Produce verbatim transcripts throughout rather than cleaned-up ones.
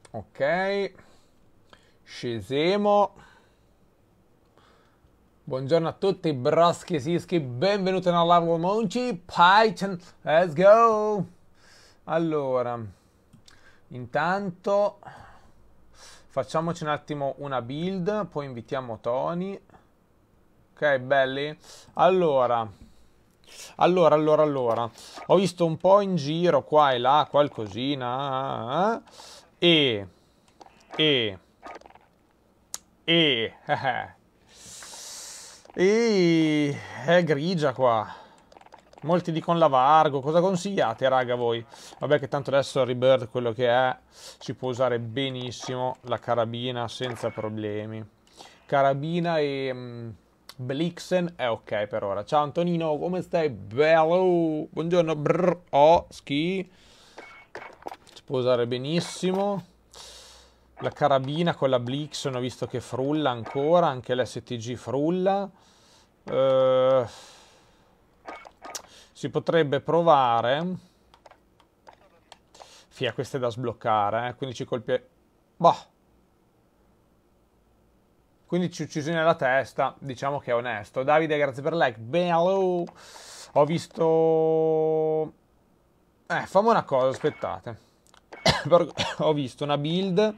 Ok, scesemo. Buongiorno a tutti, broschi e sischi, benvenuti nella live Monci Python, let's go! Allora, intanto facciamoci un attimo una build, poi invitiamo Tony. Ok, belli? Allora, allora, allora, allora, ho visto un po' in giro qua e là qualcosina, eh, e, e, e, e, è grigia qua. Molti dicono la Vargo, cosa consigliate raga voi? Vabbè che tanto adesso il Rebirth quello che è, si può usare benissimo la carabina senza problemi. Carabina e mm, Blixen è ok per ora. Ciao Antonino, come stai? Bello! Buongiorno, brr, oh, ski. Si può usare benissimo. La carabina con la Blixen ho visto che frulla ancora, anche l'S T G frulla. Eh, si potrebbe provare. Fia, queste da sbloccare, eh? quindici colpi. Boh. quindici uccisioni nella testa, diciamo che è onesto. Davide, grazie per like. Bello. Ho visto. Eh, fammi una cosa, aspettate. Ho visto una build.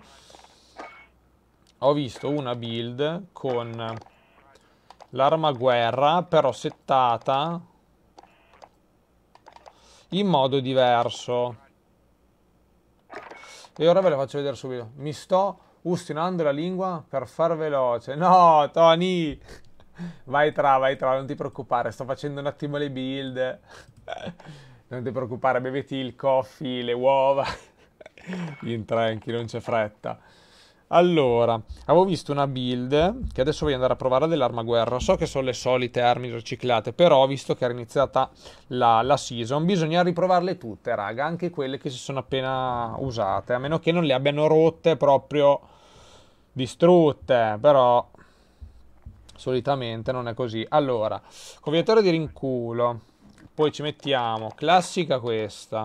Ho visto una build con l'arma guerra, però settata in modo diverso. E ora ve la faccio vedere subito. Mi sto ustionando la lingua per far veloce. No, Tony! Vai tra, vai tra, non ti preoccupare. Sto facendo un attimo le build. Non ti preoccupare, beviti il coffee, le uova. In tranqui, non c'è fretta. Allora, avevo visto una build che adesso voglio andare a provare dell'arma guerra. So che sono le solite armi riciclate, però ho visto che era iniziata la, la season. Bisogna riprovarle tutte, raga, anche quelle che si sono appena usate, a meno che non le abbiano rotte proprio distrutte, però solitamente non è così. Allora, conviatore di rinculo, poi ci mettiamo classica questa.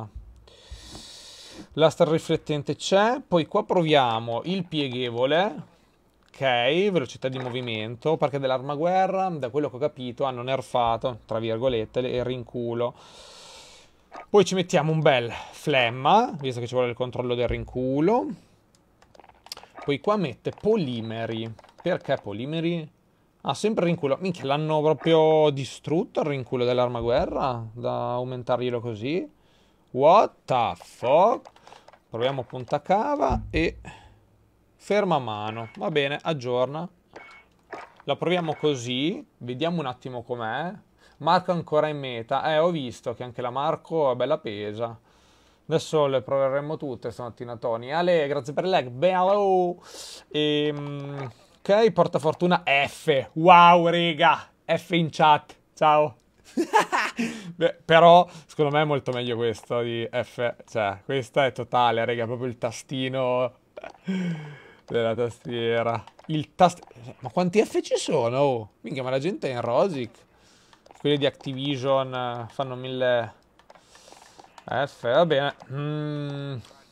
L'asta riflettente c'è, poi qua proviamo il pieghevole, ok, velocità di movimento, perché dell'arma guerra, da quello che ho capito, hanno nerfato, tra virgolette, il rinculo. Poi ci mettiamo un bel flemma, visto che ci vuole il controllo del rinculo. Poi qua mette polimeri. Perché polimeri? Ah, sempre il rinculo. Minchia, l'hanno proprio distrutto il rinculo dell'arma guerra? Da aumentarglielo così? What the fuck? Proviamo punta cava e ferma mano. Va bene, aggiorna. La proviamo così. Vediamo un attimo com'è. Marco ancora in meta. Eh, ho visto che anche la Marco è bella pesa. Adesso le proveremo tutte stamattina, Tony. Ale, grazie per like. Bello. Ehm, ok, portafortuna F. Wow, rega. F in chat. Ciao. Beh, però secondo me è molto meglio questo di F, cioè questa è totale, raga, proprio il tastino della tastiera. Il tast... Ma quanti F ci sono? Oh, minchia, ma la gente è in Rosic. Quelli di Activision eh, fanno mille F, va bene. Mm,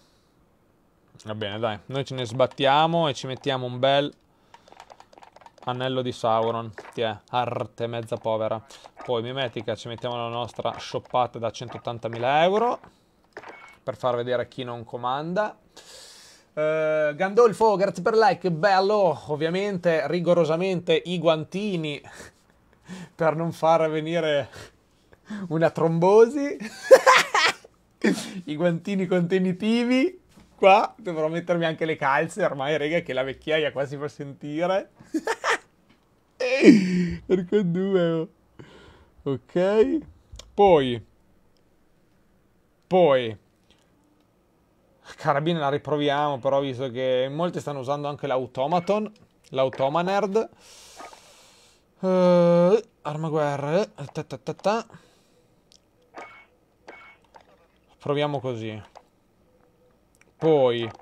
va bene, dai, noi ce ne sbattiamo e ci mettiamo un bel anello di Sauron. Tiè, arte mezza povera. Poi mimetica, ci mettiamo la nostra shoppata da centottantamila euro per far vedere chi non comanda. Uh, Gandolfo, grazie per like, bello. Ovviamente, rigorosamente i guantini per non far venire una trombosi. I guantini contenitivi. Qua dovrò mettermi anche le calze, ormai, raga, che la vecchiaia qua si fa sentire. Perché due, oh. Ok. Poi. Poi. Carabina la riproviamo, però visto che molti stanno usando anche l'automaton. L'automanerd. Uh, arma guerra. Ta ta ta ta. Proviamo così. Poi.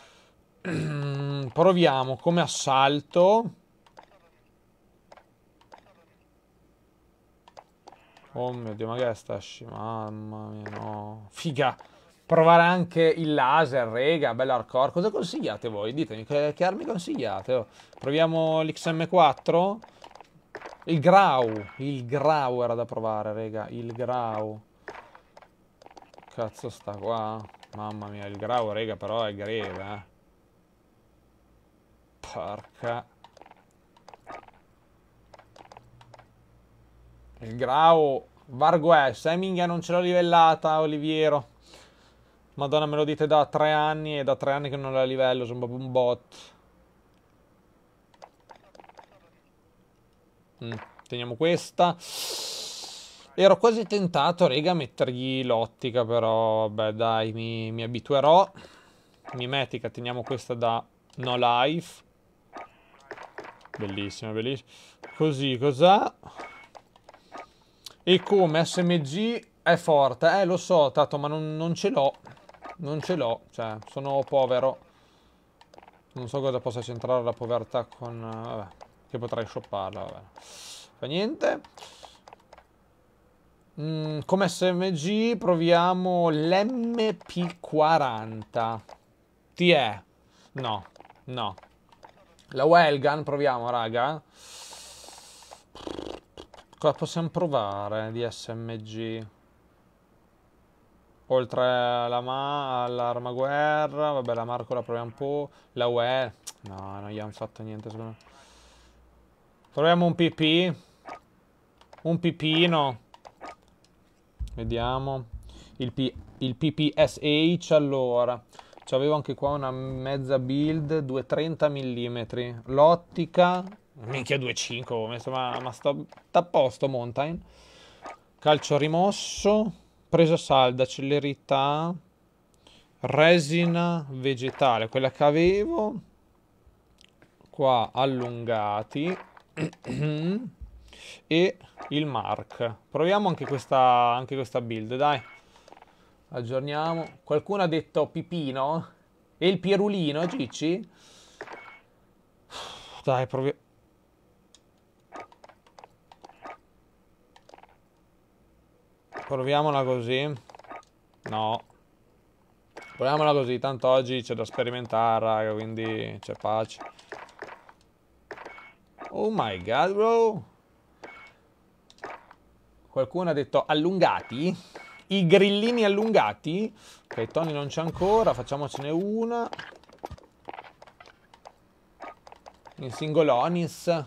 Proviamo come assalto. Oh mio Dio, ma che è sta sci? Mamma mia, no. Figa. provare anche il laser, rega, bello hardcore. Cosa consigliate voi? Ditemi, che, che armi consigliate? Oh. Proviamo l'X M quattro? Il Grau, il Grau era da provare, rega, il Grau. Cazzo sta qua? Mamma mia, il Grau, rega, però è greve, eh. Porca. Il Grau. Vargo è, Seminga non ce l'ho livellata, Oliviero. Madonna, me lo dite da tre anni e da tre anni che non la livello, sono proprio un bot. Mm, teniamo questa. Ero quasi tentato, rega, a mettergli l'ottica, però, vabbè, dai, mi, mi abituerò. Mimetica, teniamo questa da no life. Bellissima, bellissima. Così, cos'ha? E come S M G è forte. Eh, lo so, Tato, ma non, non ce l'ho. Non ce l'ho, cioè, sono povero. Non so cosa possa centrare la povertà con... Vabbè, che potrei shopparla, vabbè. Fa niente. Mm, come S M G proviamo l'M P quaranta. T è? No, no. La Wellgun proviamo, raga. Cosa possiamo provare di S M G? Oltre alla ma all'arma guerra, vabbè, la Marco la proviamo un po'. La U E, no, non gli hanno fatto niente secondo me. Proviamo un P P. Un pipino. Vediamo. Il, P il P P S H, allora. C'avevo anche qua una mezza build, duecentotrenta millimetri. L'ottica, minchia due virgola cinque ho messo, ma, ma sto a posto, Mountain. Calcio rimosso. Presa salda, celerità, resina vegetale, quella che avevo. Qua allungati. E il Mark. Proviamo anche questa, anche questa build, dai. Aggiorniamo. Qualcuno ha detto Pipino? E il Pierulino, Cicci? Dai, proviamo. Proviamola così. No. Proviamola così, tanto oggi c'è da sperimentare, raga, quindi c'è pace. Oh my god, bro. Qualcuno ha detto allungati? I grillini allungati? Ok, Tony non c'è ancora, facciamocene una. In singolonis.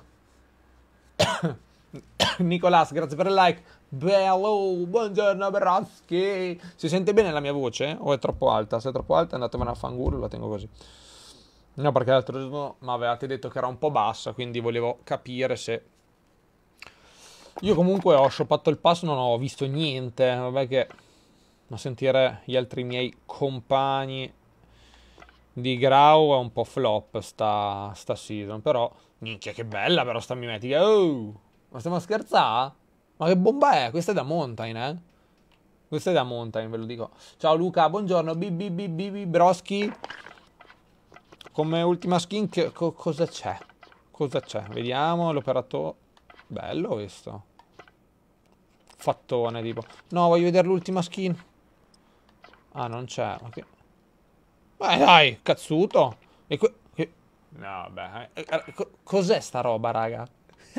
Nicolas, grazie per il like. Bello, buongiorno Beroschi. Si sente bene la mia voce? O è troppo alta? Se è troppo alta andatevene a fanculo, la tengo così. No, perché l'altro giorno mi avevate detto che era un po' bassa, quindi volevo capire se... Io comunque ho shoppato il pass, non ho visto niente. Vabbè che... Ma sentire gli altri miei compagni di Grau è un po' flop sta, sta season. Però, minchia che bella però sta mimetica. Oh, ma stiamo a scherzare? Ma che bomba è? Questa è da Mountain, eh? Questa è da Mountain, ve lo dico. Ciao Luca, buongiorno. Bibi bibi broschi. Come ultima skin, che, co cosa c'è? Cosa c'è? Vediamo l'operatore. Bello questo. Fattone, tipo. No, voglio vedere l'ultima skin. Ah, non c'è. Okay. Beh, dai, cazzuto. E che... No, beh. Cos'è sta roba, raga?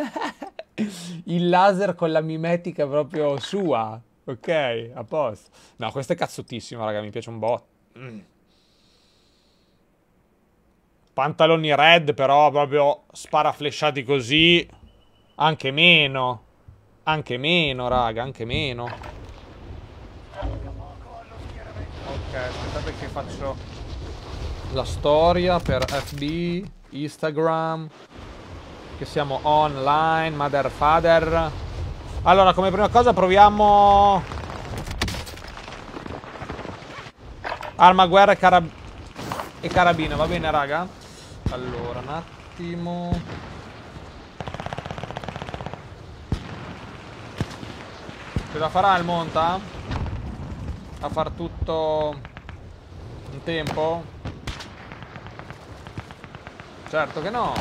Il laser con la mimetica proprio sua. Ok, a posto. No, questo è cazzutissimo, raga. Mi piace un botto. Mm. Pantaloni red, però proprio sparaflesciati così. Anche meno. Anche meno, raga, anche meno. Ok, aspettate che faccio la storia per F B, Instagram. Che siamo online, mother father. Allora, come prima cosa proviamo arma guerra e, carab e carabina, va bene raga? Allora, un attimo. Ce la farà il monta? A far tutto in tempo? Certo che no.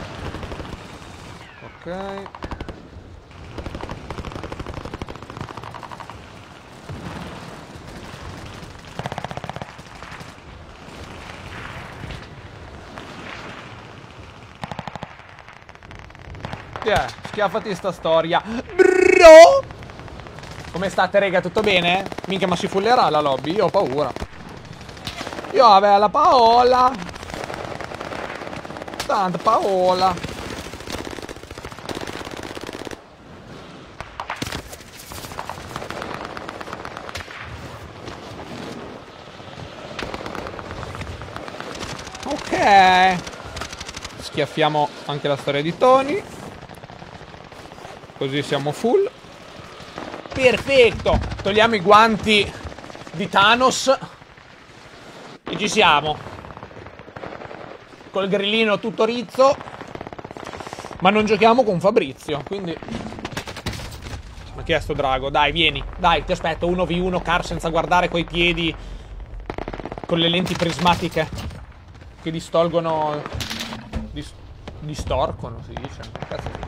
Ok. Tiè, schiaffati sta storia. Bro! Come state, rega? Tutto bene? Minchia, ma si fullerà la lobby? Io ho paura. Io avevo la Paola. Tanta Paola. Ok. Schiaffiamo anche la storia di Tony. Così siamo full. Perfetto. Togliamo i guanti di Thanos. E ci siamo. Col grillino tutto rizzo. Ma non giochiamo con Fabrizio. Quindi mi ha chiesto Drago. Dai, vieni. Dai, ti aspetto. uno vu uno car senza guardare coi piedi. Con le lenti prismatiche che distolgono. Dis distorcono, si dice. Cazzo si dice?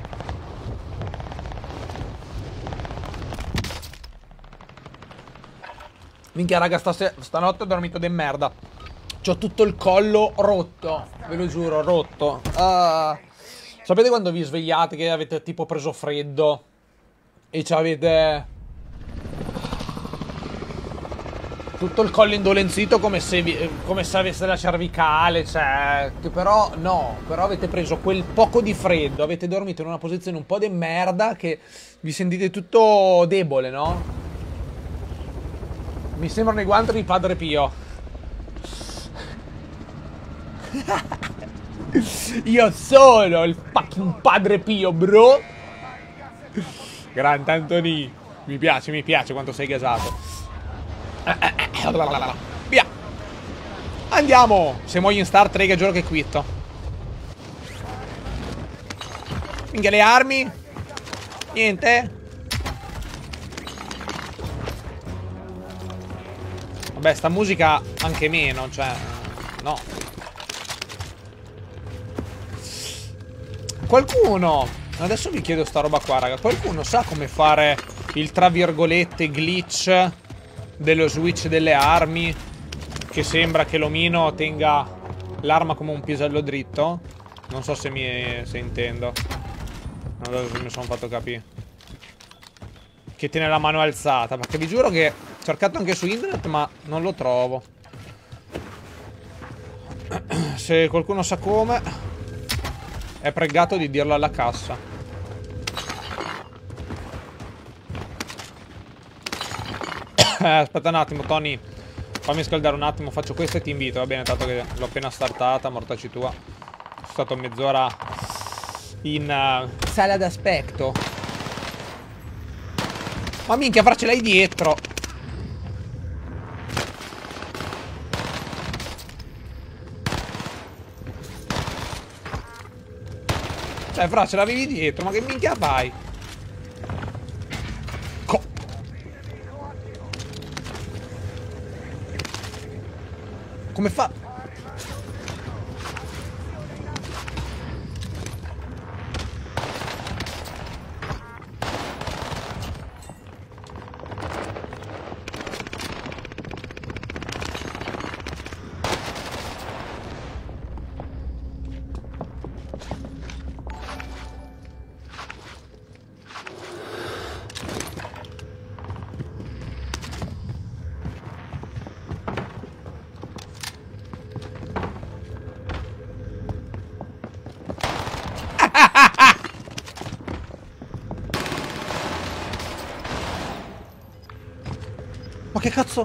Minchia, raga, stas stanotte ho dormito de merda. C'ho tutto il collo rotto. Ve lo giuro, rotto. Uh, sapete quando vi svegliate che avete tipo preso freddo? E c'avete tutto il collo indolenzito come se, vi, come se avesse la cervicale, cioè, che però no, però avete preso quel poco di freddo, avete dormito in una posizione un po' de merda che vi sentite tutto debole, no? Mi sembrano i guanti di Padre Pio. Io sono il fucking Padre Pio, bro. Grande Anthony. Mi piace, mi piace quanto sei gasato. Via. Andiamo. Se muoio in Star Trek giuro che quitto. Minchia, le armi. Niente. Vabbè, sta musica anche meno, cioè, no. Qualcuno, adesso vi chiedo sta roba qua, raga. Qualcuno sa come fare il tra virgolette glitch dello switch delle armi? Che sembra che l'omino tenga l'arma come un pisello dritto? Non so se mi se intendo. Non so se mi sono fatto capire. Che tiene la mano alzata, perché vi giuro che ho cercato anche su internet ma non lo trovo. Se qualcuno sa come, è pregato di dirlo alla cassa. eh, Aspetta un attimo, Tony. Fammi scaldare un attimo, faccio questo e ti invito. Va bene, tanto che l'ho appena startata, mortaci tua. Sono stato mezz'ora in uh, sala d'aspetto. Ma minchia, fra, ce l'hai dietro. Cioè, fra, ce l'avevi dietro. Ma che minchia fai? Co Come fa? Ma che cazzo?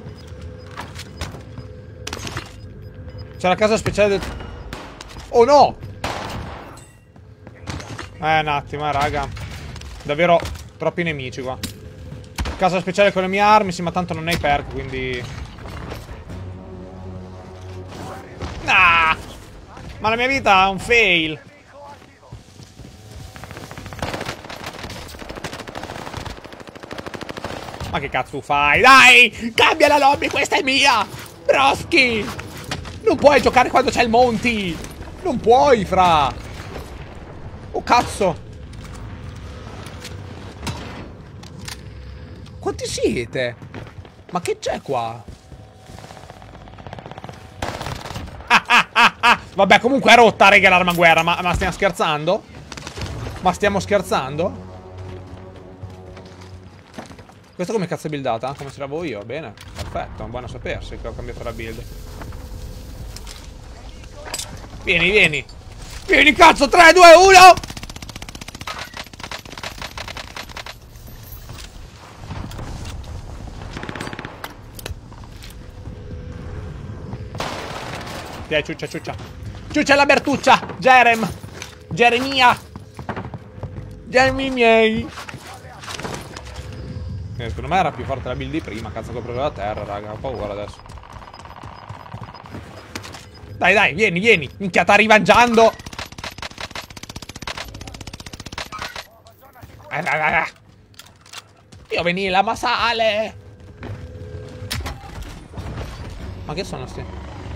C'è la casa speciale del... Oh no! Eh, un attimo, eh, raga. Davvero troppi nemici qua. Casa speciale con le mie armi, sì, ma tanto non hai perk, quindi... Ah! Ma la mia vita è un fail. Ma che cazzo fai? Dai! Cambia la lobby, questa è mia! Broski! Non puoi giocare quando c'è il Monty! Non puoi, fra! Oh, cazzo! Quanti siete? Ma che c'è qua? Ah, ah, ah, ah. Vabbè, comunque è rotta, raga, l'arma guerra. Ma, ma stiamo scherzando? Ma stiamo scherzando? Questo come cazzo è buildata? Come ce l'avevo io? Bene, perfetto, buono a sapersi che ho cambiato la build. Vieni, vieni. Vieni, cazzo, tre, due, uno! Dai, ciuccia, ciuccia. Ciuccia la Bertuccia! Jerem! Geremia! Jeremy miei! Eh, secondo me era più forte la build di prima. Cazzo che ho preso la terra, raga. Ho paura adesso. Dai, dai, vieni, vieni. Minchia, sta rimangiando. Eh, dai, dai, dai. Io veni la masale. Ma che sono sti?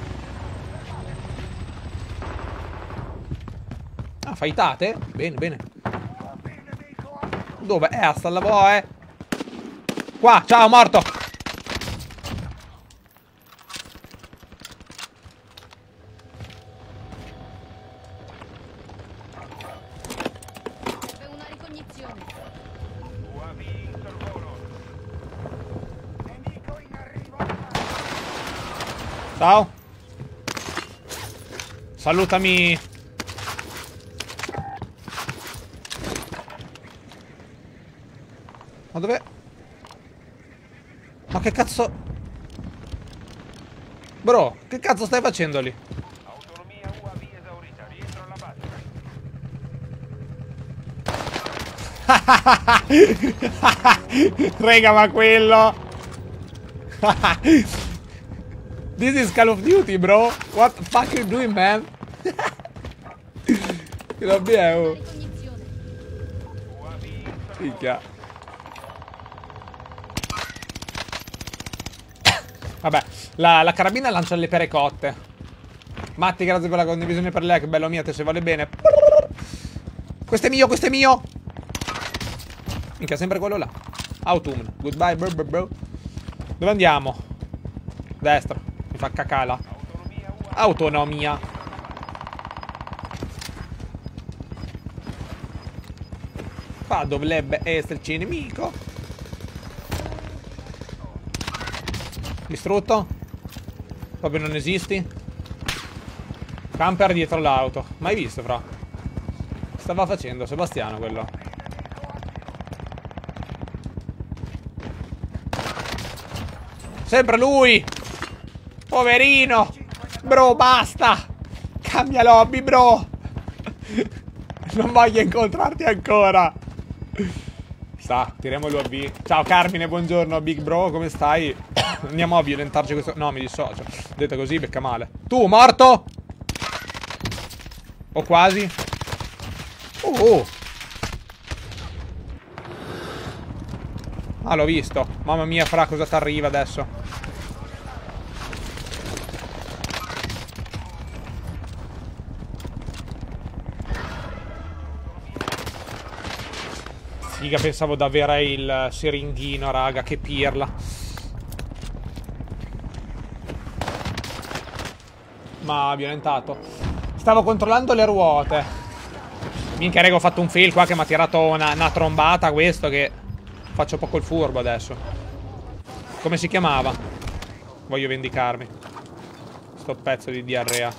Ah, fightate? Bene, bene. Dove? Eh, sta alla boe. Qua, ciao, morto. Una ricognizione. Ciao. Salutami. Ma dov'è? Ma che cazzo? Bro, che cazzo stai facendo lì? Autonomia U A V esaurita, rientro alla base. Rega, ma quello. This is Call of Duty, bro. What the fuck you doing, man? Che l'abbiamo. Ricognizione. Minchia. Vabbè, la, la carabina lancia le pere cotte. Matti, grazie per la condivisione per lei, che bello mio, te se vuole bene. Questo è mio, questo è mio. Minchia, sempre quello là. Autumn, goodbye, bro, bro, bro. Dove andiamo? Destra, mi fa cacala. Autonomia. Qua dovrebbe esserci nemico. Distrutto? Proprio non esisti? Camper dietro l'auto. Mai visto, fra? Stava facendo Sebastiano quello. Sempre lui! Poverino! Bro, basta! Cambia lobby, bro! Non voglio incontrarti ancora! Sta, tiriamo l'U A V. Ciao Carmine, buongiorno, Big Bro, come stai? Andiamo a violentarci questo... No, mi dissocio. Detto così, becca male. Tu, morto? O quasi? Oh, oh. Ah, l'ho visto. Mamma mia, fra, cosa ti arriva adesso? Figa, pensavo di avere il siringhino, raga, che pirla. Ma violentato. Stavo controllando le ruote. Minchia, raga, ho fatto un fail qua che mi ha tirato una, una trombata questo che... Faccio poco il furbo adesso. Come si chiamava? Voglio vendicarmi. Sto pezzo di diarrea.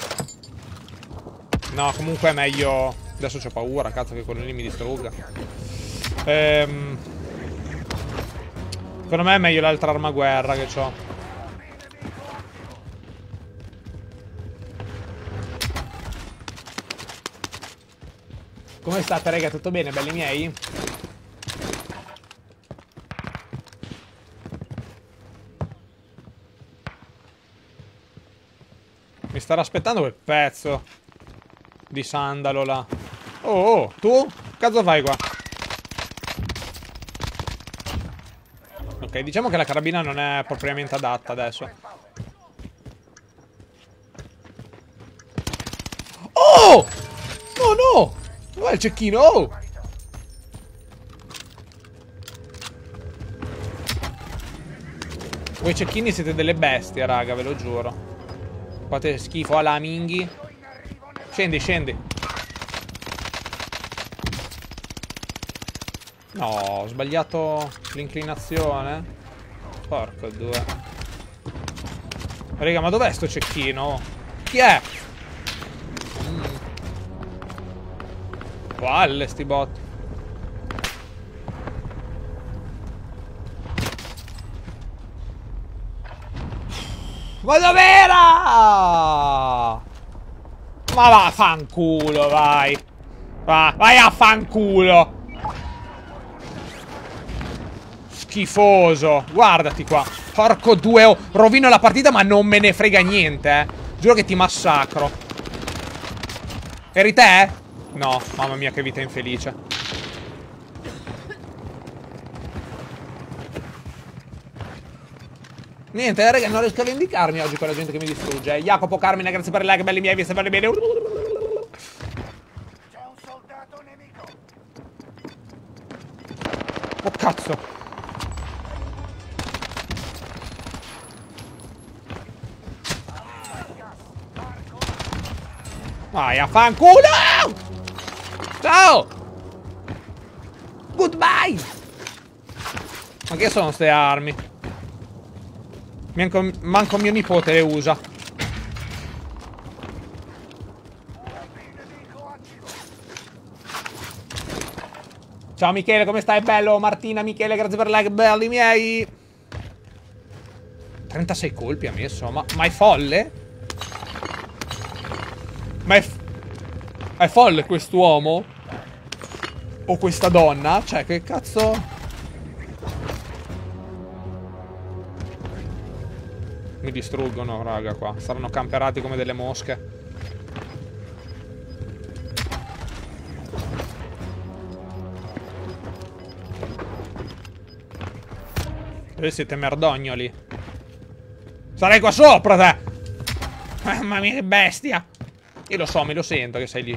No, comunque è meglio... Adesso c'ho paura, cazzo, che quello lì mi distrugga. Ehm... Secondo me è meglio l'altra arma guerra che c'ho. Come state, raga? Tutto bene, belli miei? Mi starà aspettando quel pezzo di sandalo là. Oh, oh, tu? Cazzo fai qua? Ok, diciamo che la carabina non è propriamente adatta adesso. Oh! No, no! Dov'è il cecchino? Oh! Voi cecchini siete delle bestie, raga, ve lo giuro. Fate schifo alla minghi. Scendi, scendi. No, ho sbagliato l'inclinazione. Porco due. Raga, ma dov'è sto cecchino? Chi è? Mm. Palle sti bot. Ma dov'era? Ma va a fanculo, vai. Va, vai a fanculo. Schifoso. Guardati qua. Porco due, oh. Rovino la partita ma non me ne frega niente, eh. Giuro che ti massacro. Eri te? No, mamma mia che vita infelice. Niente, raga, non riesco a vendicarmi oggi con la gente che mi distrugge. Jacopo, Carmine, grazie per il like, belli miei, vi state bene. C'è un soldato nemico. Oh cazzo. Vai a fanculo! Ciao! Goodbye! Ma che sono ste armi? Manco, manco mio nipote le usa. Ciao Michele, come stai? Bello? Martina, Michele, grazie per il like, belli miei. trentasei colpi ha messo, ma, ma è folle? Ma è, è folle quest'uomo? O questa donna? Cioè, che cazzo? Mi distruggono, raga, qua. Saranno camperati come delle mosche. Dove siete merdognoli? Sarei qua sopra, te! Mamma mia, che bestia! Io lo so, me lo sento che sei lì.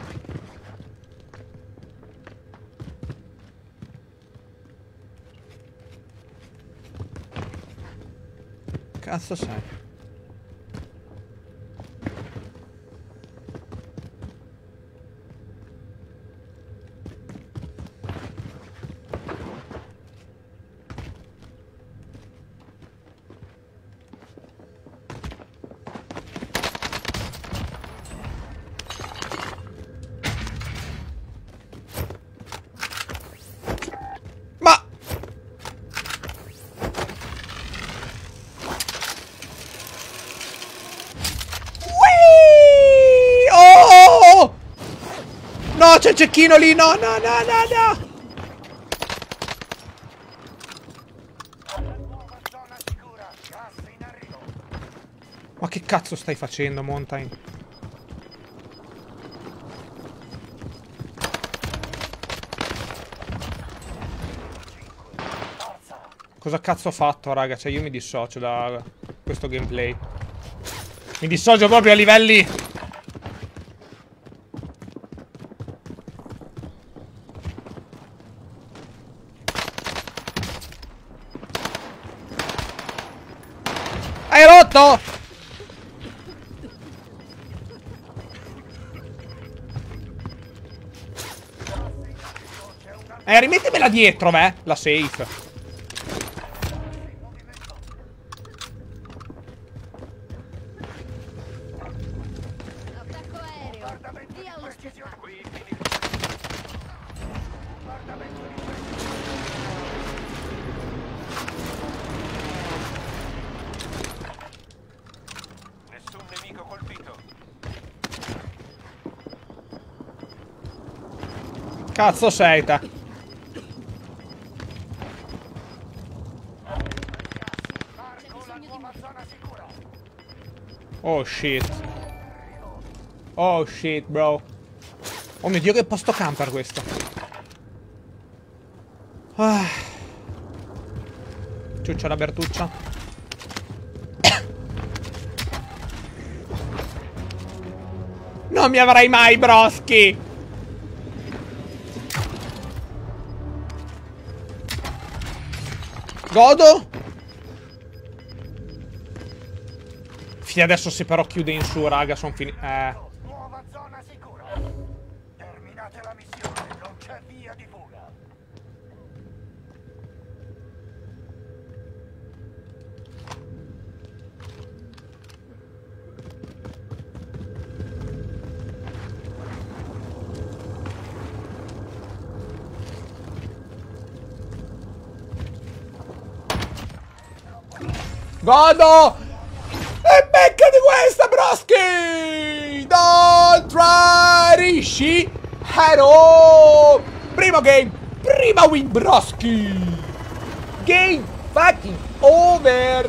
Cazzo sei? Ma... Oh! No, c'è il cecchino lì! No, no, no, no, no! Ma che cazzo stai facendo, Mountain? Cosa cazzo ho fatto, raga? Cioè, io mi dissocio da questo gameplay. Mi dissocio proprio a livelli... Hai rotto? Eh, rimettemela dietro, beh. La safe. Nessun nemico colpito. Cazzo sei te? Oh shit. Oh shit, bro. Oh mio Dio, che posto camper questo. Ah. Ciuccia la Bertuccia. Non mi avrai mai, broschi. Godo. Fino adesso se però chiude in su, raga, sono finito. Eh. Nuova zona sicura. Terminate la missione, non c'è via di fuga. Godo! E becca di questa, broski! Don't try, Rishi! Hello! Primo game! Prima win, broski! Game fucking over!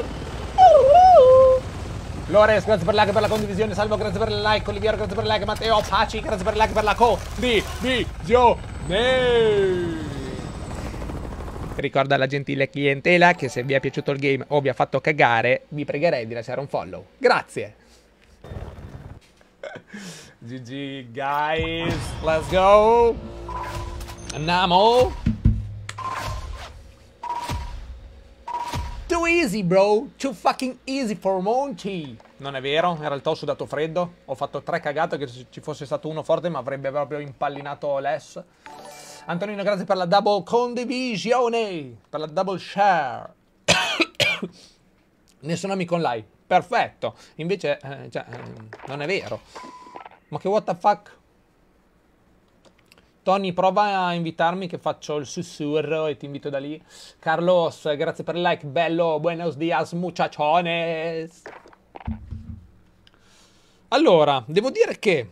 Lores, grazie per like, per la condivisione. Salvo, grazie per il like. Oliviero, grazie per il like. Matteo Paci, grazie per il like, per la condivisione. Ricorda alla gentile clientela che se vi è piaciuto il game o vi ha fatto cagare, vi pregherei di lasciare un follow. Grazie. G G guys, let's go. Andiamo. Too easy, bro. Too fucking easy for Monty. Non è vero, in realtà ho sudato freddo. Ho fatto tre cagate, che se ci fosse stato uno forte mi avrebbe proprio impallinato l'S. Antonino, grazie per la double condivisione, per la double share. Nessun amico online. Perfetto. Invece, eh, cioè, eh, non è vero. Ma che what the fuck? Tony, prova a invitarmi che faccio il sussurro e ti invito da lì. Carlos, grazie per il like. Bello, buenos dias, muchachones. Allora, devo dire che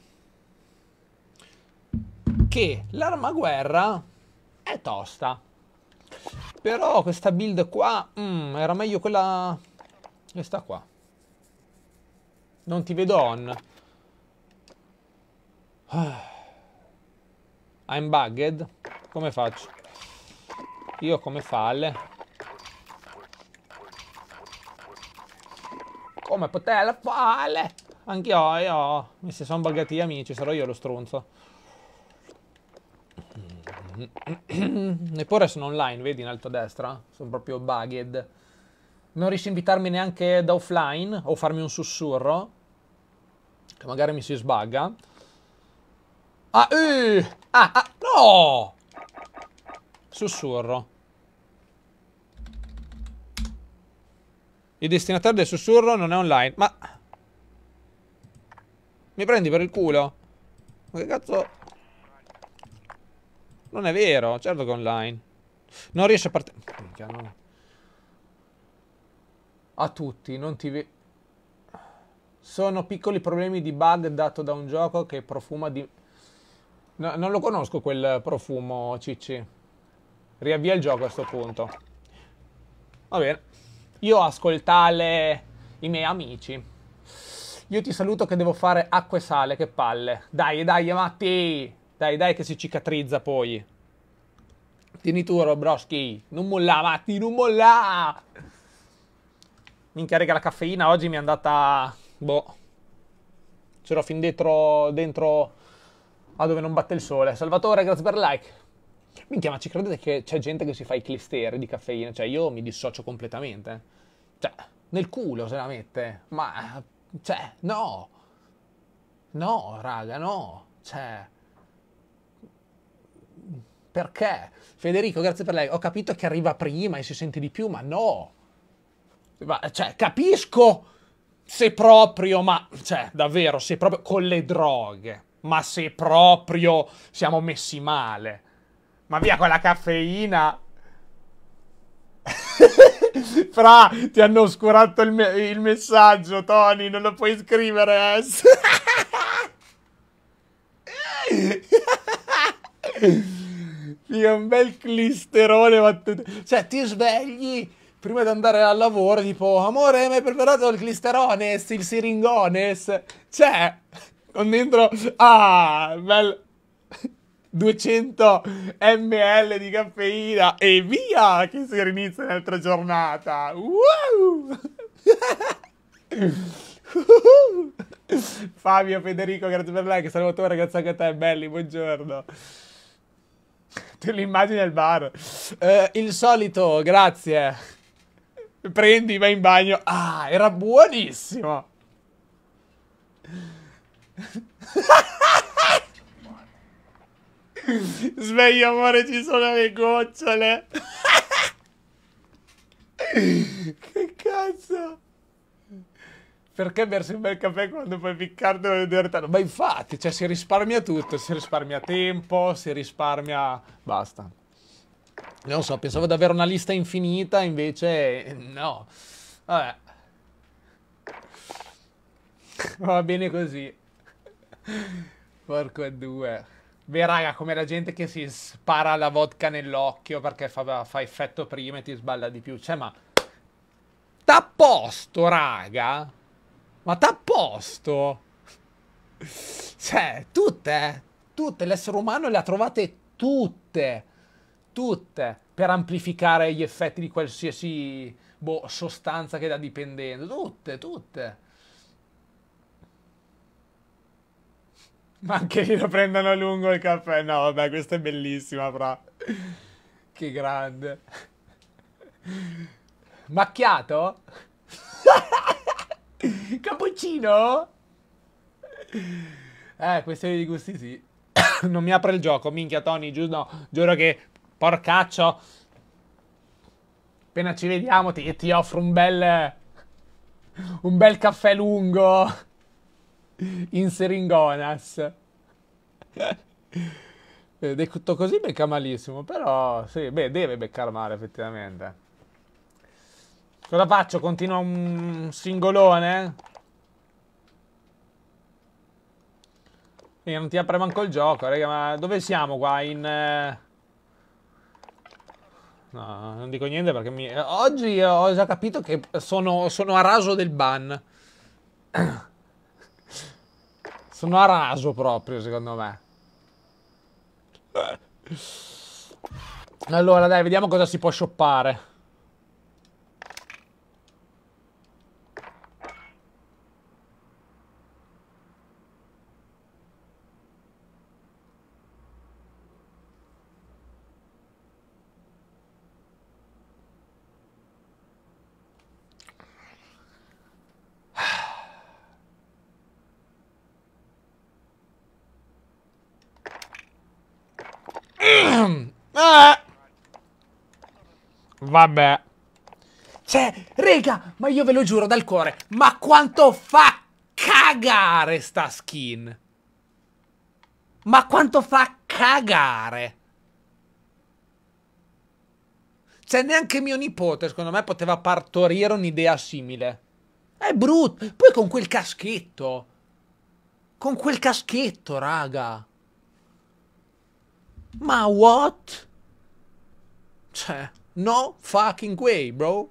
che l'armaguerra è tosta. Però questa build qua mm, era meglio quella questa qua. Non ti vedo on. I'm bugged. Come faccio? Io come falle? Come poter fare? Anch'io, io. Mi si sono buggati gli amici, sarò io lo stronzo. Eppure sono online, vedi in alto a destra? Sono proprio bugged. Non riesci a invitarmi neanche da offline o farmi un sussurro? Che magari mi si sbagga. Ah, eh! ah, ah, no! Sussurro. Il destinatario del sussurro non è online. Ma mi prendi per il culo? Ma che cazzo? Non è vero, certo che è online. Non riesce a partire. No. A tutti, non ti vedo. Sono piccoli problemi di bug dato da un gioco che profuma di... No, non lo conosco quel profumo, Cicci. Riavvia il gioco a sto punto. Va bene. Io ascoltale i miei amici. Io ti saluto che devo fare acqua e sale, che palle. Dai, dai, Matti. Dai, dai che si cicatrizza poi. Tieni tu, Robrowski. Non molla, Matti, non molla. Minchia, raga, la caffeina oggi mi è andata... Boh. C'ero fin dentro... Dentro... A dove non batte il sole. Salvatore, grazie per il like. Minchia, ma ci credete che c'è gente che si fa i clisteri di caffeina? Cioè, io mi dissocio completamente. Cioè, nel culo se la mette. Ma... Cioè, no. No, raga, no. Cioè... Perché? Federico, grazie per lei. Ho capito che arriva prima e si sente di più, ma no. Ma, cioè, capisco se proprio, ma... Cioè, davvero, se proprio... Con le droghe. Ma se proprio siamo messi male. Ma via con la caffeina. Fra, ti hanno oscurato il, me il messaggio, Tony. Non lo puoi scrivere, eh. Figa, un bel clisterone battuto. Cioè, ti svegli prima di andare al lavoro, tipo, amore, mi hai preparato il clisterones, il siringones. Cioè, con dentro, ah, bel duecento millilitri di caffeina e via, che si rinizia un'altra giornata. Wow! Fabio, Federico, grazie per like. Salvatore, grazie anche a te, belli, buongiorno. Te l'immagini al bar. Uh, il solito, grazie. Prendi, vai in bagno. Ah, era buonissimo. Sveglia, amore, ci sono le gocciole. Che cazzo? Perché bersi un bel caffè quando puoi piccartelo nel direttore? Ma infatti, cioè, si risparmia tutto. Si risparmia tempo, si risparmia... Basta. Non so, pensavo di avere una lista infinita, invece no. Vabbè. Va bene così. Porco due. Beh, raga, come la gente che si spara la vodka nell'occhio perché fa, fa effetto prima e ti sballa di più. Cioè, ma... T'à posto, raga? Ma t'à posto? Cioè, tutte, tutte. L'essere umano le ha trovate tutte. Tutte. Per amplificare gli effetti di qualsiasi, boh, sostanza che dà dipendente. Tutte, tutte. Ma anche lì lo prendono a lungo il caffè. No, vabbè, questa è bellissima, fra. Che grande. Macchiato? Cappuccino? Eh, questione di gusti sì. Non mi apre il gioco, minchia Tony, giusto? No, giuro che... Porcaccio. Appena ci vediamo ti, ti offro un bel... Un bel caffè lungo. In seringonas. Eh, Detto così becca malissimo, però sì, beh, deve beccare male effettivamente. Cosa faccio? Continua un singolone? E non ti apre manco il gioco, raga, ma dove siamo qua? In... eh, No, non dico niente perché mi... Oggi ho già capito che sono, sono a raso del ban. Sono a raso proprio, secondo me. Allora, dai, vediamo cosa si può shoppare. Ah! Vabbè. Cioè, rega, ma io ve lo giuro dal cuore, ma quanto fa cagare sta skin? Ma quanto fa cagare? Cioè, neanche mio nipote, secondo me, poteva partorire un'idea simile. È brutto. Poi con quel caschetto. Con quel caschetto, raga. Ma what? Cioè, no fucking way, bro.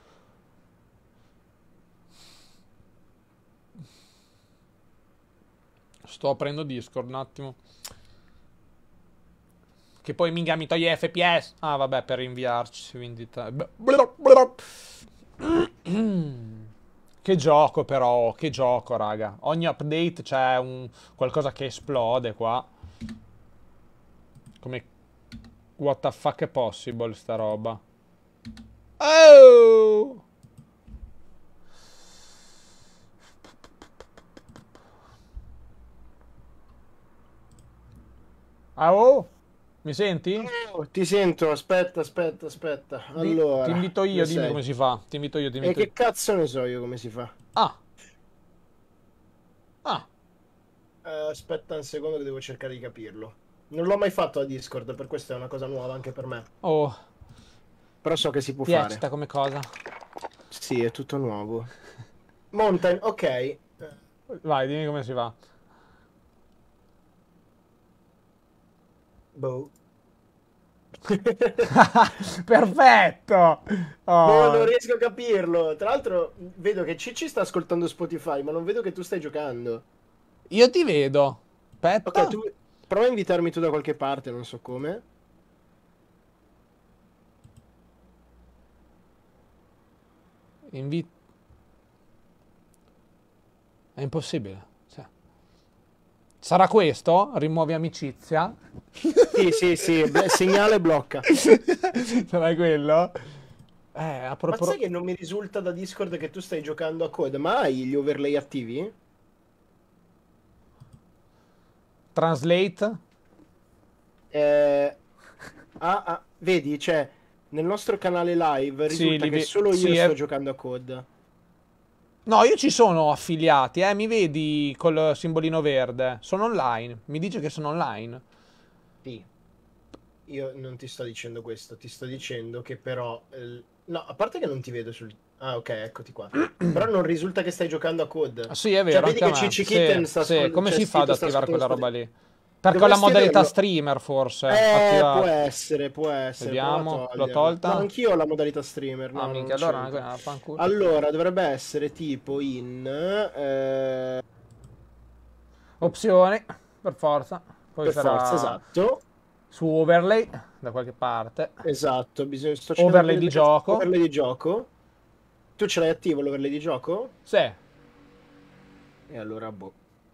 Sto aprendo Discord un attimo. Che poi minchia mi toglie F P S. Ah, vabbè, per inviarci. Vendita. Che gioco, però. Che gioco, raga. Ogni update c'è un qualcosa che esplode qua. Come... What the fuck è possible, sta roba? Oh! Ah, oh? Mi senti? Oh, ti sento, aspetta, aspetta, aspetta. Di- Allora, ti invito io, dove dimmi sei? come si fa. Ti invito io, ti E invito io. che cazzo ne so io come si fa? Ah, ah. Eh, aspetta un secondo che devo cercare di capirlo. Non l'ho mai fatto a Discord, per questo è una cosa nuova anche per me. Oh, Però so che si può ti fare. eccita come cosa. Sì, è tutto nuovo. Mountain, ok. Eh, Vai, dimmi come si fa. Boh. Perfetto! No, non Oh, riesco a capirlo. Tra l'altro, vedo che Cicci sta ascoltando Spotify, ma non vedo che tu stai giocando. io ti vedo. Ok, Aspetta. tu prova a invitarmi tu da qualche parte, non so come. Invi... È impossibile. Cioè. Sarà questo? Rimuovi amicizia? Sì, sì, sì, beh, segnale blocca. Sarà quello? Eh, a Ma propos... sai che non mi risulta da Discord che tu stai giocando a Code? Ma hai gli overlay attivi? Translate? Eh, ah, ah, vedi, cioè, nel nostro canale live Sì, risulta li che ve- solo io sì, sto è- giocando a Code. No, io ci sono affiliati, eh, mi vedi col simbolino verde. Sono online. Mi dice che sono online. Sì, io non ti sto dicendo questo, ti sto dicendo che però eh, No, a parte che non ti vedo sul... Ah, ok, eccoti qua. Però non risulta che stai giocando a C O D. Ah, sì, è Cioè, vero, vedi anche a che me. Cici Sì, Kitten sta sì, ascol- come cioè, si fa ad Stito sta attivare quella ascoltando roba sto- lì? Perché ho la Dovresti modalità averlo. streamer, forse, Eh, attivata. può essere, può essere. Vediamo, prova a l'ho toglierla. tolta? No, anch'io ho la modalità streamer, no, Ah, non minchia, allora, c'entra. ah, fanculo. Allora, dovrebbe essere tipo in... eh, Opzioni, per forza. Poi per sarà forza, esatto. su overlay, da qualche parte. Esatto, bisogna... sto cercando Overlay di di vedere- gioco. Overlay di gioco. Tu ce l'hai attivo l'overlay di gioco? Sì, E allora, boh.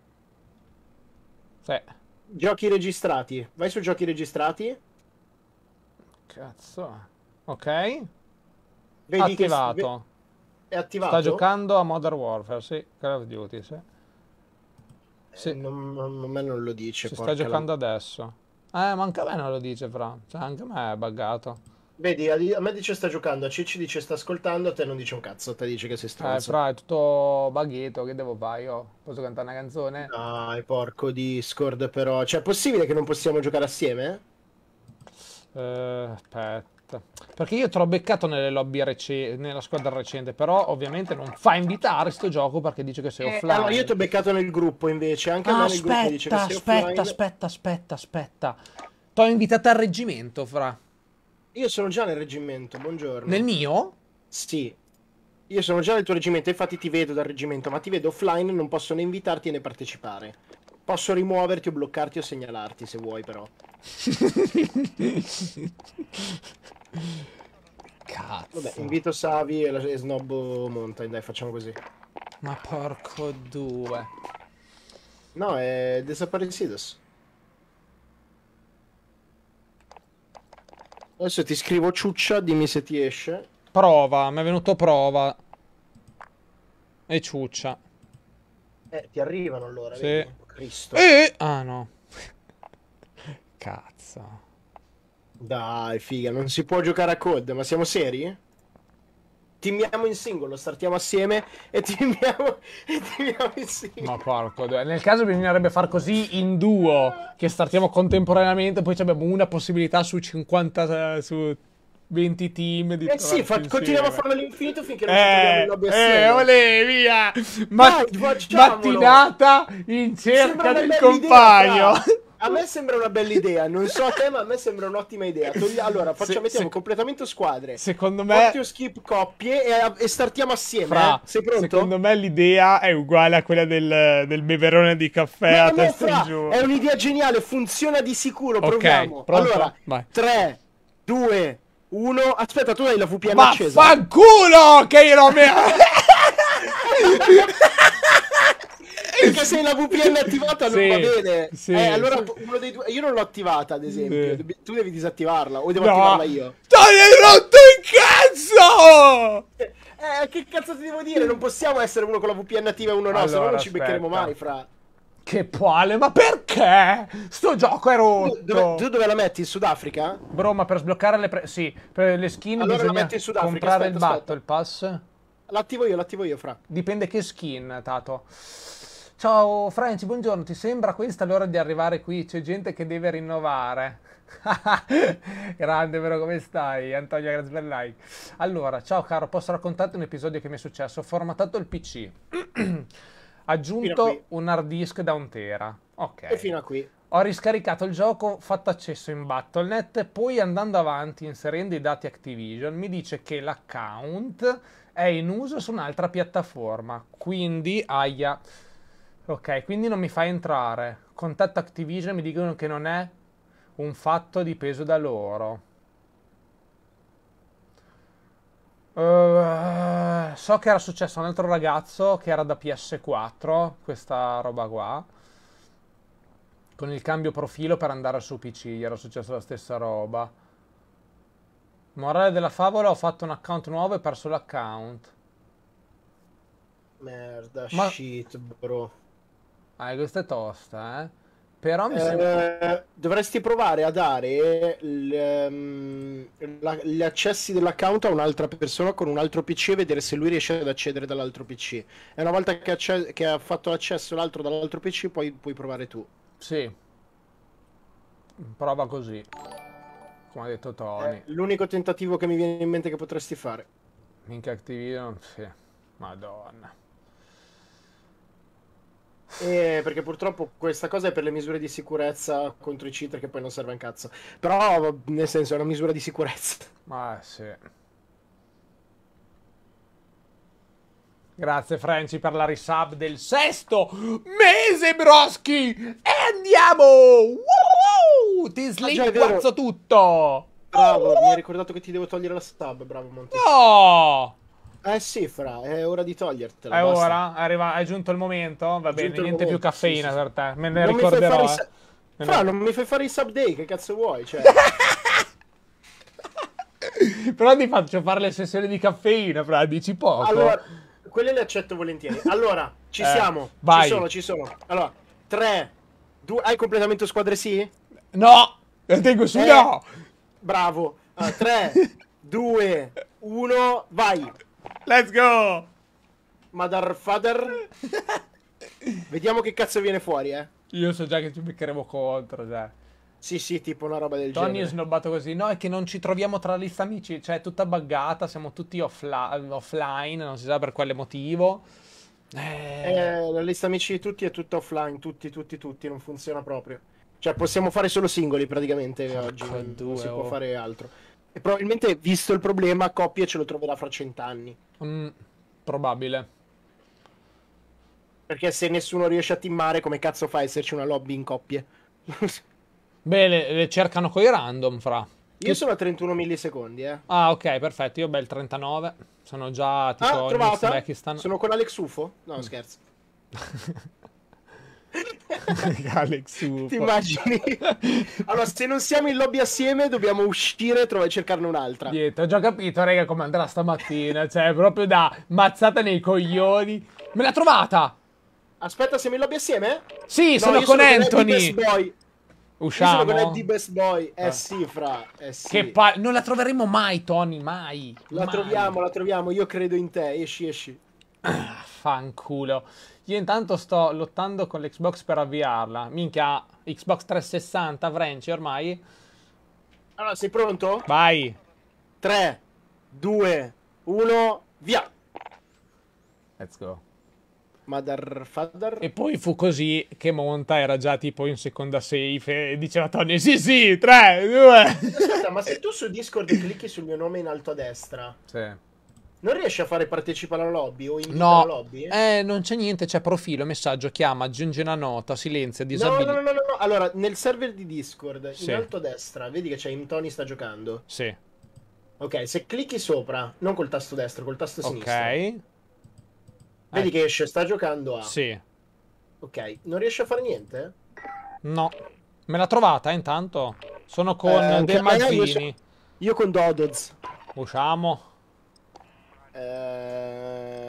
sì. Giochi registrati. Vai su giochi registrati. Cazzo. Ok. Vedi che Attivato. è attivato. Sta giocando a Modern Warfare, sì. Call of Duty, sì. Sì, Eh, non, non- a me non lo dice. si sta porca la- giocando adesso. Eh, ma anche a me non lo dice, fra. Cioè, anche a me è buggato. Vedi, a a me dice sta giocando, a Cicci dice sta ascoltando, a te non dice un cazzo, a te dice che sei Eh, stronzo. fra, è tutto bughetto, che devo fare io? Posso cantare una canzone? Dai, porco Discord, però. Cioè, è possibile che non possiamo giocare assieme? Eh, aspetta. Perché io te l'ho beccato nelle lobby rece- nella squadra recente, però ovviamente non fa invitare sto gioco perché dice che sei Eh, offline. allora, io ti ho beccato nel gruppo, invece. Anche a Ah, me nel gruppo dice che aspetta, sei aspetta, offline. aspetta, aspetta, aspetta. T'ho invitato al reggimento, fra. Io sono già nel reggimento, buongiorno. Nel mio? Sì. Io sono già nel tuo reggimento, infatti ti vedo dal reggimento, ma ti vedo offline, non posso né invitarti né partecipare. Posso rimuoverti o bloccarti o segnalarti se vuoi, però. Cazzo. Vabbè, invito Savi e, la, e Snobbo Mountain, dai, facciamo così. Ma porco due. No, è Desaparecidos. Adesso ti scrivo ciuccia, dimmi se ti esce. Prova, mi è venuto prova. E ciuccia. Eh, ti arrivano allora, Sì. vedi? Cristo. E... Ah, no. Cazzo. Dai, figa, non si può giocare a C O D, ma siamo seri? Teamiamo in singolo, startiamo assieme e teamiamo, e teamiamo in singolo. Ma porco due. Nel caso bisognerebbe far così in duo, che startiamo contemporaneamente, poi abbiamo una possibilità su cinquanta, su venti team di Eh sì, fa- trovarci continuiamo a insieme. farlo all'infinito finché non ci troviamo in Eh, lobby eh, assieme. olè, via! Ma- Dai, facciamolo! mattinata in cerca Sembra una del bella compagno. idea, fra. A me sembra una bella idea, non so a te, ma a me sembra un'ottima idea. Togli- Allora, facciamo, Se- mettiamo se- completamento squadre. Secondo me, Coppie o skip coppie e, e startiamo assieme. fra, eh? Sei pronto? secondo me l'idea è uguale a quella del, del beverone di caffè No, a no, testa fra, in giù. è un'idea geniale, funziona di sicuro, Ok, proviamo. pronto? Allora, Vai. tre, due, uno. Aspetta, tu hai la V P N accesa? Vaffanculo che io non mi... Perché se la V P N attivata non Sì, va bene. sì, eh, allora sì. uno dei due. Io non l'ho attivata, ad esempio. Sì. Devi- Tu devi disattivarla. O devo No, attivarla io. t'hai rotto il cazzo! Eh, che cazzo ti devo dire? Non possiamo essere uno con la V P N attiva e uno no, se no Allora, non ci beccheremo aspetta. mai, fra. Che palle, ma perché? Sto gioco è Tu rotto. dove, tu dove la metti? In Sudafrica? Bro, ma per sbloccare le pre... Sì, per le skin Allora la bisogna metti in Sudafrica, comprare aspetta, il aspetta. Battle Pass. L'attivo io, l'attivo io, fra. Dipende che skin, Tato. Ciao Franci, buongiorno, ti sembra questa l'ora di arrivare qui? C'è gente che deve rinnovare. Grande, vero, come stai? Antonio, grazie per il like. Allora, ciao caro, posso raccontarti un episodio che mi è successo? Ho formattato il P C. Fino a Aggiunto qui. un hard disk da un tera. Ok. E fino a qui. Ho riscaricato il gioco, fatto accesso in Battle punto net, poi andando avanti inserendo i dati Activision mi dice che l'account è in uso su un'altra piattaforma, quindi aia. Ok, quindi non mi fa entrare. Contatto Activision e mi dicono che non è un fatto dipeso da loro. Uh, so che era successo a un altro ragazzo che era da P S quattro, questa roba qua. Con il cambio profilo per andare su P C, gli era successa la stessa roba. Morale della favola, ho fatto un account nuovo e perso l'account. Merda, Ma- shit, bro. Ah, questa è tosta, eh. Però mi sembra... Eh, dovresti provare a dare l- ehm, la- gli accessi dell'account a un'altra persona con un altro P C e vedere se lui riesce ad accedere dall'altro P C. E una volta che, acce- che ha fatto l'accesso l'altro dall'altro P C, poi puoi provare tu. Sì. Prova così. come ha detto Tony. È l'unico tentativo che mi viene in mente che potresti fare. Minchia Activision, sì. Madonna. Eh, perché purtroppo questa cosa è per le misure di sicurezza contro i cheater che poi non serve un cazzo. Però, nel senso, è una misura di sicurezza. Ma sì. Grazie Franci per la resub del sesto mese, broschi! E andiamo! Woo! Ti Ah, già, è vero. slinguazzo tutto! Bravo, mi hai ricordato che ti devo togliere la stab. Bravo, Monte. No! Eh sì, fra, è ora di togliertela. È basta. ora? È, arriva- è giunto il momento? Va È bene, giunto il niente più momento, caffeina sì, sì. per te. Me ne Non mi fai ricorderò, fare i eh. sa- Me Fra, ne- non mi fai fare i sub day, che cazzo vuoi? Cioè, Però ti faccio fare le sessioni di caffeina, fra, dici poco. allora, quelle le accetto volentieri. Allora, ci Eh, siamo. vai. Ci sono, ci sono. Allora, tre, due, hai completamento squadre sì? No! Lo tengo su, Eh. no! Bravo. tre, due, uno, vai. Let's go! Mother father. Vediamo che cazzo viene fuori, eh. Io so già che ci beccheremo contro, cioè. Sì, sì, tipo una roba del Tony è genere. snobbato così. No, è che non ci troviamo tra la lista amici. Cioè, è tutta buggata. Siamo tutti offla- offline. Non si sa per quale motivo. Eh... Eh, la lista amici di tutti è tutta offline, tutti, tutti, tutti, non funziona proprio. Cioè, possiamo fare solo singoli praticamente Porco oggi, non, due, non si può oh. fare altro. E probabilmente, visto il problema, coppie ce lo troverà fra cent'anni. mm, probabile. Perché se nessuno riesce a teamare, come cazzo fa a esserci una lobby in coppie? Beh, le, le cercano coi random, fra. Io sono a trentuno millisecondi, eh. Ah, ok, perfetto. Io bel trentanove. Sono già tipo Ah, in trovata? Uzbekistan. Sono con Alex Ufo? No, scherzo. Alex Ufo. Ti immagini? Allora, se non siamo in lobby assieme, dobbiamo uscire e trovare, cercarne un'altra. Niente, ho già capito, raga, come andrà stamattina. Cioè, proprio da mazzata nei coglioni. Me l'ha trovata! Aspetta, siamo in lobby assieme? Sì, No, sono io con sono Anthony. Eddie Best Boy. Io Usciamo. sono con Eddie Best Boy. Eh Eh. sì, fra. Eh sì. Che pa- non la troveremo mai, Tony, mai. La mai. troviamo, la troviamo. Io credo in te. Esci, esci. Fanculo. Io intanto sto lottando con l'Xbox per avviarla. Minchia, Xbox trecentosessanta, Vrenci ormai. Allora, sei pronto? Vai. tre, due, uno, via. Let's go. Mother father. E poi fu così che Monta era già tipo in seconda safe e diceva Tony, sì sì, tre, due. Aspetta, ma se tu su Discord clicchi sul mio nome in alto a destra, Sì. non riesci a fare partecipa alla lobby o invita No, alla lobby? eh, non c'è niente, c'è profilo, messaggio, chiama, aggiunge una nota, silenzio, No, disabilita. no, no, no, no, no. Allora, nel server di Discord, Sì. in alto a destra, vedi che c'è in Tony sta giocando. Sì, Ok, se clicchi sopra, non col tasto destro, col tasto sinistro. ok. Vedi Eh, che esce, sta giocando a... Sì, Ok, non riesce a fare niente? no. Me l'ha trovata, eh, intanto. Sono con Eh, anche De a me, io Mazzini. so- Io con Dodoz. Usciamo. Eh...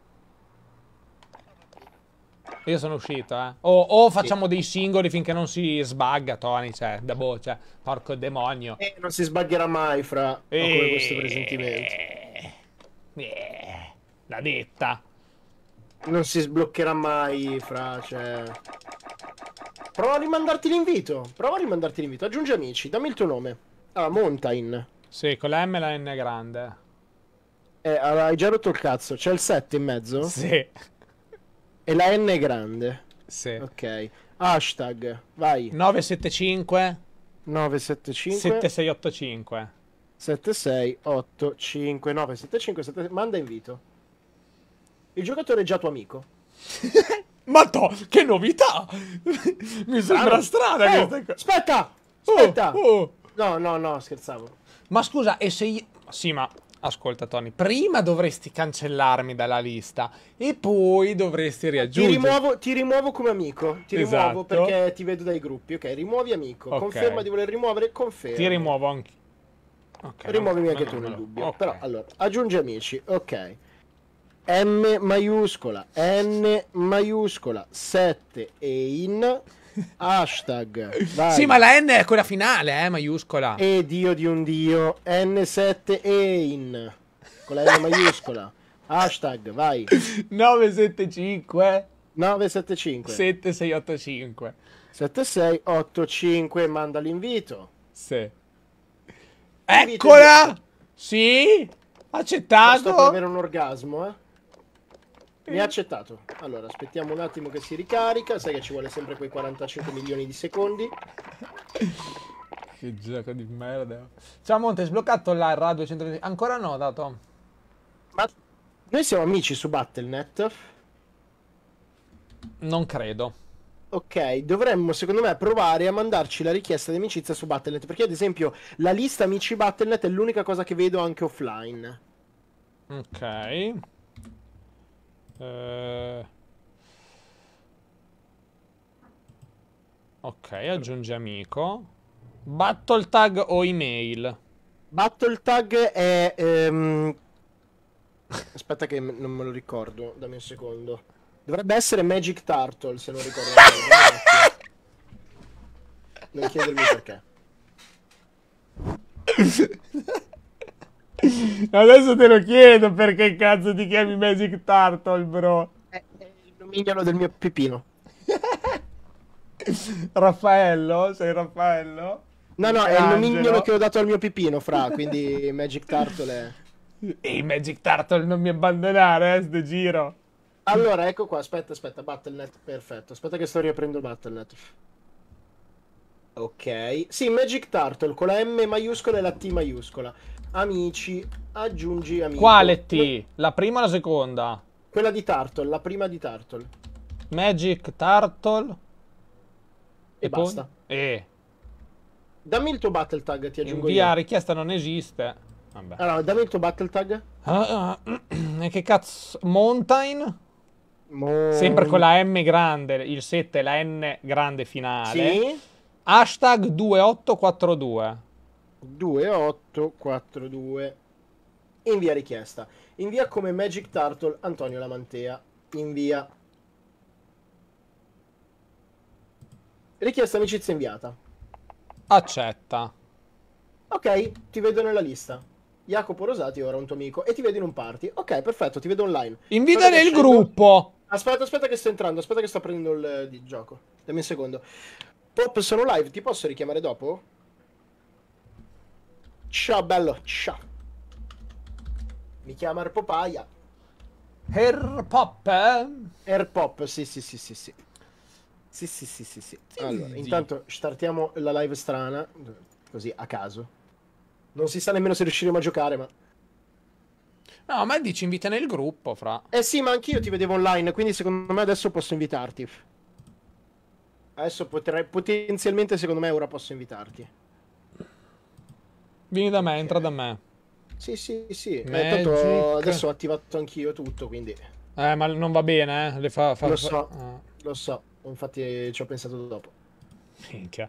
Io sono uscito, eh. O, o facciamo dei singoli finché non si sbagga, Tony, cioè, da boh, cioè, porco demonio. eh, non si sbagherà mai fra... Ho come questo presentimento. Eh, l'ha detta. Non si sbloccherà mai fra, cioè... Prova a rimandarti l'invito. Prova a rimandarti l'invito. Aggiungi amici, dammi il tuo nome. Ah, Mountain. Sì, con la M e la N grande. Eh, allora, hai già rotto il cazzo. C'è il sette in mezzo? Sì, E la N è grande. sì. Ok. Hashtag, vai. nove sette cinque nove sette cinque sette sei otto cinque. sette sei otto cinque nove sette cinque sette... Manda invito. Il giocatore è già tuo amico. Ma to, che novità! Mi sembra strana Oh, questa cosa. aspetta! Oh, Aspetta! oh. No, no, no, scherzavo. Ma scusa, e se io... Sì, ma ascolta Tony, prima dovresti cancellarmi dalla lista e poi dovresti Ti riaggiungere. rimuovo, ti rimuovo come amico. Ti Esatto. rimuovo perché ti vedo dai gruppi. Ok, rimuovi amico. Ok. Conferma di voler rimuovere, conferma. Ti rimuovo anche. Ok, Rimuovimi non- anche non tu me nel lo- dubbio. ok. Però, allora, aggiungi amici. Ok. M maiuscola, N maiuscola, sette e in, hashtag, vai. Sì, ma la N è quella finale, eh, maiuscola. E dio di un dio, N sette e in, con la N maiuscola, hashtag, vai. nove sette cinque nove sette cinque sette sei otto cinque. sette sei otto cinque, manda l'invito. Sì. Eccola! Sì! Sto per Accettato! avere un orgasmo, eh. Mi ha accettato. Allora, aspettiamo un attimo che si ricarica. Sai che ci vuole sempre quei quarantacinque milioni di secondi. Che gioco di merda. Ciao Monte, hai sbloccato la R A duecentoventi? Ancora no, dato. Ma noi siamo amici su Battle punto net. Non credo. Ok, dovremmo secondo me provare a mandarci la richiesta di amicizia su Battle punto net. Perché ad esempio la lista amici Battle punto net è l'unica cosa che vedo anche offline. Ok. Eh... Ok, aggiungi amico. Battle tag o email? Battle tag è... ehm, Aspetta che m- non me lo ricordo, dammi un secondo. Dovrebbe essere Magic Turtle, se non ricordo male. Dammi un attimo. Non chiedermi perché. Adesso te lo chiedo perché cazzo ti chiami Magic Turtle, bro. È, è il nomignolo del mio pipino. Raffaello? Sei Raffaello? No, no, è il nomignolo Michelangelo? che ho dato al mio pipino, fra, quindi Magic Turtle è... Ehi, Magic Turtle, non mi abbandonare, eh, sto giro. Allora, ecco qua, aspetta, aspetta, Battle punto net, perfetto. Aspetta che sto riaprendo Battle punto net. Ok. Sì, Magic Turtle con la M maiuscola e la T maiuscola. Amici, aggiungi amico. Quale T? La prima o la seconda? Quella di Turtle, la prima di Turtle. Magic Turtle. E poi? basta. E. Dammi il tuo battle tag, ti aggiungo Invia io. richiesta non esiste. Vabbè. Allora, dammi il tuo battle tag. Ah, ah, e che cazzo? Mountain? Mo- Sempre con la M grande, il sette e la N grande finale. Sì. Hashtag due otto quattro due. due otto quattro due. Invia richiesta. Invia come Magic Turtle Antonio Lamantea. Invia. Richiesta amicizia inviata. Accetta. Ok, ti vedo nella lista. Jacopo Rosati è ora un tuo amico e ti vedo in un party. Ok, perfetto, ti vedo online. Invita Aspetta che nel scendo. gruppo. Aspetta, aspetta che sto entrando, aspetta che sto prendendo il, il gioco. Dammi un secondo. Pop, sono live, ti posso richiamare dopo? Ciao bello, ciao. Mi chiama Arpopaia. Herr Pop, eh? Airpop, sì, sì, sì, sì, sì. Sì, sì, sì, sì, sì. Allora, intanto startiamo la live strana, così a caso. Non si sa nemmeno se riusciremo a giocare, ma... No, ma dici invita nel gruppo, fra. Eh sì, ma anch'io ti vedevo online, quindi secondo me adesso posso invitarti. Adesso potrei, potenzialmente secondo me ora posso invitarti. Vieni da me, Ok. entra da me. Sì, sì, sì. Eh, Magic. tanto adesso ho attivato anch'io tutto, quindi... Eh, ma non va bene, eh? Le fa, fa, Lo fa- so, ah, lo so. Infatti ci ho pensato dopo. minchia.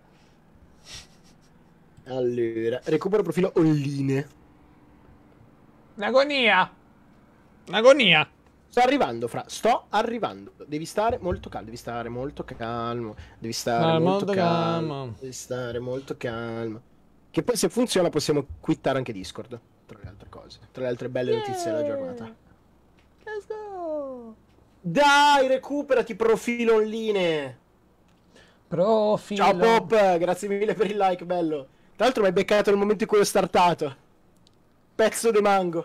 Allora, recupero profilo Olline. Un'agonia. Un'agonia. Sto arrivando, fra. Sto arrivando. Devi stare molto calmo. Devi stare molto calmo. Devi stare Ah, molto molto calmo. calmo. Devi stare molto calmo. Che poi se funziona possiamo quittare anche Discord. Tra le altre cose. Tra le altre belle notizie della giornata. Let's go. Dai, recuperati profilo online. Profilo. Ciao Pop, grazie mille per il like, bello. Tra l'altro mi hai beccato nel momento in cui ho startato. Pezzo di mango.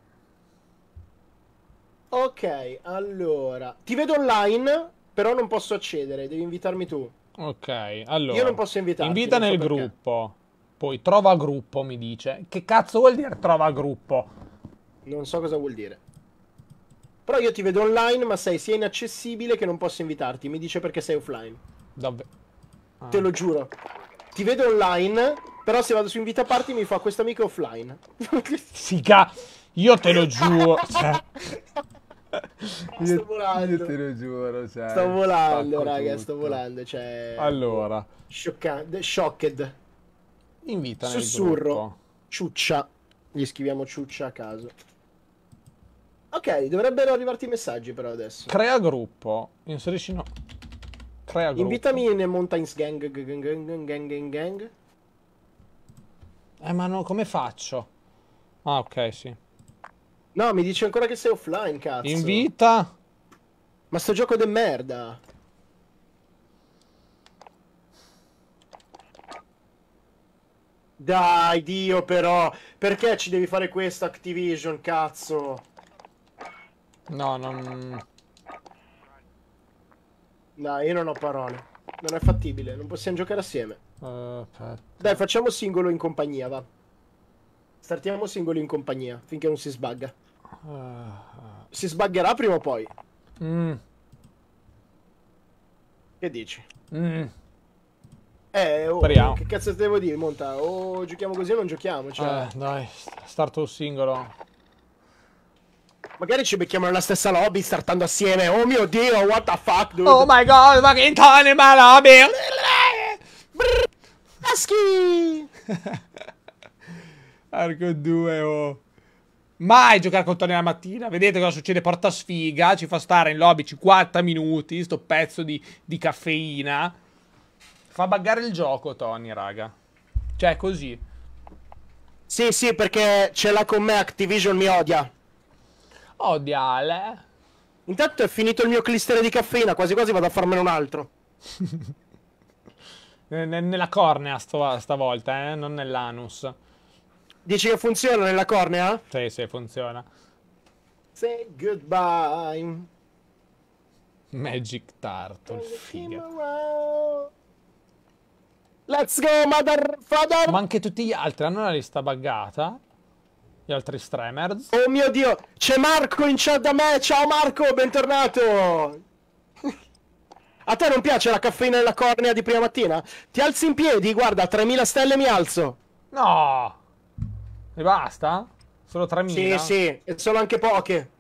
Ok, allora. Ti vedo online, però non posso accedere, devi invitarmi tu. Ok, allora. Io non posso invitarti, Invita non so nel perché. gruppo. Poi trova gruppo, mi dice. Che cazzo vuol dire trova gruppo? Non so cosa vuol dire. Però io ti vedo online, ma sei sia inaccessibile che non posso invitarti. Mi dice perché sei offline. Davvero? Te lo giuro. Ti vedo online, però se vado su invita party mi fa questo amico offline. Figa, io te lo giuro. Cioè, Sto volando. io te lo giuro. Cioè, Sto volando, spacco raga, tutto. sto volando. Cioè... Allora, Scioccante. Shocked. invita nel Sussurro. gruppo. Ciuccia. Gli scriviamo ciuccia a caso. Ok, dovrebbero arrivarti i messaggi però adesso. Crea gruppo. Inserisci no. Crea gruppo. Invitami in Mountains Gang gang gang gang gang gang gang. Eh, ma no, come faccio? Ah, ok, sì. No, mi dice ancora che sei offline, cazzo. Invita. Ma sto gioco de merda. Dai, Dio però. Perché ci devi fare questo, Activision, cazzo? No, non... Dai, io non ho parole. Non è fattibile, non possiamo giocare assieme. Uh, aspetta. Dai, facciamo singolo in compagnia, va. Startiamo singoli in compagnia, finché non si sbagga. Uh, Si sbaggerà prima o poi. mm, Che dici? mm. Eh, oh, Speriamo. che cazzo te devo dire, Monta? O giochiamo così o non giochiamo, cioè... Eh, dai, starto singolo. Magari ci becchiamo nella stessa lobby, startando assieme. Oh mio Dio, what the fuck, dude? Oh my god, ma che intone ma lobby! Aschi! Arco due, oh. Mai giocare con Tony la mattina. Vedete cosa succede? Porta sfiga. Ci fa stare in lobby cinquanta minuti. Sto pezzo di, di caffeina. Fa buggare il gioco, Tony, raga. Cioè, così. Sì, sì, perché ce l'ha con me, Activision mi odia. Odiale. Intanto è finito il mio clister di caffeina, quasi quasi vado a farmene un altro. Nella cornea sto, stavolta, eh? Non nell'anus. Dici che funziona nella cornea? Sì, sì, funziona. Say goodbye. Magic Turtle, figa. Let's go, mother father. Ma anche tutti gli altri hanno una lista buggata. Gli altri streamers. Oh mio Dio, c'è Marco in chat da me. Ciao Marco, bentornato. A te non piace la caffeina nella cornea di prima mattina? Ti alzi in piedi, guarda, tremila stelle mi alzo. No! E basta? Solo tremila? Sì, sì, e sono anche poche.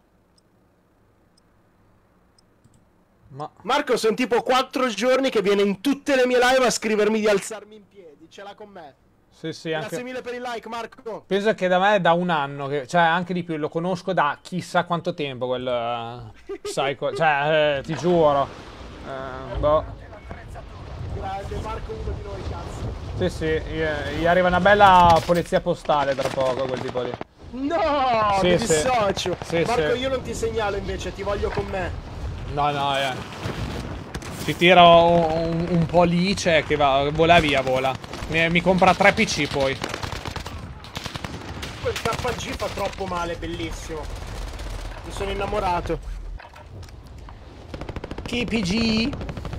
Ma... Marco, sono tipo quattro giorni che viene in tutte le mie live a scrivermi di alzarmi in piedi. Ce l'ha con me. Sì, sì, Grazie anche... mille per il like, Marco. Penso che da me è da un anno, che... cioè anche di più, lo conosco da chissà quanto tempo quel uh, psycho, cioè eh, ti giuro. Eh, boh. Grande, Marco, uno di noi, cazzo. Sì, sì, gli, gli arriva una bella polizia postale tra poco, quel tipo lì. No, Sì, mi sì. dissocio. Sì, Marco, sì. io non ti segnalo invece, ti voglio con me. No, no, eh. Ti tiro un, un po' lì, cioè che va, vola via, vola. Mi, mi compra tre P C poi. Quel K G fa troppo male, bellissimo. Mi sono innamorato. Che P G?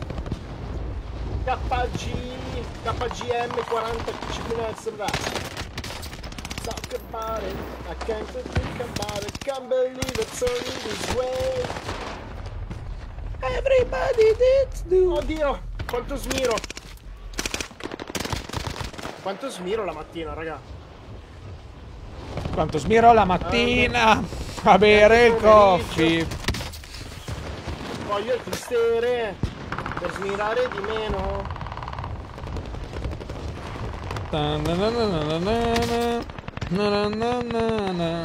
K G, K G M quaranta minutes Talk about it, I can't think about it, can't believe it's turning this way. Everybody did do. Oddio, quanto smiro. Quanto smiro la mattina, raga. Quanto smiro la mattina a bere il coffee. Voglio il clistere per smirare di meno. Na na na na na na na na na na.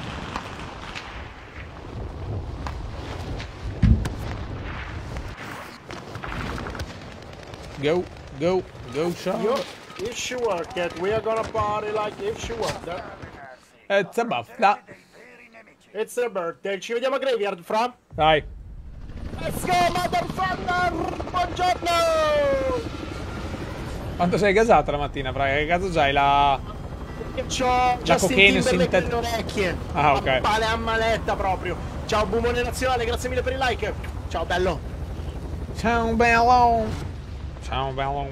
Go, go, go, shot. Io, if she work it, we are gonna party like if she worked it. It's a baffa. It's her birthday. Ci vediamo a Graveyard, fra. Dai. Let's go, motherfucker! Buongiorno! Quanto sei gasato la mattina, fra? Che cazzo c'hai la... Che c'ho Justin cocaine Timberlake sintet- nelle orecchie. Ah, ok. A pale a maletta proprio. Ciao, Bumone Nazionale, grazie mille per il like. Ciao, bello. Ciao bello. Ciao bello.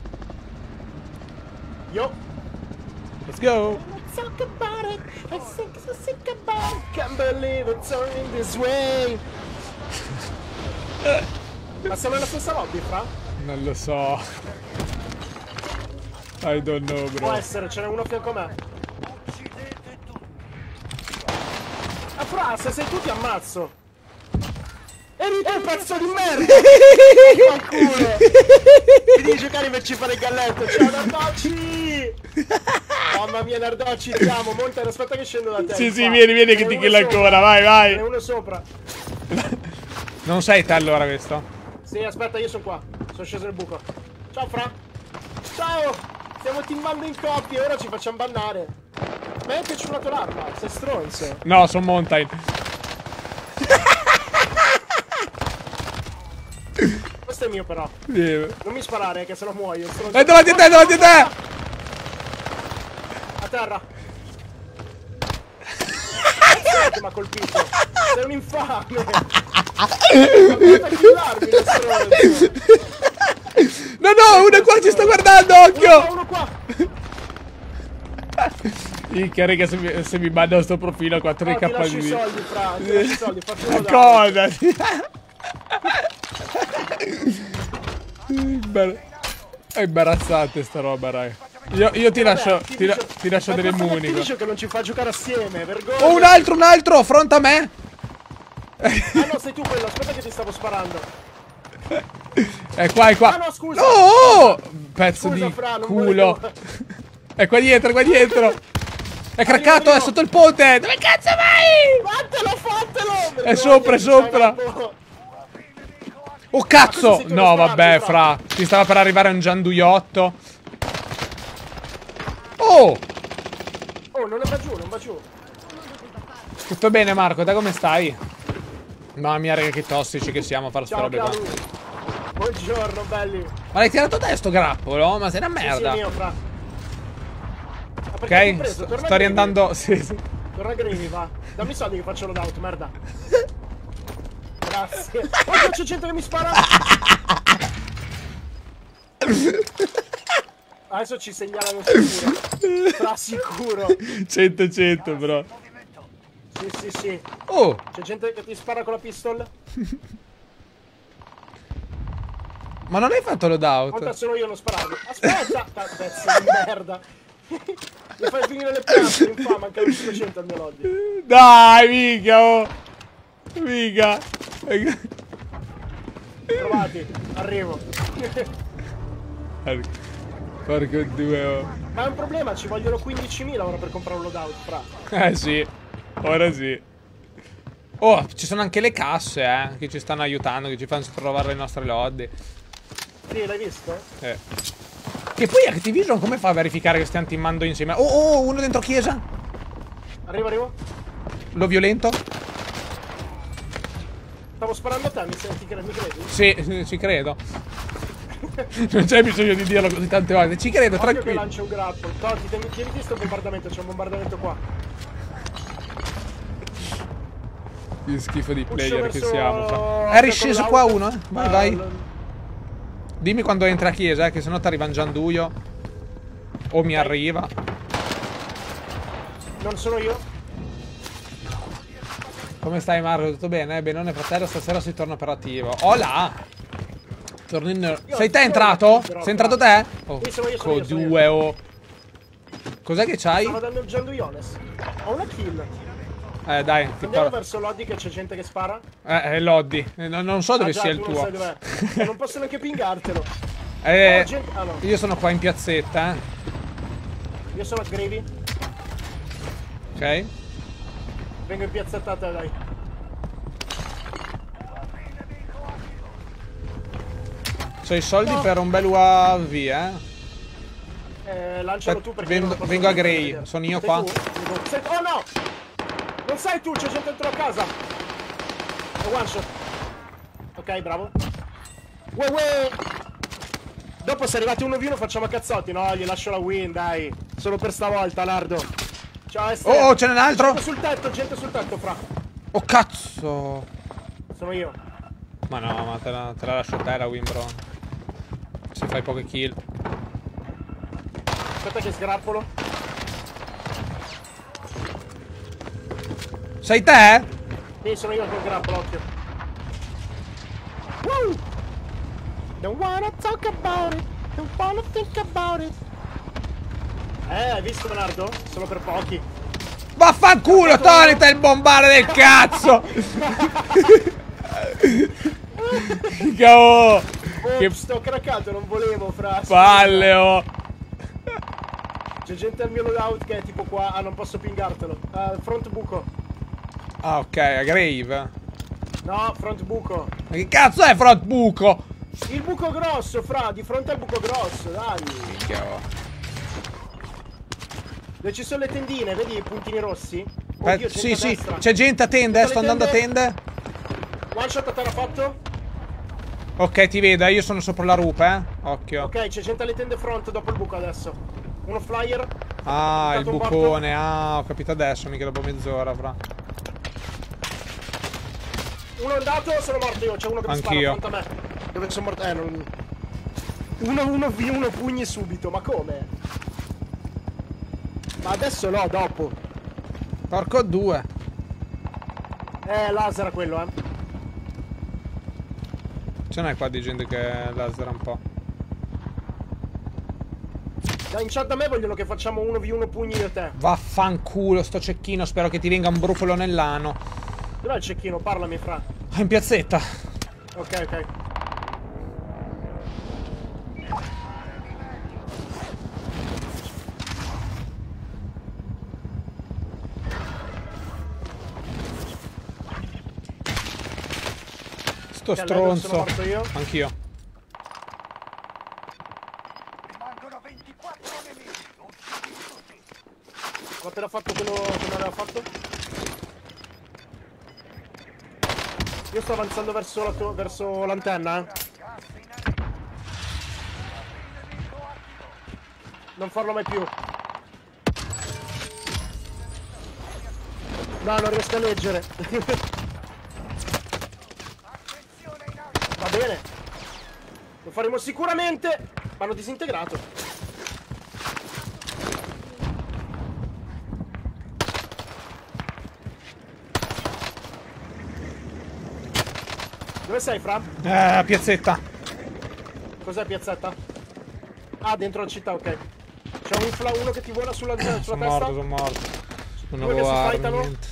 Yo. Let's go. Let's talk about it. I think so sick about it. Can't believe it's turning this way. Ma siamo nella stessa lobby, fra? Non lo so. I don't know, Può bro. essere, ce n'è uno a fianco a me. Ah, fra, se sei tu ti ammazzo. Eri tu, pezzo di merda! Fanculo! Mi devi giocare invece di fare il galletto. Ciao, Nardocci! Mamma mia, Nardocci, ti amo. Monta, aspetta che scendo da te. Sì, sì, Fa. vieni, vieni Ce che n'è ti uno kill sopra. ancora, vai, Ce n'è vai. uno sopra. Non sei te allora questo? Sì, aspetta, io sono qua. Sono sceso nel buco. Ciao, fra. Ciao! Stiamo teamando in coppie, ora ci facciamo bannare. Ma è piaciuto l'arma, sei stronzo. No, sono Mountain. Questo è mio però. Sì. Non mi sparare che sennò muoio. Stronzo. È davanti a te, davanti a te! terra. Che mi ha colpito. Sei un infame. Ma basta killarmi, lo stronzo. No, no, uno qua ci sta guardando, occhio! Uno qua, uno qua. Minchia, raga, se mi, se mi manda sto profilo qua, tre No, K ti lascio i di... soldi, fra. Ti lascio i soldi, faccio uno da. Cosa? Imbar- È imbarazzante sta roba, raga. Io, io ti lascio, Vabbè, ti, la- dice- ti lascio ma delle questo muni. Ti dice che non ci fa giocare assieme, vergogna. Oh, un altro, un altro, affronta me! Ah no, sei tu quello, aspetta che ti stavo sparando. È qua, è qua. Ah, no, scusa. Oh! Pezzo Scusa, di Fra, non culo. volevo. È qua dietro, è qua dietro. È craccato, è sotto il ponte. Dove cazzo vai? Fatelo, fatelo! Vergogna, È sopra, è mi c'hai sopra. un po'. Oh Ma cazzo! cosa sei tu, No, lo vabbè, sparati, fra. Ti stava per arrivare un gianduiotto. Oh! Oh, non va giù, non va giù. Tutto bene, Marco? Da come stai? Mamma mia, raga, che tossici che siamo a fare sta Ciao, roba qua. Calu. Buongiorno, belli. Ma l'hai tirato te sto grappolo? Ma sei una Sì, merda. sì, mio, fra. Ma perché ti ho Ok, preso? sto, Torna sto a riandando. Sì, sì. Grevi. Torna a Grevi, va. Dammi i soldi che faccio loadout, merda. Grazie. Oh, c'è gente che mi spara. Adesso ci segnalano sicuro. Fra sicuro. cento cento, bro. Sì, sì, sì. Oh! C'è gente che ti spara con la pistol? Ma non hai fatto Quanta loadout? sono io a non spararli? Aspetta! Ah, pezzo di merda. Mi fai finire le piazze, infame, mancano cinquecento al mio lobby. Dai, mica, oh! Mica! Trovati, arrivo. Porco due, oh. Ma è un problema, ci vogliono quindicimila ora per comprare un loadout, fra. Eh sì, ora sì. Oh, ci sono anche le casse, eh, che ci stanno aiutando, che ci fanno trovare le nostre lodi. Sì, l'hai visto? Eh. Che poi Activision come fa a verificare che stiamo teamando insieme? Oh, oh, uno dentro chiesa. Arrivo, arrivo. Lo violento? Stavo sparando a te, mi senti, mi credi? Sì, sì, ci credo. Non c'è bisogno di dirlo così tante volte. Ci credo, Occhio che tranquillo. lancia un grappolo. Totti, tieni, tieniti sto bombardamento, c'è un bombardamento qua. Che schifo di Puscio player che verso- siamo. Fra. verso È risceso qua l'auto. uno, eh. Vai, Ah, vai. l- Dimmi quando entra a chiesa, eh, che sennò ti arriva un gianduio. O mi arriva. Non sono io. Come stai, Marco? Tutto bene? Benone, fratello, stasera si torna operativo. Hola! Torno in... Io Sei te sono entrato? però, Sei entrato te? Oh, Sì, sono io, sono io, sono io. due, oh. Cos'è che c'hai? Stavo dando il Gianduiones. Ho una kill. Eh, dai, ti Andiamo parlo. verso l'Oddi che c'è gente che spara. Eh, è Loddi. Eh, non, non so dove Ah, già, sia il tu non tuo. sai dov'è. E non posso neanche pingartelo. Eh, Oh, gente- ah, no. io sono qua in piazzetta, eh. Io sono a Grevi. Ok? Vengo in piazzetta a te, dai. C'ho i soldi No. per un bel U A V, eh. Eh, lancialo Aspetta, tu perché vengo- io non posso vengo a neanche Grey. vedere. Sono io Sei qua. tu? Sei- Oh no! Non sei tu, c'è gente dentro la casa. È one shot. Ok, bravo. Uè, uè. Dopo se arrivate uno v uno facciamo cazzotti. No, gli lascio la win, dai. Solo per stavolta, Nardo. Ciao, Esther. Oh, oh, ce n'è un altro? Gente sul tetto, gente sul tetto, fra. Oh, cazzo! Sono io. Ma no, ma te la, te la lascio a te la win, bro. Se fai poche kill. Aspetta che sgrappolo. Sei te? Sì, sono io col grappolo, occhio. Woo! Don't wanna talk about it. Don't wanna think about it. Eh, hai visto, Leonardo? Solo per pochi. Vaffanculo, togliti il bombare del cazzo! Cavolo! Oh, Che sto craccato, non volevo, fra. palle, oh! C'è gente al mio loadout che è tipo qua. Ah, non posso pingartelo. Uh, front buco. Ah, ok, a Grave. No, front buco. Ma che cazzo è front buco? Il buco grosso, fra, di fronte al buco grosso, dai. Minchia, oh. Dove ci sono le tendine, vedi i puntini rossi? Eh, Oddio, gente sì, a sì, destra. c'è gente a tende, eh, Tutte sto le andando a tende. One shot a terra fatto? Ok, ti vedo, eh, io sono sopra la rupe, eh. Occhio. Ok, c'è gente alle tende front dopo il buco adesso. Uno flyer. Ah, il Ho dato un bucone. Ah, ho capito adesso, mica dopo mezz'ora, fra. Uno è andato, sono morto io. C'è uno che mi spara Anch'io. fronte a me. Dove sono morto? Eh, non... Uno, uno, vi uno pugni subito, ma come? Ma adesso no, dopo. Porco due. Eh, laser quello, eh. Ce n'è qua di gente che laser un po'. Dai, in chat da me vogliono che facciamo uno v uno pugni io e te. Vaffanculo, sto cecchino, spero che ti venga un brufolo nell'ano. Dov'è il cecchino? Parlami, fra. Ah, in piazzetta. Ok, ok. Sto Ok, allora sono stronzo. morto io. Anch'io. Rimangono ventiquattro nemici. Uccidi tutti. Ho appena fatto quello che non aveva fatto. Io sto avanzando verso la tua- verso l'antenna, eh. Gas in arrivo. Nemico attivo. Non farlo mai più. No, non riesco a leggere. Attenzione in alto. Va bene. Lo faremo sicuramente. Ma hanno disintegrato. Dove sei, Fra? Eh, piazzetta. Cos'è piazzetta? Ah, dentro la città, ok. C'è un fla uno che ti vola sulla, sulla Sono testa. morto, sono morto. Non Due che avevo si armi, fightano? niente.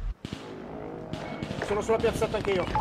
Sono sulla piazzetta anche io.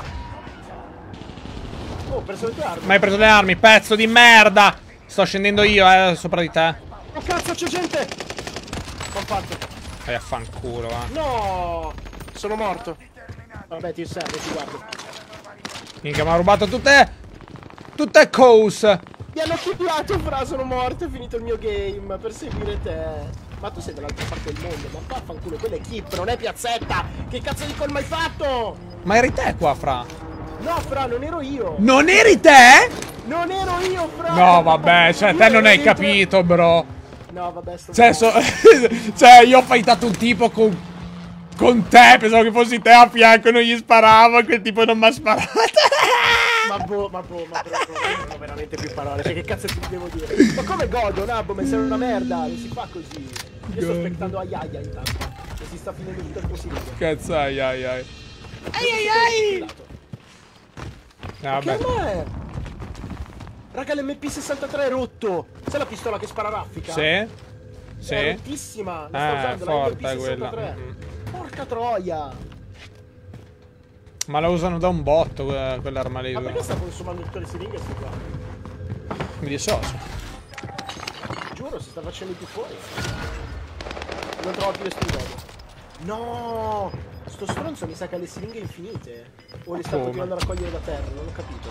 Oh, ho preso le tue armi. Ma hai preso le armi, pezzo di merda! Sto scendendo io, eh, sopra di te. Oh cazzo, c'è gente! Ho fatto. Vai a fanculo, eh. No! Sono morto. Vabbè, ti serve, ti guardo. Minchia, mi ha rubato tutte... Tutte cose. Mi hanno killato, fra, sono morto, è finito il mio game per seguire te. Ma tu sei dall'altra parte del mondo, ma vaffanculo, quella è Kip, non è piazzetta! Che cazzo di colma hai fatto? Ma eri te qua, fra? No, fra, non ero io! Non eri te? Non ero io, fra! No, vabbè, cioè, Io te non ero hai dentro- capito, bro. No, vabbè, sto Cioè, so... cioè, io ho fightato un tipo con... Con te, pensavo che fossi te a fianco e non gli sparavo e quel tipo non mi ha sparato. Ma boh, ma boh, ma bro, bro, io non ho veramente più parole, cioè che cazzo ti devo dire? Ma come godo, Nabbo, ma sei una merda, non si fa così. Io sto aspettando Ayaya intanto, che si sta finendo tutto il possibile. Cazzo, ai ai ai. Ai ai ai! Ah, Che vabbè. è? Raga, l'M P sessantatré è rotto! Sai la pistola che spara raffica? Sì? Sì? È rottissima, la sta Eh, usando forte la M P quella. sessantatré. Mm. Porca troia! Ma la usano da un botto que- quell'arma lì. Ma perché sta consumando tutte le siringhe sto qua? Mi dissocio. Giuro, si sta facendo più fuori. Non trovo più le stringate. No! Sto stronzo mi sa che ha le siringhe infinite. O le sta Come? continuando a raccogliere da terra, non ho capito.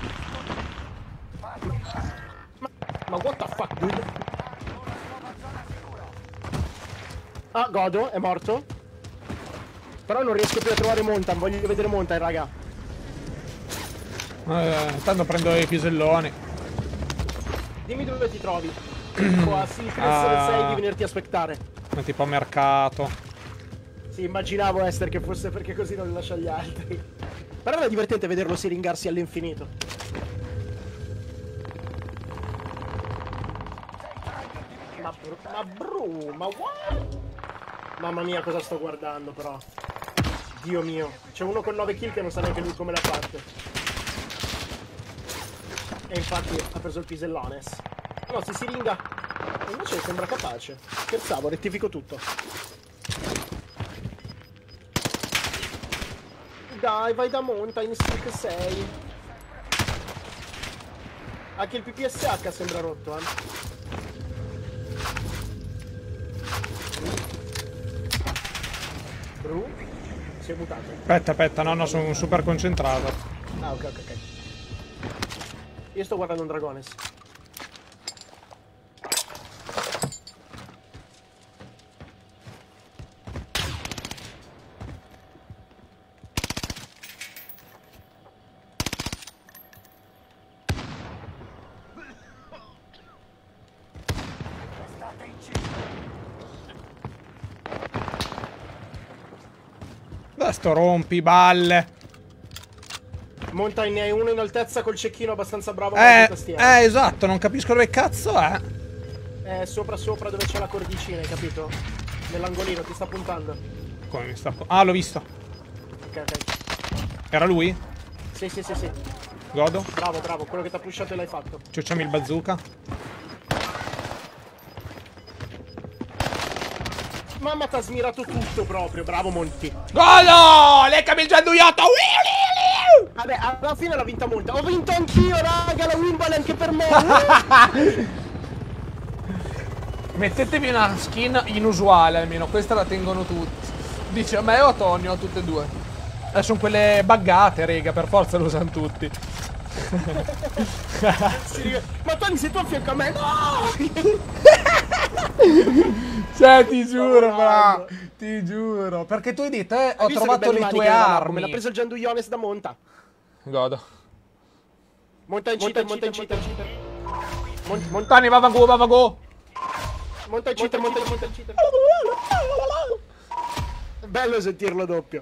Ma, ma what the fuck, dude? Ah, Godo, è morto. Però non riesco più a trovare Montan, voglio vedere Montan, raga. Eh, tanto prendo i piselloni. Dimmi dove ti trovi. Qua, sì, Ah. sei di venirti a aspettare. Ma tipo a mercato. Sì, immaginavo Esther che fosse perché così non li lascia agli altri. Però era divertente vederlo siringarsi all'infinito. Ma bro, ma bro, ma what? Mamma mia, cosa sto guardando però. Dio mio, c'è uno con nove kill che non sa neanche lui come l'ha fatto. E infatti ha preso il pisellones. No, si siringa. E invece sembra capace. Scherzavo, rettifico tutto. Dai, vai da Mountain, sì che sei. Anche il P P S H sembra rotto, eh. Bru? Si è mutato. Aspetta, aspetta, no, no, sono super concentrato. Ah, ok, ok, ok. Io sto guardando un Dragones. Ah, sto rompiballe. Mountain, ne hai uno in altezza col cecchino abbastanza bravo con Eh, la tastiera. eh, esatto, non capisco dove cazzo è. Eh, sopra sopra dove c'è la cordicina, hai capito? Nell'angolino, ti sta puntando. Come mi sta... Ah, l'ho visto. Ok, ok. Era lui? Sì, sì, sì, sì. Godo. Bravo, bravo, quello che ti ha pushato e l'hai fatto. Ciucciami il bazooka. Mamma, t'ha smirato tutto proprio, bravo Monti. Godo! Leccami il gianduiotto! Vabbè, alla fine l'ha vinta Monti. Ho vinto anch'io, raga, la Wimbledon anche per me. Mettetevi una skin inusuale almeno, questa la tengono tutti. Dice a me o a Tony o a tutte e due. Eh, sono quelle buggate, rega, per forza lo usano tutti. Sì, ma Tony, sei tu a fianco a me? No! Cioè, ti giuro, Sto bra, ti giuro. Perché tu hai detto, eh, ho Hai visto trovato che belli le mani tue che aveva Nabbo? armi. Me l'ha preso il Gianduiones da Monta. Godo. Monta in cheater, monta in cheater. Mon- Monta Tony, va, va, go, va, va, go. monta in cheater, monta in cheater. È bello sentirlo doppio.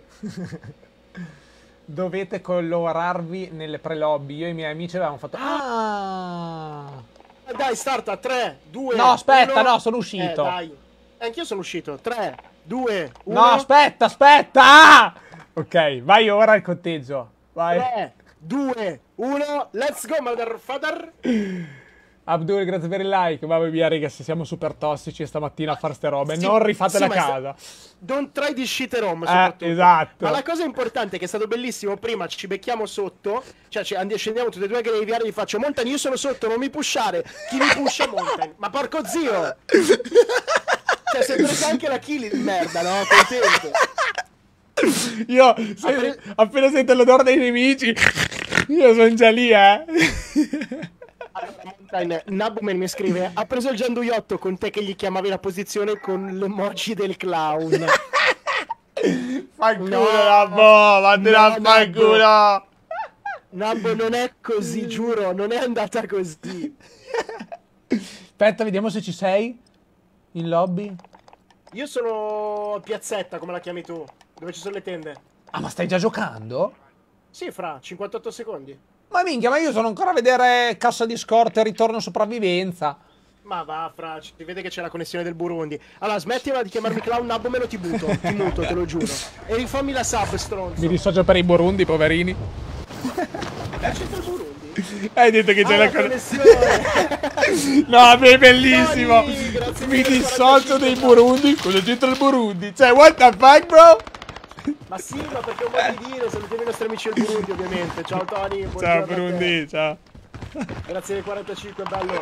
Dovete colorarvi nelle pre-lobby. Io e i miei amici avevamo fatto... Ah! Dai, starta, tre, due, No, aspetta, uno. no, sono uscito. Eh, dai. Eh, anch'io sono uscito. tre, due, uno. No, aspetta, aspetta! Ah! Ok, vai ora il conteggio. Vai. tre, due, uno. Let's go, motherfucker. Abdul, grazie per il like. Mamma mia, raga, se siamo super tossici stamattina a fare ste robe. Sì, non rifate sì, la ma casa. Don't try this shit at home, Eh, soprattutto. esatto. Ma la cosa importante è che è stato bellissimo. Prima ci becchiamo sotto, cioè ci andi- scendiamo tutti e due a graveyard e gli faccio: Montan, io sono sotto, non mi pushare. Chi mi pusha, Montan? Ma porco zio! Cioè, si è presa anche la kill di merda, no? Contento. Io, se- pre- appena sento l'odore dei nemici, io sono già lì, eh. Allora, Montan, Nabumen mi scrive: ha preso il gianduiotto con te che gli chiamavi la posizione con l'emoji del clown. Fanculo, No. Nabbo, vattene a No, fanculo. Nabbo, non è così, giuro, non è andata così. Aspetta, vediamo se ci sei. In lobby. Io sono a piazzetta, come la chiami tu, dove ci sono le tende. Ah, ma stai già giocando? Sì, fra cinquantotto secondi. Ma minchia, ma io sono ancora a vedere cassa di scorte e ritorno sopravvivenza. Ma va, fra, ci- si vede che c'è la connessione del Burundi. Allora, smettila di chiamarmi clown, Nabbo, me lo ti butto, ti muto, te lo giuro. E rifammi la sub, stronzo. Mi dissocio per i Burundi, poverini. C'è il Burundi? Hai detto che c'è Ah, la la connessione. connessione! No, è bellissimo. Tony, grazie Mi mille, dissocio quarantacinque dei no. Burundi. Cosa c'entra il Burundi? Cioè, what the fuck, bro? Ma sì, ma perché è un modo di dire, salutiamo i nostri amici del Burundi, ovviamente. Ciao Tony, buon Ciao, giorno a te. Burundi, ciao. Grazie dei quarantacinque, bello.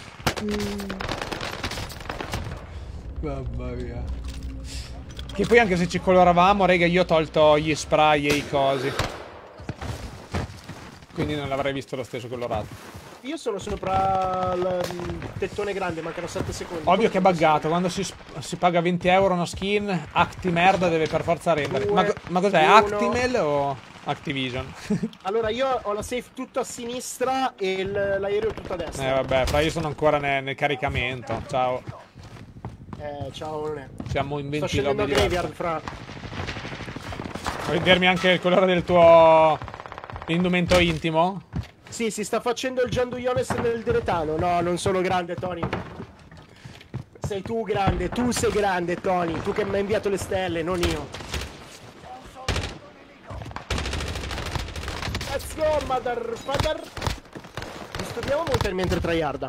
Mamma mia. Che poi anche se ci coloravamo, raga, io ho tolto gli spray e i cosi. Quindi non l'avrei visto lo stesso colorato. Io sono sopra il mm, tettone grande, mancano sette secondi. Ovvio che è buggato, quando si, sp- si paga venti euro una skin, Acti merda deve per forza rendere. Ma, co- ma cos'è? uno. Actimel o Activision? Allora, io ho la safe tutto a sinistra e il- l'aereo tutto a destra. Eh vabbè, fra io sono ancora ne- nel caricamento. Ciao. Eh, ciao, non è. Siamo in Sto venti scendendo a lobby graveyard, diverse. fra. Vuoi dirmi anche il colore del tuo indumento intimo? Sì, si sta facendo il Gianduiones nel diretano. No, non sono grande, Tony. Sei tu grande, tu sei grande, Tony. Tu che mi hai inviato le stelle, non io. Let's go, motherfucker. Disturbiamo molto mentre tryharda.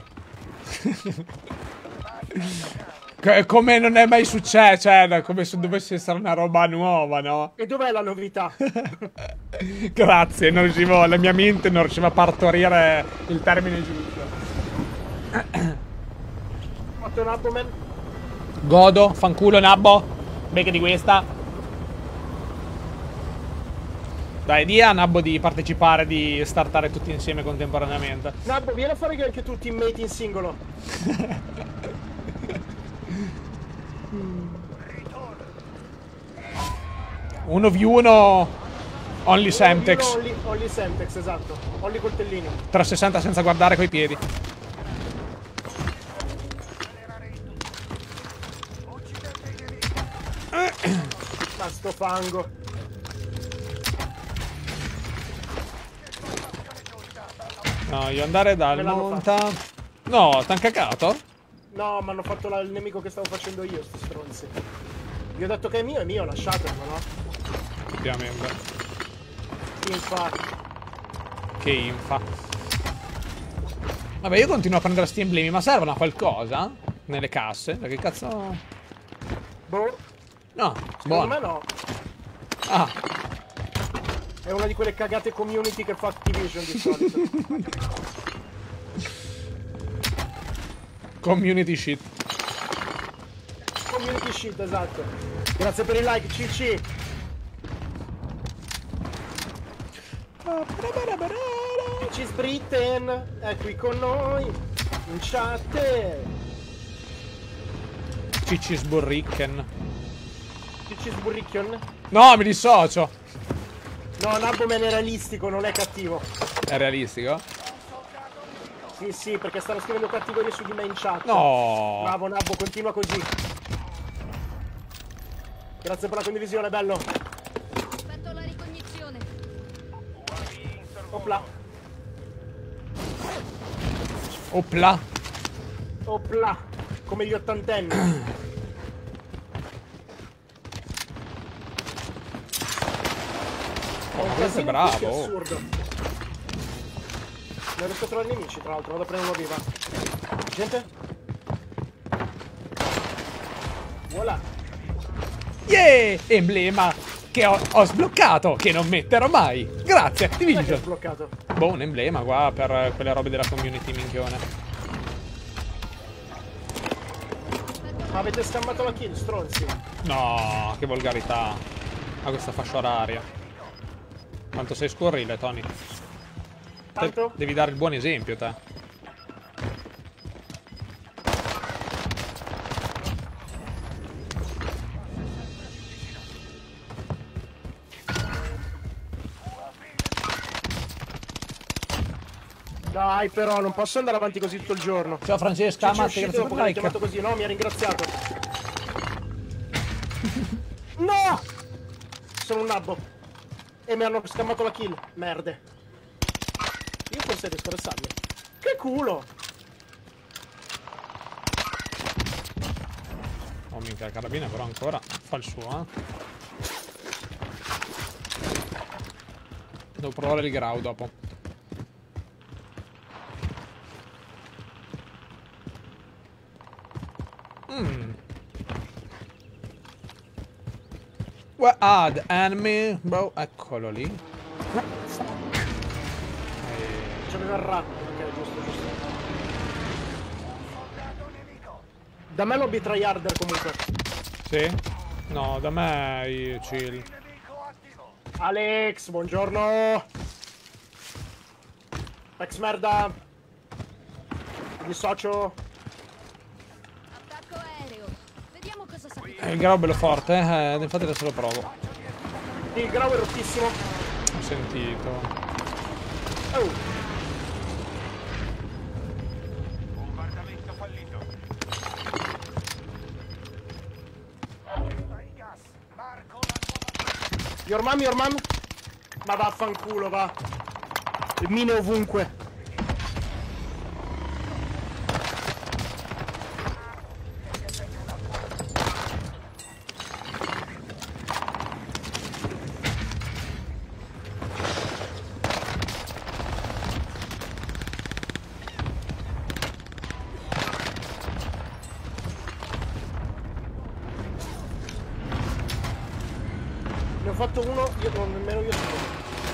C- come non è mai successo, cioè, come se dovesse essere una roba nuova, no? E dov'è la novità? Grazie, non riuscivo, la mia mente non riusciva a partorire il termine giusto. Fatto un abdomen. Godo, fanculo, nabbo. Becca di questa. Dai, di a Nabbo di partecipare, di startare tutti insieme contemporaneamente. Nabbo, vieni a fare anche tu teammate in singolo. Uno v uno, only Semtex. Only, only Semtex, esatto. Only coltellini. trecentosessanta senza guardare coi piedi. Ma sto fango. No, io andare dal Me l'hanno monta. No, t'han cagato? No, mi hanno fatto la- il nemico che stavo facendo io, sti stronzi. Vi ho detto che è mio, è mio, lasciatelo, no? Ovviamente. Sì, infatti. Che infa. Vabbè, io continuo a prendere sti emblemi, ma servono a qualcosa? Nelle casse? Perché cazzo... Boh, No, secondo me buono. no. Ah, È una di quelle cagate community che fa Activision di solito. community shit. Community shit, esatto. Grazie per il like, Cici. Cici Britain è qui con noi in chat. Cicci sburricken. Cici Sburricchion. No, mi dissocio. No, Nabboman è realistico, non è cattivo. È realistico? Sì, sì, perché stanno scrivendo cattiverie su di me in chat. No. Bravo Nabbo, continua così. Grazie per la condivisione, bello. Aspetto la ricognizione. Opla. Opla. Opla. Come gli ottantenni. È un ma questo è casino bravo. così assurdo. Non riesco a trovare nemici, tra l'altro, vado a prendere uno viva. Gente? Voilà. Yeah! Emblema che ho, ho sbloccato, che non metterò mai. Grazie, Chi è che è Activision. sbloccato? Boh, un emblema qua per quelle robe della community minchione. Ma avete scammato la kill, stronzi. No, che volgarità. A questa fascia oraria. Quanto sei scurrile, Tony. Te- Tanto? devi dare il buon esempio, te. Dai, però, non posso andare avanti così tutto il giorno. Ciao Francesca, Ci è Matte, uscito grazie dopo per che il mi ha chiamato like. così, no? Mi ha ringraziato. No! Sono un nabbo. E mi hanno scammato la kill. Merde. Io forse riesco a restarmi. Che culo! Oh minchia, la carabina però ancora fa il suo, eh. Devo provare il grau dopo. Mm. What add enemy? Bro, eccolo lì. C'aveva il ratto. Ok, giusto, giusto. Da me lobby tryharder comunque. Sì? No, da me i chill. Alex, buongiorno. Ex merda. Mi dissocio. Attacco aereo. Vediamo cosa sapete. Eh, il grau è bello forte, eh. Infatti adesso lo provo. Il grau è rottissimo. Ho sentito. Oh. Bombardamento fallito. Dai gas. Marco la nuova. Your mom, your mom. Ma vaffanculo, va. Le mine ovunque. Ne ho fatto uno, io non nemmeno io sono.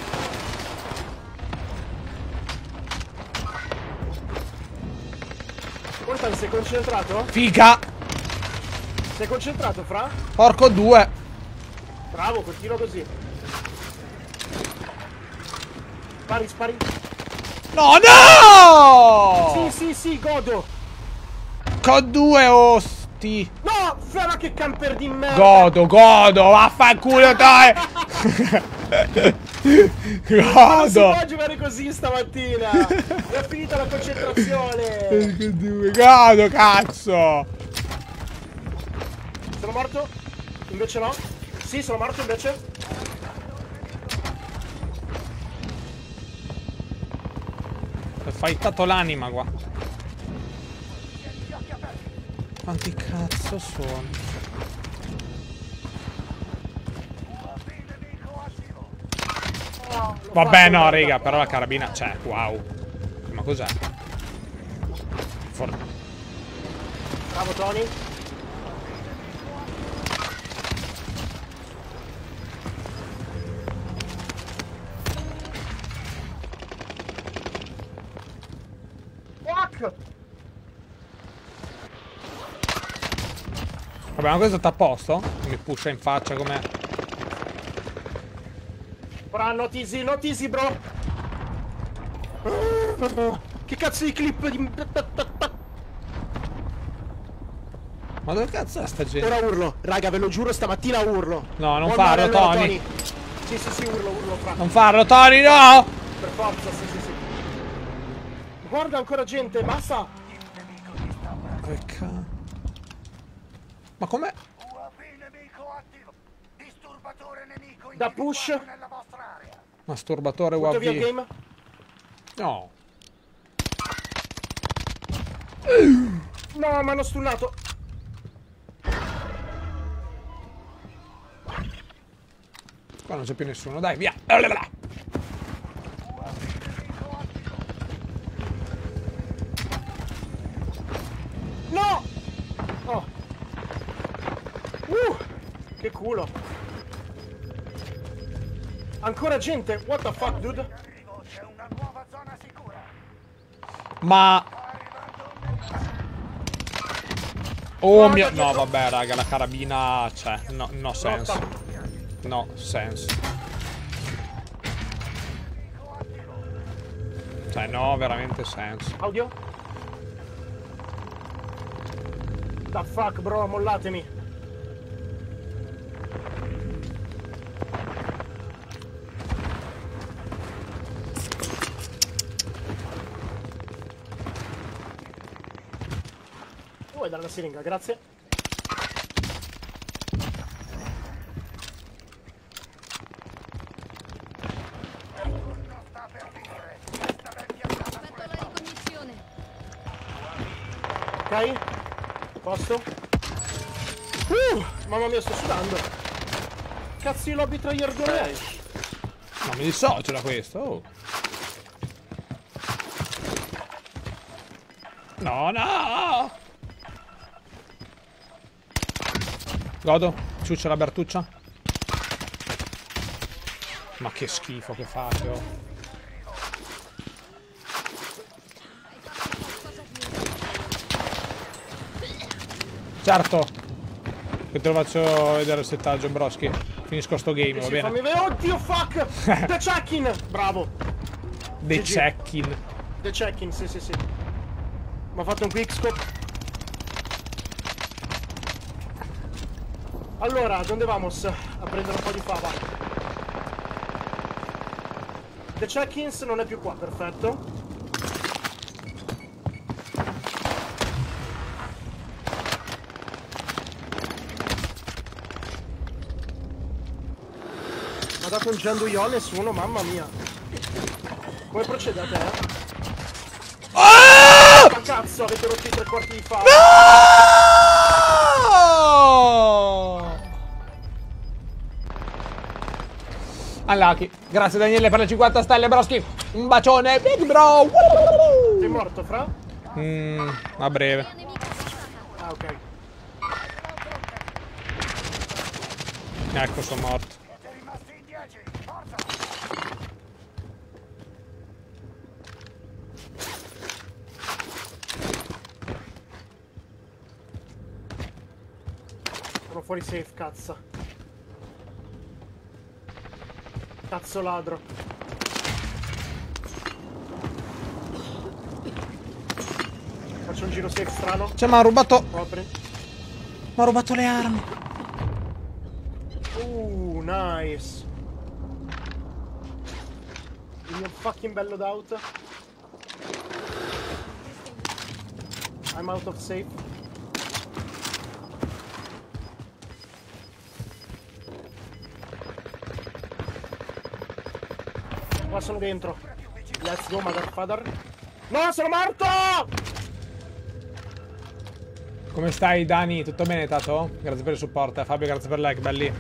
Contan, sei concentrato? Figa! Sei concentrato, fra? Porco due! Bravo, continua così. Spari, spari. No, no! Sì, sì, sì, godo. Con due osti! No, fra che camper di merda. Godo, godo, vaffanculo te! Non si Godo! può giocare così stamattina. Mi è finita la concentrazione. Godo, cazzo! Sono morto? Invece no. Sì, sono morto invece. fightato l'anima qua. Quanti cazzo sono? Vabbè, no, raga, però la carabina c'è. Wow. Ma cos'è? For... Bravo Tony. Fuck! Vabbè, ma questo sta a posto? Mi pusha in faccia come... Bra, not easy, not easy, bro! Che cazzo di clip di... Ma dove cazzo è sta gente? Ora urlo, raga, ve lo giuro, stamattina urlo. No, non Buon farlo, mare, allora, Tony. Sì, sì, sì, urlo, urlo, fra. Non farlo, Tony, no! Per forza, sì, sì, sì. Guarda ancora gente, basta! Che cazzo? Ma com'è? U A V nemico attivo. Disturbatore nemico Da push. individuato nella vostra area. Masturbatore Butto via il U A V. game. No. No, mi hanno stunnato. Qua non c'è più nessuno, dai, via. No! Oh. Uh! Che culo. Ancora gente? What the fuck, dude? Arrivo, c'è una nuova zona sicura. Ma... Oh Guarda mio... dietro. No, vabbè, raga, la carabina... Cioè, no, no senso. No senso. Cioè, no, veramente senso. Audio? The fuck, bro, mollatemi. Vuoi dare la siringa, grazie. Aspetto la ricognizione. Ok? Posto? Uh, mamma mia, sto sudando. Cazzo di lobby traiardone è? No, mi dissocio da questo. Oh. No, no! Godo, ciuccia la Bertuccia. Ma che schifo che fate, oh. Certo. Che te lo faccio vedere il settaggio, Broschi. Finisco sto game, va Sì, bene? fammi vedere. Oddio, fuck! The check-in! Bravo. The G G. check-in. The check-in, sì, sì, sì. Mi ha fatto un quickscope. Allora, dove vamos? A prendere un po' di fava. The check-ins non è più qua, perfetto. Mi ha dato un gianduiò nessuno, mamma mia. Come procedete, eh? Ah! Ma cazzo, avete rotto i tre quarti di fava. No! Unlucky. Grazie Daniele per le cinquanta stelle, Broschi. Un bacione, big bro. Sei morto, fra? Mm, a breve. La nemica passata. Ah, ok. Ecco, sono morto. Siete rimasti in dieci. Forza! Sono fuori safe, cazzo. Cazzo ladro. Faccio un giro safe strano. Cioè, mi ha rubato. Apri. Mi ha rubato le armi. Uh, nice. Il mio fucking bello d'auto. I'm out of safe. Qua sono dentro. Let's go, motherfucker. No, sono morto! Come stai, Dani? Tutto bene, Tato? Grazie per il supporto. Fabio, grazie per like, belli.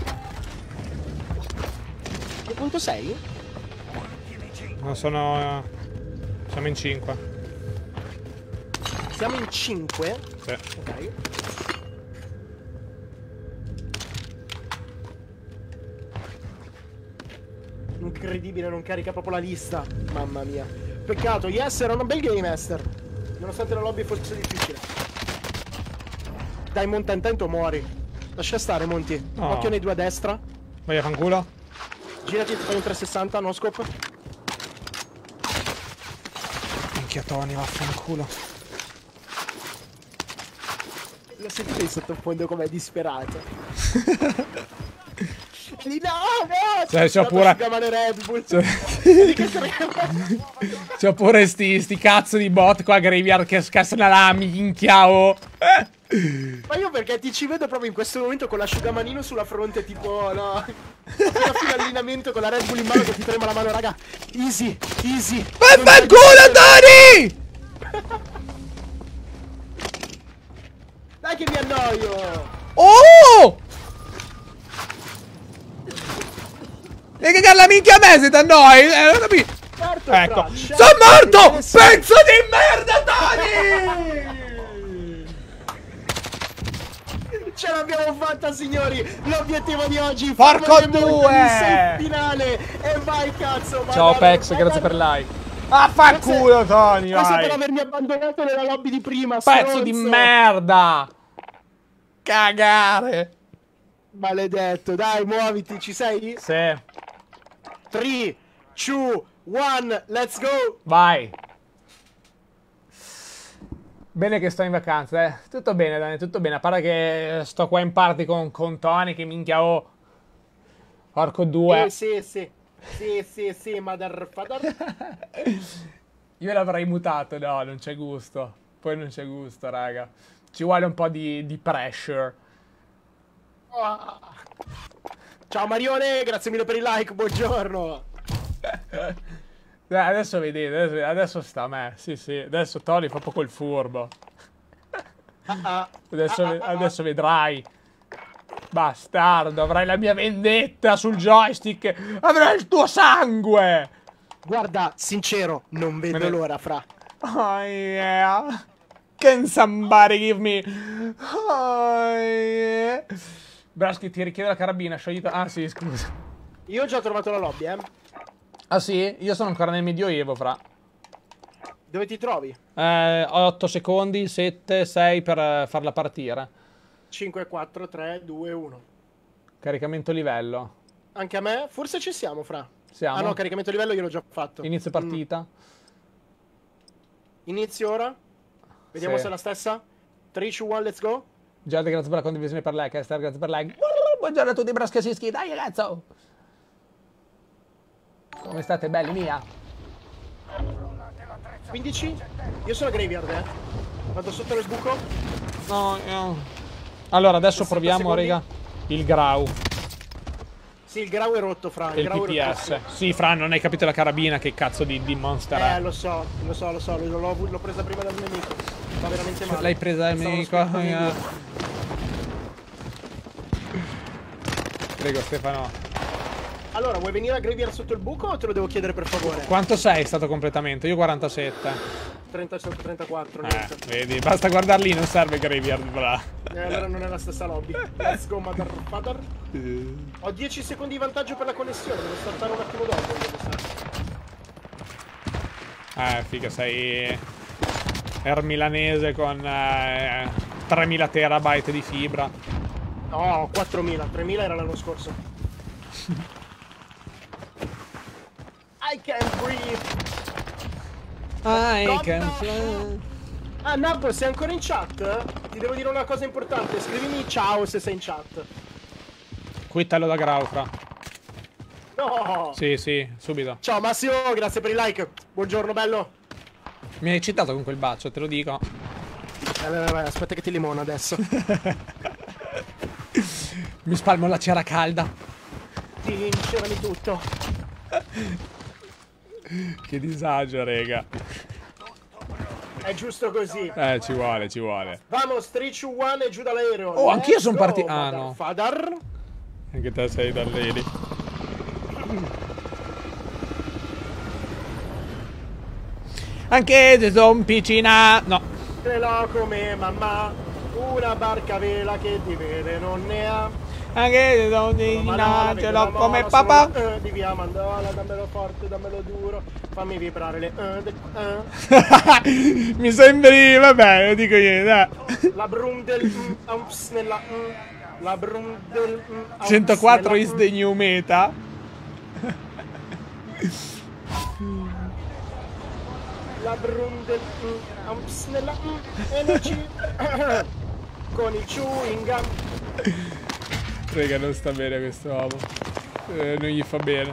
Che punto sei? Non sono... Siamo in cinque. Siamo in cinque? Sì. Ok. Incredibile, non carica proprio la lista. Mamma mia. Peccato, yes, era un bel game, Esther. Nonostante la lobby fosse difficile. Dai, monta, intanto muori. Lascia stare, Monti. No. Occhio nei due a destra. Vai a fanculo. Girati e ti fai un trecentosessanta, no scope. Minchia Tony, vaffanculo. Lo sentite in sottofondo com'è disperato. Lì, no, no! Cioè, c'ho pure... Red Bull. C'ho... C'ho pure sti, sti cazzo di bot qua, Graveyard, che scassano la minchia, oh. Ma io perché ti ci vedo proprio in questo momento con l'asciugamanino sulla fronte, tipo, no? Fino a fine allenamento con la Red Bull in mano che ti trema la mano, raga. Easy, easy. Vaffanculo, Tony! Dai che mi annoio! Oh! E che la minchia a me se t'annoi? Eh, non capisco. Certo, Ecco. fra, certo, Sono morto! che Pezzo di merda, Tony! Ce l'abbiamo fatta, signori! L'obiettivo di oggi! Porco farlo nel due! finale! E vai, cazzo! Vai, Ciao vai, Pex, vai, grazie vai. per like. Affanculo, Tony, Questo vai! per avermi abbandonato nella lobby di prima, Pezzo stronzo. di merda! Cagare! Maledetto, dai, muoviti, ci sei? Sì. tre, due, uno, let's go! Vai. Bene che sto in vacanza, eh. Tutto bene, Dani, tutto bene. A parte che sto qua in party con, con Tony, che minchia ho. Porco due. Eh, sì, sì. Sì, sì, sì, motherfucker. Io l'avrei mutato, no, non c'è gusto. Poi non c'è gusto, raga. Ci vuole un po' di, di pressure. Oh. Ciao Marione, grazie mille per il like, buongiorno. Eh, adesso vedete, adesso, adesso sta a me. Sì, sì, adesso Tony fa poco il furbo. Ah, ah. Adesso, Ah, ve- ah, ah, adesso vedrai. Bastardo, avrai la mia vendetta sul joystick. Avrai il tuo sangue. Guarda, sincero, non vedo Me ne- l'ora, fra. Oh yeah. Can somebody give me? Oh yeah. Braschi, ti richiede la carabina, scioglita. Ah sì, scusa. Io ho già trovato la lobby, eh. Ah sì? Io sono ancora nel medioevo, fra. Dove ti trovi? Eh, otto secondi, sette, sei per eh, farla partire. cinque, quattro, tre, due, uno. Caricamento livello. Anche a me? Forse ci siamo, fra. Siamo. Ah no, caricamento livello io l'ho già fatto. Inizio partita. Mm. Inizio ora. Vediamo Sì. se è la stessa. tre, due, uno, let's go. Giada, grazie per la condivisione per like. Esther, grazie per like. Buongiorno a tutti, brascasischi. Dai, ragazzo. Come state, belli, mia? quindici. Io sono Graveyard, eh. Vado sotto lo sbuco. No, no. Allora, adesso sessanta proviamo, secondi. raga, il Grau Sì, il Grau è rotto, fra. e il Grau è P P S. rottissimo. Sì, Fra, non hai capito la carabina, che cazzo di, di monster Eh, è. lo so, lo so, lo so. L'ho, l'ho presa prima dal nemico. Fa veramente male. L'hai presa dal Stavo nemico? aspettando. Prego, Stefano. Allora, vuoi venire a Graveyard sotto il buco o te lo devo chiedere per favore? Quanto sei stato completamento? Io quarantasette. trentasette, trentaquattro, Eh, niente. vedi, basta guardar lì, non serve Graveyard, bra. Eh, allora non è la stessa lobby. Let's go, motherfucker. Ho dieci secondi di vantaggio per la connessione, devo startare un attimo dopo. devo stare. Eh, figa, sei... Er milanese con eh, tremila terabyte di fibra. No, quattromila, tremila era l'anno scorso. I can't breathe. I Come can no? fly. Ah, Nabbo, sei ancora in chat? Ti devo dire una cosa importante. Scrivimi ciao se sei in chat. Quittalo da Grau, Fra. No! Sì, sì, subito. Ciao Massimo, grazie per il like. Buongiorno, bello. Mi hai eccitato con quel bacio, te lo dico. Eh, vai, vai, vai, aspetta che ti limono adesso. Mi spalmo la cera calda. Ti incerami tutto. Che disagio, rega. È giusto così. Eh, ci vuole, ci vuole. Vamos, tre, due, uno e giù dall'aereo. Oh, anch'io Let's sono go, partito. Ah, no. Fadar. Anche te sei dall'Eli. Anche se son piccina. No. Ce l'ho come mamma. Una barca a vela che di vele non ne ha. Anche se son piccina. Ce l'ho come papà. Eh, di via Mandola, dammelo forte, dammelo duro. Fammi vibrare le eh, de, eh. Mi sembri, vabbè, non dico niente. Eh. La brum del mm, umps nella mm. La brum del mm, umps centoquattro nella, is mm. the new meta. La brum del mm, umps nella mm, energy. Con il chewing gum. Raga, non sta bene questo uomo. Eh, non gli fa bene.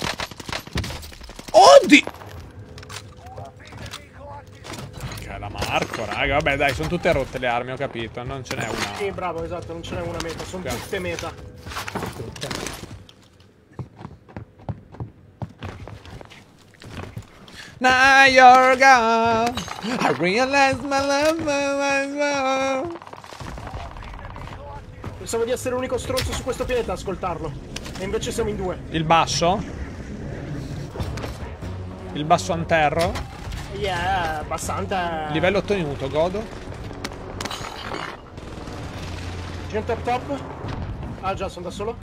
Oddio! Che la Marco, raga. Vabbè, dai, sono tutte rotte le armi, ho capito. Non ce n'è una. Sì, bravo, esatto, non ce n'è una meta, sono Ok. tutte meta. Tutte. Now you're gone. I realize my love, my, my, my. Pensavo di essere l'unico stronzo su questo pianeta a ascoltarlo. E invece siamo in due. Il basso? Il basso anterro? Yeah, abbastanza. Livello ottenuto, godo. Gente up top. Ah già, sono da solo.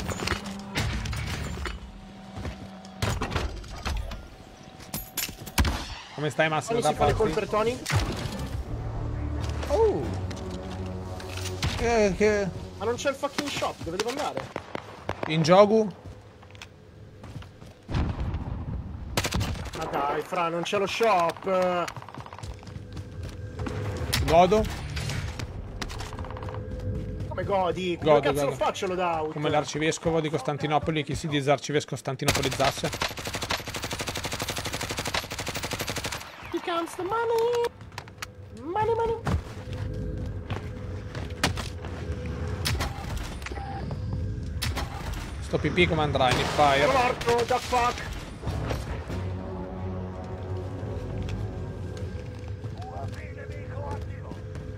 Come stai, Massimo? Tony Da si fa le parti? colpe Tony. Oh. Che, che... Ma non c'è il fucking shop, dove devo andare? In gioco? Ma dai, fra, non c'è lo shop. Godo? Come godi? Come Godo, cazzo godo. lo faccio lo out? Come l'arcivescovo di Costantinopoli che si disarcivescostantinopalizzasse. Here comes the money. Money, money. Sto pipì come andrà in Sono fire? morto, the fuck. Nemico attivo.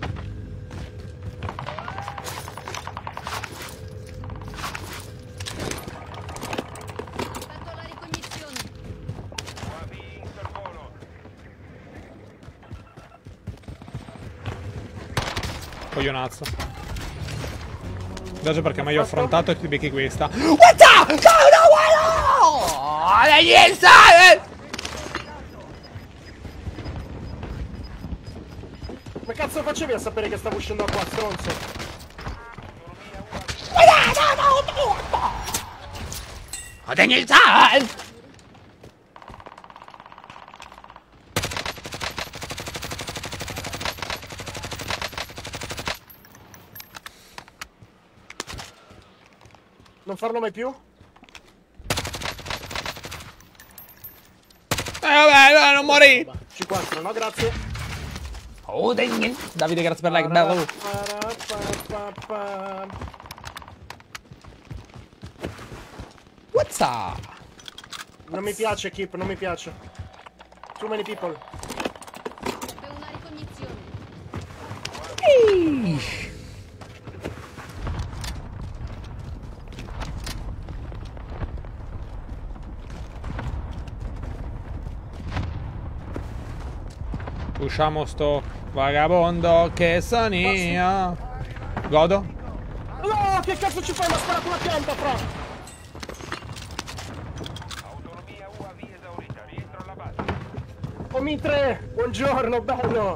Aspetto la ricognizione. U A V intervolo. Coglionazzo. Adesso perché mai ho affrontato e ti becchi questa. What the? Come cazzo facevi a sapere che stavo uscendo da qua, stronzo? Non farlo mai più? Eh vabbè, no, non morì. C quattro, no grazie. Oh, dang. Davide, grazie per like, bello. What's up? Non mi piace Keep, non mi piace. Too many people. Per una ricognizione. Usciamo sto vagabondo che sono io. Godo? No, che cazzo ci fai? Mi ha sparato una pianta, fra! Autonomia U A V esaurita. Rientro alla base. Oh, Mitre! Buongiorno, bello!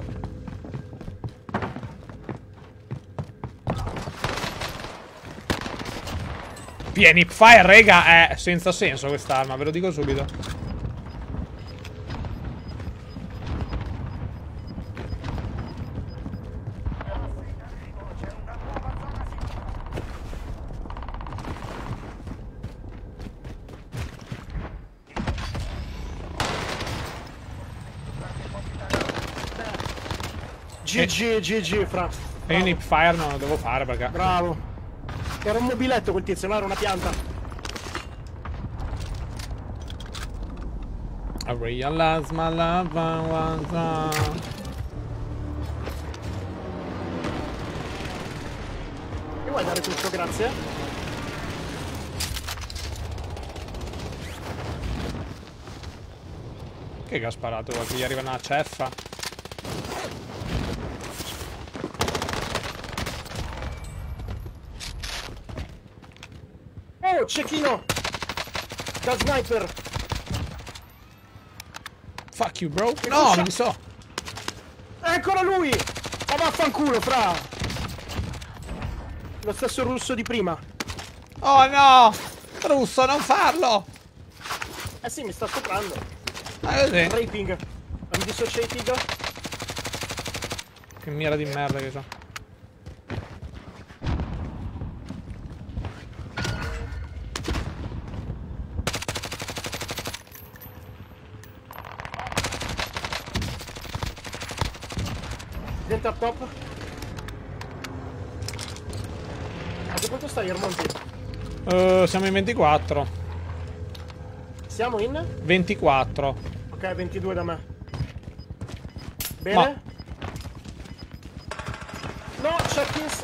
Pieni fire, rega, è senza senso quest'arma, ve lo dico subito. G G, G G, fra. E io nip fire non lo devo fare perché... Bravo. Era un mobiletto quel tizio, non era una pianta. I realize my love was tutto, grazie. Che che ha sparato? Guarda, gli arriva una ceffa. Oh, cecchino! Da sniper! Fuck you, bro. No, non mi so. Eccolo lui! Ma vaffanculo, fra! Lo stesso russo di prima. Oh no! Russo, non farlo! Eh sì, mi sta stuprando. Ah, così. Raping. I'm dissociated. Che mira di merda che so. Dentro al top. A che punto stai, Ermonti? Uh, siamo in ventiquattro. Siamo in? ventiquattro. Ok, ventidue da me. Bene? Ma- No, check-ins.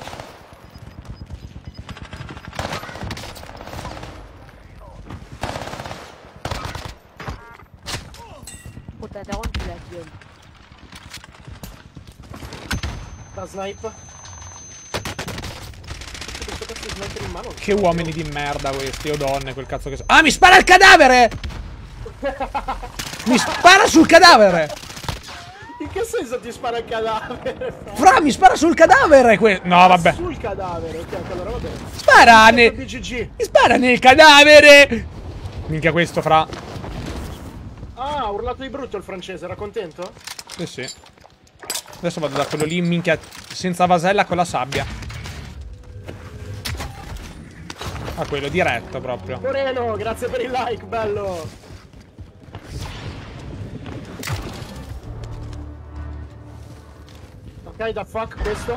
Puta, te aguanto la gueule. Da snipe. Questo cazzo di sniper in mano. Che uomini di merda questi, o donne, quel cazzo che so. Ah, mi spara il cadavere! Mi spara sul cadavere! In che senso ti spara il cadavere? Fra, mi spara sul cadavere! Que no, vabbè. Sul cadavere, ok, allora va bene. Spara nel... B G G. Mi spara nel cadavere! Minchia questo, fra. Ah, ha urlato di brutto il francese, era contento? Sì, sì. Adesso vado da quello lì, minchia, senza vasella con la sabbia. A quello, diretto proprio. Moreno, grazie per il like, bello! Ok, da fuck questo.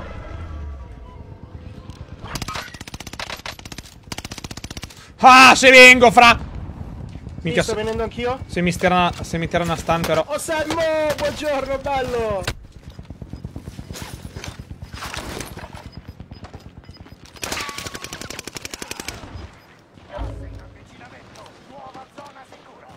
Ah, se vengo, fra! Sì, Minchia, sto se, venendo anch'io. se mi tira, se mi tira una stun però. Oh Sammo, buongiorno, bello! Nuova zona sicura.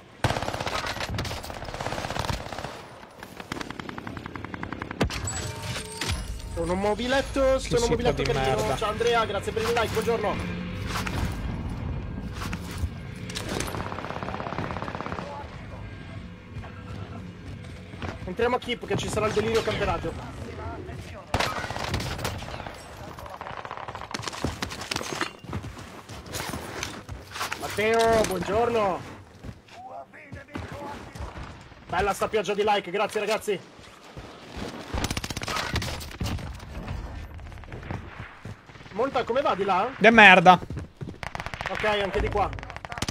Sono un mobiletto, sono un sito mobiletto di carino. merda. Ciao Andrea, grazie per il like, buongiorno. Entriamo a Keep che ci sarà il delirio camperato. Matteo, buongiorno. Bella sta pioggia di like, grazie ragazzi. Monta, come va di là? De merda. Ok, anche di qua.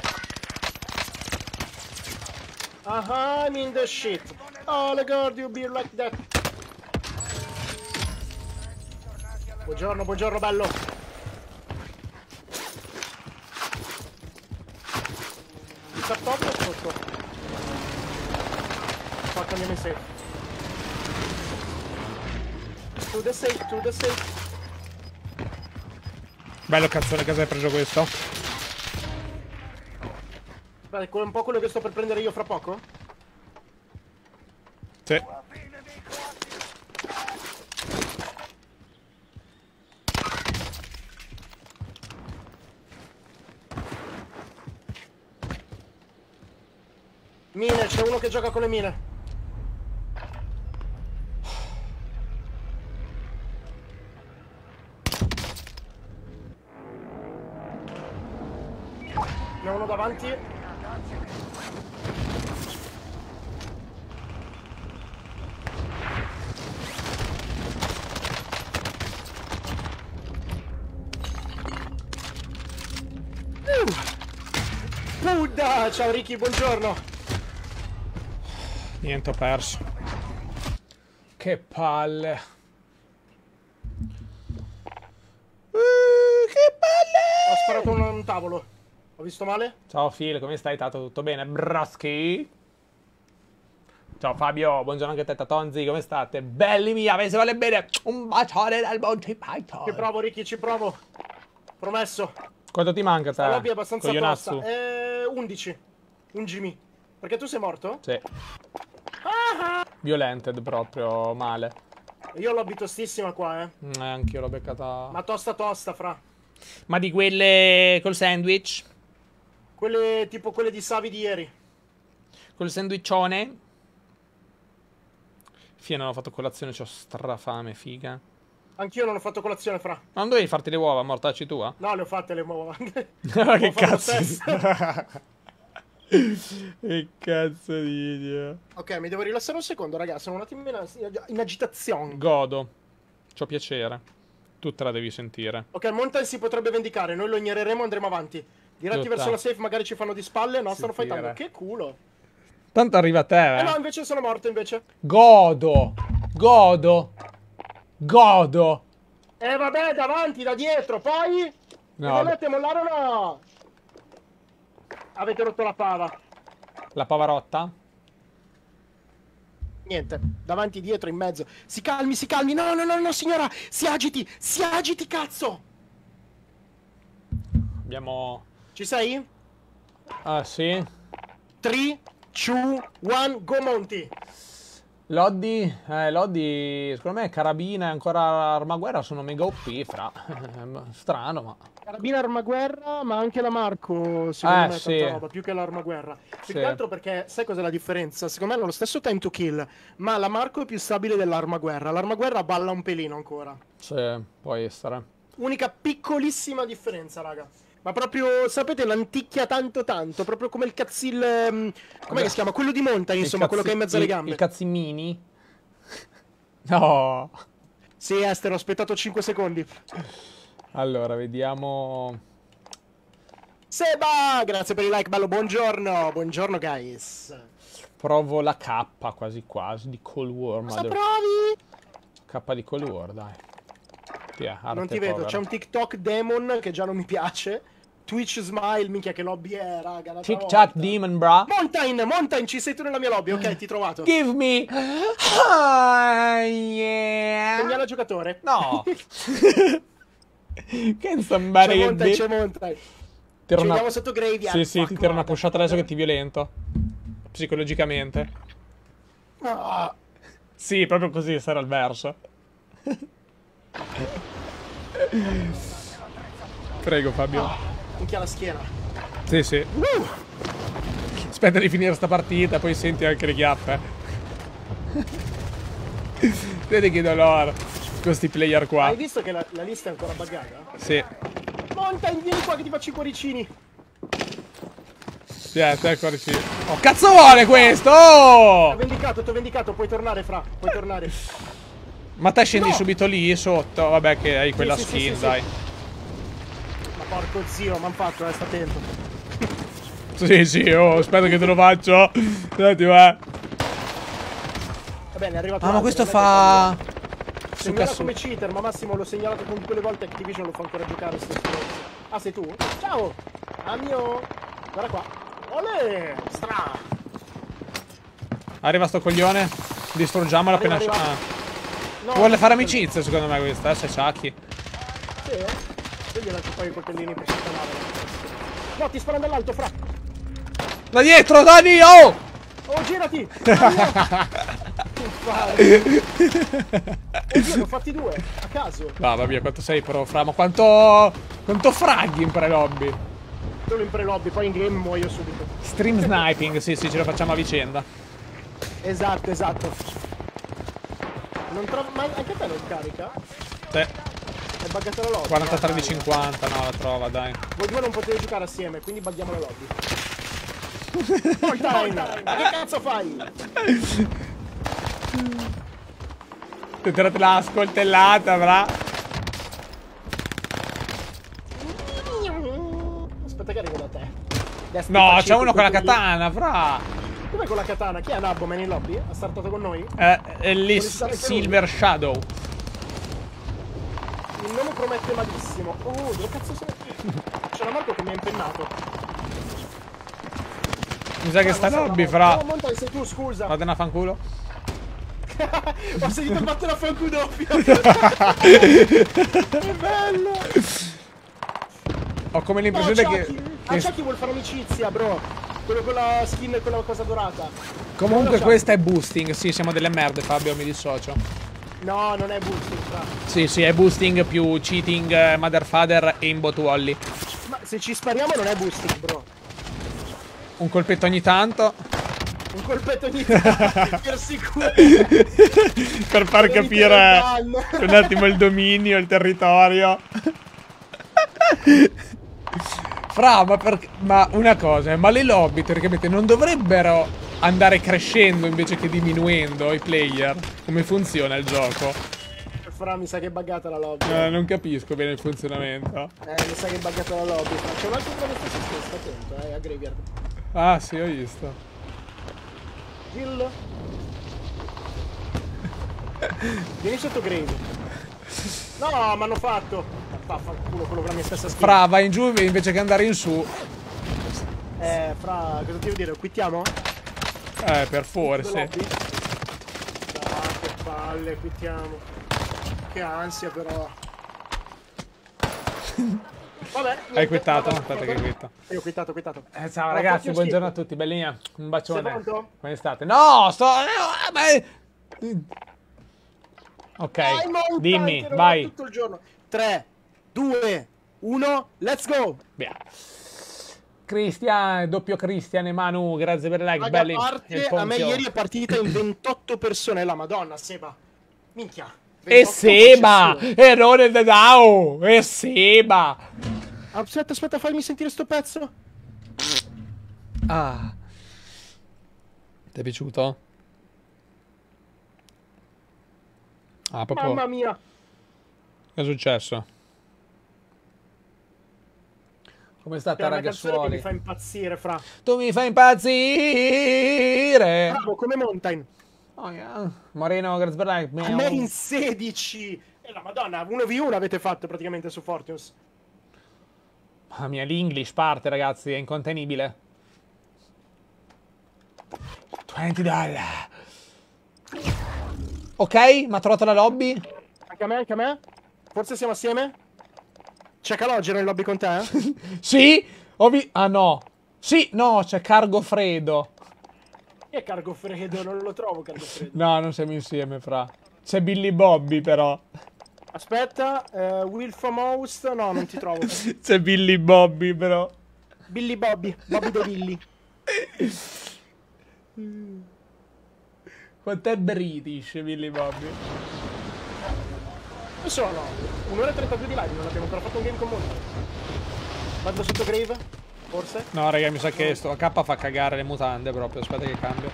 Ah, I'm in the shit. Oh, the god, you be like that. Buongiorno, buongiorno, bello. Sta top o sotto? Fuck, andiamo in safe. To the safe, to the safe. Bello cazzone che hai preso questo. Beh, è un po' quello che sto per prendere io fra poco. Sì. Mine, c'è uno che gioca con le mine. Ne ho uno davanti. Buddha! Ciao Ricky, buongiorno! Niente, ho perso. Che palle. Uh, che palle! Ho sparato un, un tavolo. Ho visto male? Ciao Phil, come stai? Tato, tutto bene? Braschi? Ciao Fabio, buongiorno anche a te Tatonzi, come state? Belli mia, se vuole bene, un bacione dal Monty Python. Ci provo Ricky, ci provo. Promesso. Quanto ti manca La lobby è te? abbastanza Coglionazzo? tosta. Eh, undici. Un Jimmy. Perché tu sei morto? Sì. Violented proprio, male. Io ho lobby tostissima qua, eh. Mm, Eh, anch'io l'ho beccata. Ma tosta tosta, fra. Ma di quelle col sandwich? Quelle tipo quelle di Savi di ieri. Col sandwichone? Fine, non ho fatto colazione, c'ho strafame, figa. Anch'io non ho fatto colazione, fra. Ma non dovevi farti le uova, mortacci tua? No, le ho fatte le uova. Ma che Ho fatto lo cazzo? stesso. Che cazzo di Dio. Ok, mi devo rilassare un secondo, ragazzi. Sono un attimo in, in agitazione. Godo. C'ho piacere. Tu te la devi sentire. Ok, Mountain si potrebbe vendicare. Noi lo ignoreremo e andremo avanti. Diretti Tutta. verso la safe, magari ci fanno di spalle. No, Si stanno tira. fightando. Che culo. Tanto arriva a te, Eh no, eh. invece sono morto, invece. Godo. Godo. Godo. Eh vabbè, davanti, da dietro, poi... No. Mi volete mollare o no? Avete rotto la pava. La pavarotta? Niente, davanti, dietro, in mezzo. Si calmi, si calmi. No, no, no, no, signora. Si agiti, si agiti, cazzo. Abbiamo... Ci sei? Ah, sì. tre, due, uno, go Monty. Loddi, eh, Loddi, secondo me carabina e ancora armaguerra sono mega O P, fra. Strano, ma... Carabina armaguerra, ma anche la Marco, secondo Eh, me è sì. tanta roba, più che l'armaguerra. Più Sì. che altro perché, sai cos'è la differenza? Secondo me hanno lo stesso time to kill, ma la Marco è più stabile dell'armaguerra. L'armaguerra balla un pelino ancora. Sì, può essere. Unica piccolissima differenza, raga. Ma proprio, sapete, l'anticchia tanto tanto, proprio come il cazzil... ehm, com'è che si chiama? Quello di Mountain, insomma, Il quello che ha in mezzo alle il- gambe. Il cazzimini? No. Sì, Esther, ho aspettato cinque secondi. Allora, vediamo... Seba, grazie per il like, bello, buongiorno. Buongiorno, guys. Provo la K quasi quasi di Cold War. Cosa mother- provi? K di Cold War, dai. Via, arte Non ti vedo, povera. c'è un TikTok demon che già non mi piace. Twitch smile, minchia che lobby è, raga. l'altra Tic tac volta. demon, bra. Mountain, Mountain, ci sei tu nella mia lobby, ok, ti ho trovato. Give me... Ah, yeah. Segnala giocatore. No. Can C'è somebody Mountain, get c'è Mountain. Tiro Ci una... vediamo sotto Graveyard. Sì, sì, Fuck, ti tiro una guarda. pushata adesso che ti violento. Psicologicamente. Ah, Sì, proprio così sarà il verso. Prego, Fabio. minchia la schiena. Sì, sì. Uh, Aspetta di finire sta partita, poi senti anche le chiappe. Vedi che dolore. Questi player qua. hai visto che la, la lista è ancora buggata? Sì. Mountain, vieni qua che ti faccio i cuoricini. Sì, eh, te cuoricini. Oh, cazzo vuole questo? Ti Oh! ho vendicato, ti ho vendicato, puoi tornare, fra, puoi tornare. Ma te scendi No! subito lì sotto? Vabbè che hai quella sì, sì, skin, sì, sì. dai. Ma porco zio, m'han fatto, eh, sta attento. Sì, sì, oh, aspetta che te lo faccio. Senti, va. Va bene, è arrivato Ah, ma l'altro, questo non è che fa... cambia. Su Segnala cazzo... come cheater, ma Massimo l'ho segnalato con quelle volte Activision lo fa ancora giocare sto stronzo. Ah, sei tu? Ciao! Ah mio! Guarda qua. Olè! Stra! Arriva sto coglione. Distruggiamolo appena... Arriva, arriva. Ah. No, Vuole fare amicizia, secondo me, questa, eh, se ciacchi. Sì, eh? Vedi lascio poi i coltellini per sistemare. No, ti sparano dall'alto, fra! Da dietro, Dani, oh! Oh, girati! Ah, mio! Oddio, ne ho fatti due, a caso. Va, va via, quanto sei pro, fra, ma quanto... Quanto fraghi in pre-lobby? Solo in pre-lobby, poi in game muoio subito. Stream sniping, sì, sì, ce lo facciamo a vicenda. Esatto, esatto. Non trovo... Ma anche a te non carica? Sì. È buggata la lobby. quarantatré di eh, dai. cinquanta, no, la trova, dai. Voi due non potete giocare assieme, quindi buggiamo la lobby. Mountain! Ma che cazzo fai? Ti ho tirato la scoltellata, fra. Aspetta che arrivo da te. Destra, No, facci c'è tu uno con la quelli. katana, fra. Com'è con la katana? Chi è Nabboman in lobby? Ha startato con noi? Eh, è lì Vuole stare anche Silver Shadow. Il nome promette malissimo. Oh, dove cazzo sei? C'è la Marco che mi ha impennato. Mi sa che sta lobby, fra. Oh, Mountain, sei tu, scusa. Vado a fanculo. Ho sentito il battere a fanculo doppio. Che bello. Ho come No, l'impressione che... Chucky. che- Ah, Chucky vuol fare amicizia, bro. Quello con la skin e quella cosa dorata. Comunque Guarda, questa è boosting. Sì, siamo delle merde, Fabio, mi dissocio. No, non è boosting, fra. Sì, sì, è boosting più cheating, eh, mother father e aimbot wally. Ma se ci spariamo non è boosting, bro. Un colpetto ogni tanto. Un colpetto ogni tanto, per sicuro. Per far Per capire evitare il danno. un attimo il dominio, il territorio. Fra, ma, per... ma una cosa, eh, ma le lobby teoricamente non dovrebbero andare crescendo invece che diminuendo i player? Come funziona il gioco? Fra, mi sa che è buggata la lobby. Eh, non capisco bene il funzionamento. Eh, mi sa che è buggata la lobby. Fra. C'è un altro travestito su questo, attento, eh, a Graveyard. Ah, sì, ho visto. Jill. Vieni sotto Grave. No, mi hanno fatto. Vaffanculo, quello con la mia stessa skin. Fra, vai in giù invece che andare in su. Eh, fra, cosa ti devo dire? Quittiamo? Eh, per forse. Lobby? Ah, che palle, quittiamo. Che ansia però. Vabbè, niente, Hai quittato? vabbè, Aspetta vabbè. che quitto. Io ho quittato, ho quittato. Eh, ciao Ah, ragazzi, fatti buongiorno a schifo. tutti, bellina. Un bacione. Sei pronto? Come state? No, sto... no, ma è- Ok, Dai, Mountain, dimmi, te lo vai. do tutto il giorno. tre, due, uno, let's go! Via. Cristian, doppio Cristian e Manu, grazie per il like, Raga, belli. a parte, Il a me ponzio. ieri è partita in ventotto persone, la madonna, Seba. Minchia. E ventotto Seba, processioni. errore da Dao, e Seba. Aspetta, aspetta, fammi sentire sto pezzo. Ah. Ti è piaciuto? Ah, proprio... Mamma mia. Che è successo? Come state, È una canzone che mi ragazzuoli? fa impazzire, fra. Tu mi fai impazzire! Bravo, come Mountain. Oh, yeah. Marino, grazie per like. A me in sedici. E la madonna, uno vu uno avete fatto praticamente su Fortius. Mamma mia, l'English parte, ragazzi, è incontenibile. venti dollari. Ok, mi ha trovato la lobby. Anche a me, anche a me. Forse siamo assieme? C'è Calogero in lobby con te? Eh? Sì, ho vi... Ah, no. Sì, no, c'è Cargo Fredo. Chi è Cargo Fredo? Non lo trovo Cargo Fredo. No, non siamo insieme, fra. C'è Billy Bobby, però. Aspetta, eh, Will from Host. No, non ti trovo. C'è Billy Bobby, però. Billy Bobby. Bobby De Billy. Quant'è British, Billy Bobby? Dove sono? un'ora e trentadue di live, non abbiamo ancora fatto un game con molto. Vado sotto Grave? Forse? No, raga, mi sa che sto K fa cagare le mutande proprio. Aspetta che cambio.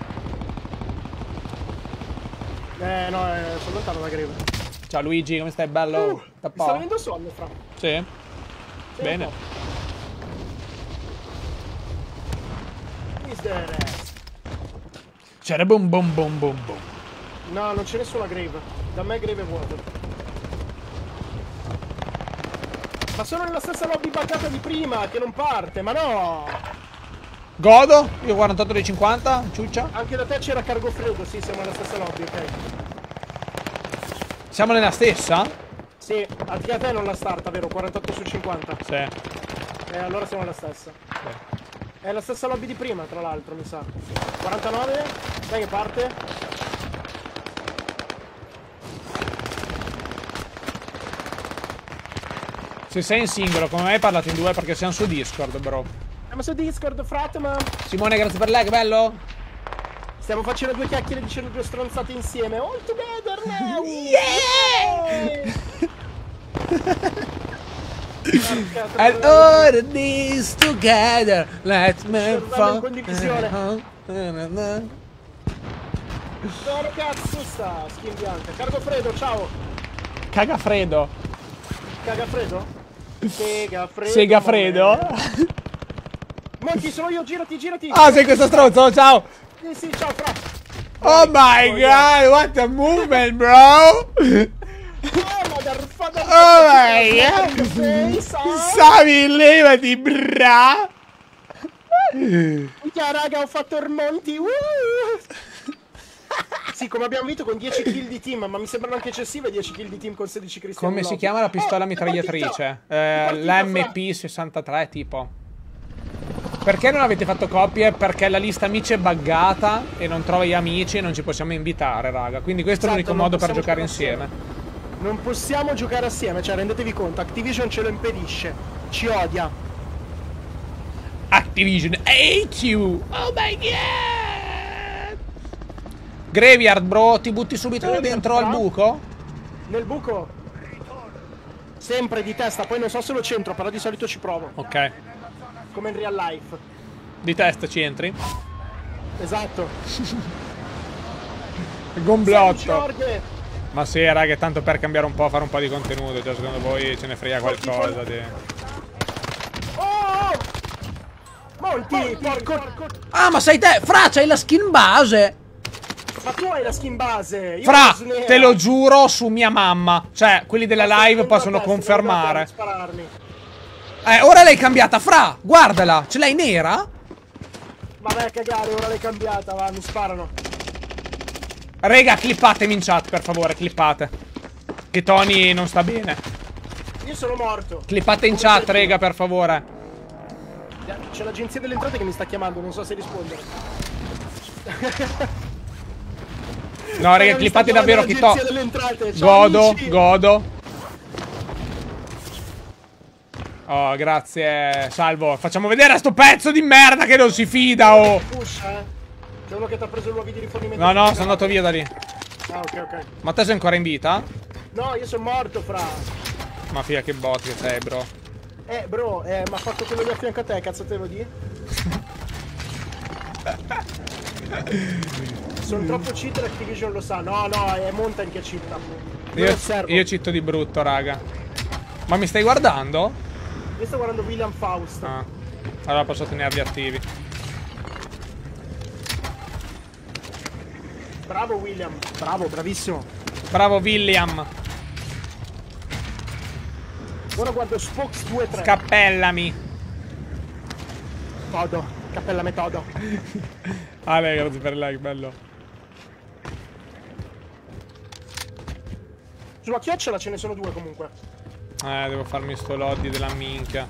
Eh, no, eh, sono lontano da Grave. Ciao Luigi, come stai? Bello? Uh, mi Tappo? sta venendo sonno, fra. Sì? Sì, Bene. un po'. Is the rest? C'era boom boom boom boom boom. No, non c'è nessuno a Grave. Da me Grave è vuoto. Ma sono nella stessa lobby buggata di prima, che non parte, ma no! Godo? Io quarantotto dei cinquanta, ciuccia. Anche da te c'era Cargo Freddo, sì, siamo nella stessa lobby, ok. Siamo nella stessa? Sì, anche a te non la starta, vero? quarantotto su cinquanta. Sì. Eh, allora siamo nella stessa. Sì. È la stessa lobby di prima, tra l'altro, mi sa. quarantanove, dai che parte. Se sei in singolo, come me hai parlato in due perché siamo su Discord, bro. Siamo su Discord, frate, ma Simone, grazie per like, bello. stiamo facendo due chiacchiere dicendo due stronzate insieme. All together now! Yeah! Porca And troia. all of this together, let me Cervello in fall. condivisione. Dove cazzo sta? Skin bianca. Cargo Fredo, ciao! Caga Fredo. Caga Fredo? Sega Fredo. Sega Fredo. Monti, sono io, girati, girati! Ah, sei questo stronzo, ciao. Sì, sì, ciao, fra! Oh my god, what a movement, bro. Oh, motherfucker! Oh my god. Face, ah. Savi, levati, bra. Minchia, raga, ho fatto il Monty! Uh! Sì, come abbiamo visto con dieci kill di team, ma mi sembrano anche eccessive dieci kill di team con sedici Cristiano Come si Ronaldo. chiama la pistola Oh, mitragliatrice? è partita! Eh, L'M P sessantatré tipo. Perché non avete fatto coppie? Perché la lista amici è buggata e non trova gli amici e non ci possiamo invitare, raga. Quindi questo Esatto, è l'unico non modo per possiamo giocare giocare insieme. Non possiamo giocare assieme, cioè rendetevi conto, Activision ce lo impedisce, ci odia. Activision hate you! Oh my god! Graveyard, bro, ti butti subito Graveyard, dentro al bro. buco? Nel buco, sempre di testa, poi non so se lo centro, però di solito ci provo, Ok. come in real life. Di testa ci entri? Esatto. Gomblotto. Jorge. Ma sì, raga, tanto per cambiare un po', fare un po' di contenuto. Cioè, secondo voi ce ne frega qualcosa di... Oh! Monti, porco... porco- Ah, ma sei te! Fra, c'hai la skin base! Ma tu hai la skin base, io Fra, ho la snera. te lo giuro su mia mamma. Cioè, quelli della Sto live prendendo possono la testa, confermare. non spararmi. Eh, ora l'hai cambiata, Fra! Guardala! Ce l'hai nera? Vabbè, cagare, ora l'hai cambiata, va, mi sparano. Rega, clippatemi in chat, per favore, clippate. Che Tony non sta bene. Io sono morto. Clippate in Come chat, sei rega, per favore. tu? C'è l'agenzia delle entrate che mi sta chiamando, non so se rispondere. No, rega, Mi clippate sta davvero chiamando chi to... l'agenzia delle entrate. Ciao, Godo, amici. godo. Oh, grazie, Salvo. Facciamo vedere a sto pezzo di merda che non si fida, oh. Push, eh. C'è uno che ti ha preso il luogo di rifornimento. No, no, sono andato via da lì. Ah, ok, ok. Ma te sei ancora in vita? No, io sono morto, fra. Ma figa, che bot che sei, bro. Eh, bro, eh, mi ha fatto quello di a fianco a te, cazzo te lo di? Sono troppo cheater, Activision lo sa. No, no, è Mountain che cheata. Io Io, osservo. io citto di brutto, raga. Ma mi stai guardando? Io sto guardando William Faust. Ah, allora posso tenerli attivi. Bravo William, bravo, bravissimo. Bravo, William. Ora guardo Spokes due tre. Scappellami. Todo, cappella metodo. Ah, beh, grazie per il like, bello. Sulla chiocciola ce ne sono due comunque. Eh, devo farmi sto loddy della minchia.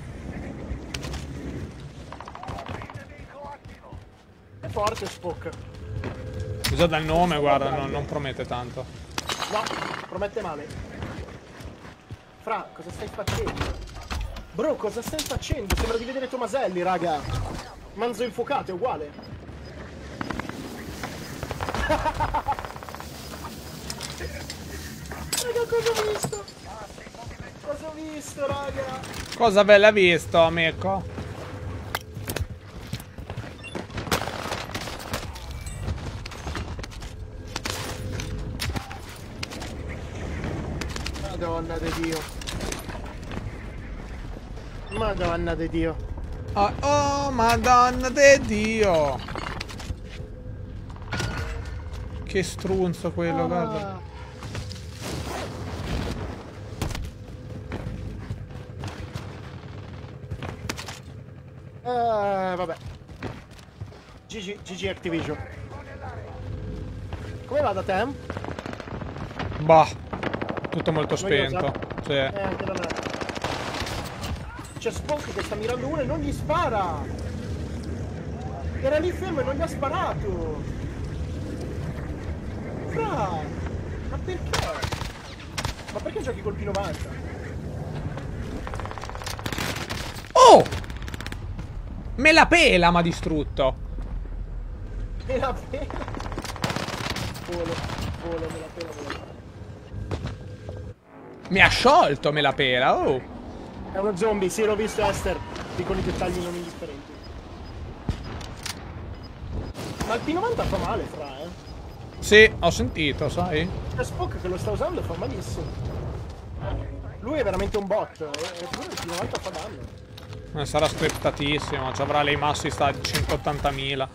È forte Spoke. Già dal nome, guarda, no, non promette tanto. No, promette male. Fra, cosa stai facendo? Bro, cosa stai facendo? Sembra di vedere Tomaselli, raga. Manzo infuocato, è uguale. Raga, cosa ho visto? Cosa ho visto, raga? Cosa bella visto, amico? Madonna di Dio. Madonna di Dio. Oh, oh, madonna de Dio. Che strunzo quello, Ah. guarda. Eh, vabbè. G G, G G Activision. Come va da te? Bah, tutto molto Noiosa? spento. Sì. Eh, anche da me. C'è Spock che sta mirando uno e non gli spara. Era lì fermo e non gli ha sparato. Fra, ma perché? Ma perché giochi col P novanta? Oh! Me la pela, m'ha distrutto. Me la pena. Volo, volo, me la pena, me la pena. Mi ha sciolto, me la pela, oh. È uno zombie, sì, l'ho visto, Esther. Piccoli dettagli non indifferenti. Ma il P novanta fa male, fra, eh. Sì, ho sentito, sai? C'è Spock che lo sta usando e fa malissimo. Lui è veramente un bot, eh, eppure il P novanta fa danno. Eh, sarà scriptatissimo, ci avrà lei massi sta di centottantamila.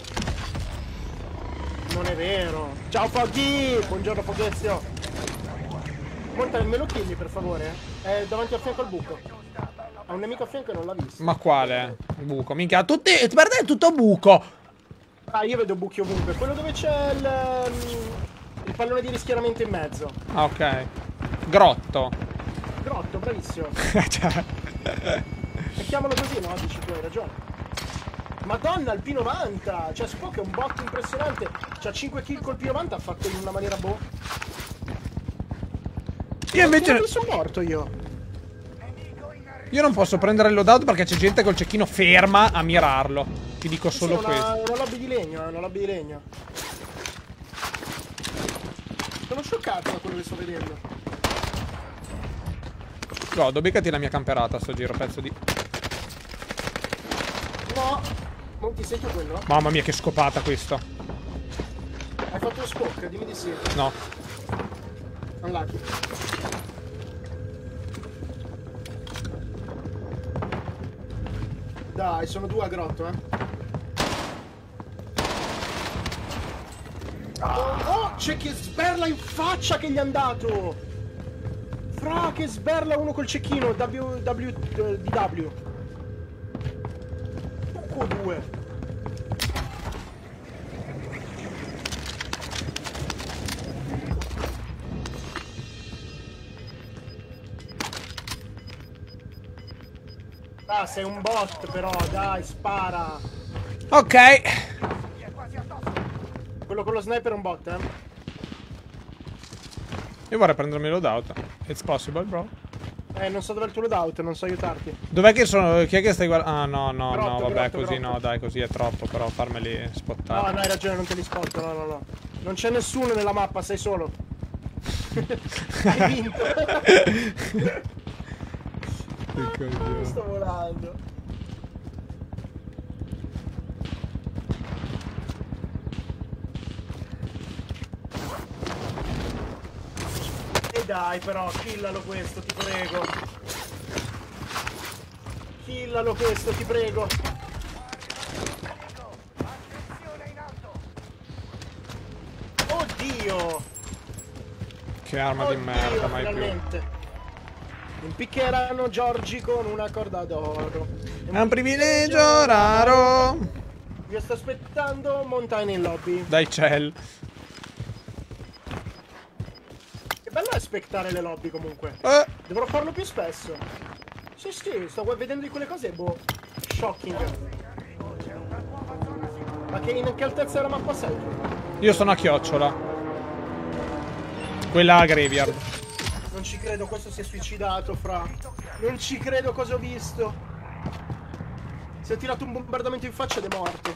Non è vero. Ciao Foggy! Buongiorno Foghezio. Monta, me lo killi per favore? È davanti a fianco al buco. Ha un nemico a fianco e non l'ha visto. Ma quale? Buco, minchia, tutti, per te è tutto buco. Ah, io vedo buchi ovunque. Quello dove c'è il, il pallone di rischiaramento in mezzo. Ah, ok. Grotto. Grotto, bravissimo. Cioè. E chiamalo così, no? Dici tu, hai ragione. Madonna, il P novanta! Cioè, Spock è un bot impressionante. C'ha cinque kill col P novanta, ha fatto in una maniera boh. Io invece... Non sono morto io. Io non posso prendere il loadout perché c'è gente col cecchino ferma a mirarlo. Ti dico Sì, solo sì, questo. È una lobby di legno, è una lobby di legno. Sono scioccato da quello che sto vedendo. Godo, beccati la mia camperata sto giro, pezzo di... No! Non ti sento quello? Mamma mia che scopata questo. Hai fatto lo Spock? Dimmi di sì. No. Unlucky. Dai, sono due a grotto, eh. Oh, c'è che sberla in faccia che gli è andato! Fra, che sberla uno col cecchino, W, W, eh, D W. Poco due. Ah, sei un bot però, dai, spara. Ok. Quello con lo sniper è un bot, eh. Io vorrei prendermi il loadout. It's possible, bro. Eh, non so dove è il tuo loadout, non so aiutarti. Dov'è che sono? Chi è che stai guardando? Ah, no, no, Grotto, no, vabbè, grotto, così grotto. no, dai, così è troppo, però farmeli No, spottare. no, hai ragione, non te li spotto, no, no, no. Non c'è nessuno nella mappa, sei solo. Hai vinto. Che coglione. Sto volando. E dai però, killalo questo, ti prego. Killalo questo, ti prego. Oddio! Che arma di Oddio, merda, mai più. finalmente. Impiccheranno Giorgi con una corda d'oro. È un privilegio raro. Io sto aspettando Montaigne in lobby. Dai, Cell. Che bello aspettare le lobby comunque. Eh. Dovrò farlo più spesso. Sì, sì, sto vedendo di quelle cose, boh. Shocking. Ma che in che altezza è la mappa sei? Io sono a chiocciola. Quella a graveyard. Non ci credo, questo si è suicidato, fra. Non ci credo cosa ho visto. Si è tirato un bombardamento in faccia ed è morto.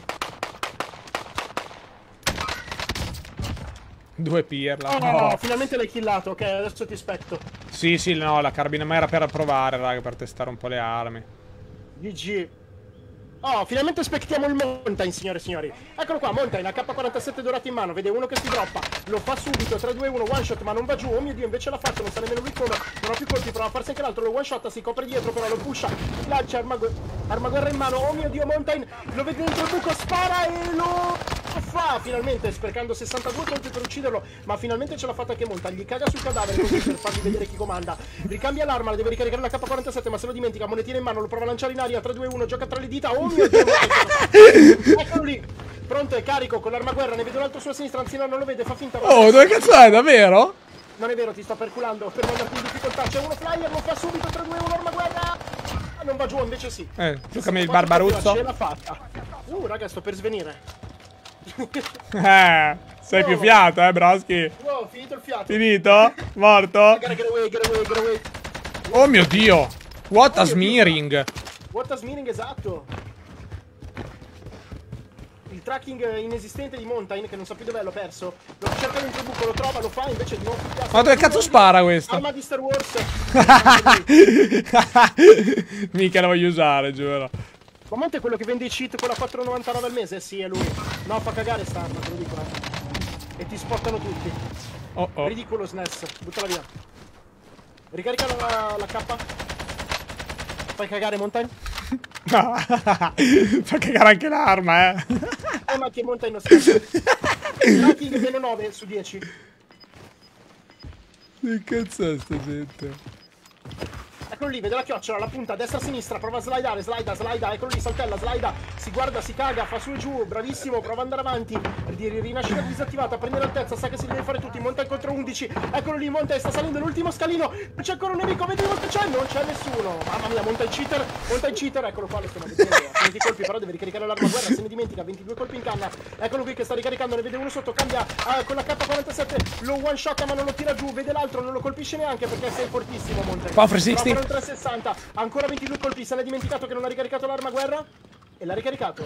Due pirla. Oh, no, Oh. no, finalmente l'hai killato, ok, adesso ti aspetto. Sì, sì, no, la carbina ma era per provare, raga, per testare un po' le armi. G G. Oh, finalmente aspettiamo il Mountain, signore e signori. Eccolo qua, Mountain, A K quarantasette dorato in mano. Vede uno che si droppa. Lo fa subito, tre due uno, one shot, ma non va giù. Oh mio Dio, invece l'ha fatto, non sa nemmeno lui come. Non ha più colpi, prova a farsi anche l'altro. Lo one shot, si copre dietro, però lo pusha. Lancia, armagu armaguerra in mano. Oh mio Dio, Mountain, lo vede dentro il buco, spara e lo... lo fa finalmente, sprecando sessantadue colpi per ucciderlo. Ma finalmente ce l'ha fatta anche Mountain. Gli caga sul cadavere così per fargli vedere chi comanda. Ricambia l'arma, la deve ricaricare la K quarantasette, ma se lo dimentica. Monetina in mano, lo prova a lanciare in aria. tre due uno, gioca tra le dita. Oh mio Dio, eccolo lì, pronto e carico con l'armaguerra. Ne vedo un altro sulla sinistra, anzi no, non lo vede, fa finta. Oh, dove cazzo è, davvero? Non è vero, ti sto perculando per mandarti in difficoltà. C'è uno flyer, lo fa subito, tre due uno, armaguerra. Ah, non va giù, invece sì. Eh, Sì, giocami sì, il quattro barbaruzzo. Ce l'ha fatta. Uh, raga, sto per svenire. Eh, sei più fiato, eh, Broschi. Wow, finito il fiato. Finito? Morto? Gotta get away, get away, get away. Oh mio Dio. What a smearing. What a smearing, esatto. Il tracking inesistente di Mountain, che non sa più dov'è, l'ho perso. Lo cerca dentro il buco, lo trova, lo fa, invece di nuovo. Ma dove cazzo spara questo? Arma di Star Wars. Mica la voglio usare, giuro. Ma Monte è quello che vende i cheat con la quattro e novantanove al mese? Sì, è lui. No, fa cagare sta arma, te lo dico, eh. E ti spottano tutti. Oh oh. Ridicolo S N E S, buttala via. Ricarica la, la K. Fai cagare Mountain? Fa cagare anche l'arma, eh. Eh, ma che Mountain non sta. Ranking meno nove su dieci. Che cazzo è sta gente? Eccolo eccolo lì, vede la chiocciola, la punta, destra, sinistra, prova a slidare, slida, slida, eccolo lì, saltella, slida, si guarda, si caga, fa su e giù, bravissimo, prova ad andare avanti, rinascita disattivata, prende l'altezza, sa che si deve fare tutti, monta il contro undici, eccolo lì, monta e sta salendo l'ultimo scalino, c'è ancora un nemico, vediamo che c'è, non c'è nessuno, mamma mia, monta il cheater, monta il cheater, eccolo qua, lo stiamo vedendo, venti colpi, però deve ricaricare l'arma guerra, se ne dimentica, ventidue colpi in canna, eccolo qui che sta ricaricando, ne vede uno sotto, cambia ah, con la K quarantasette, lo one shot ma non lo tira giù, vede l'altro, non lo colpisce neanche perché sei fortissimo, monta. Power trecentosessanta. trecentosessanta, ancora ventidue colpi, se n'è dimenticato che non ha ricaricato l'arma guerra e l'ha ricaricato.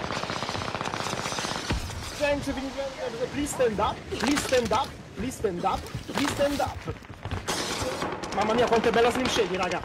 Please stand up, please stand up, please stand up, please stand up. Mamma mia quanto è bella Slim Shady, raga.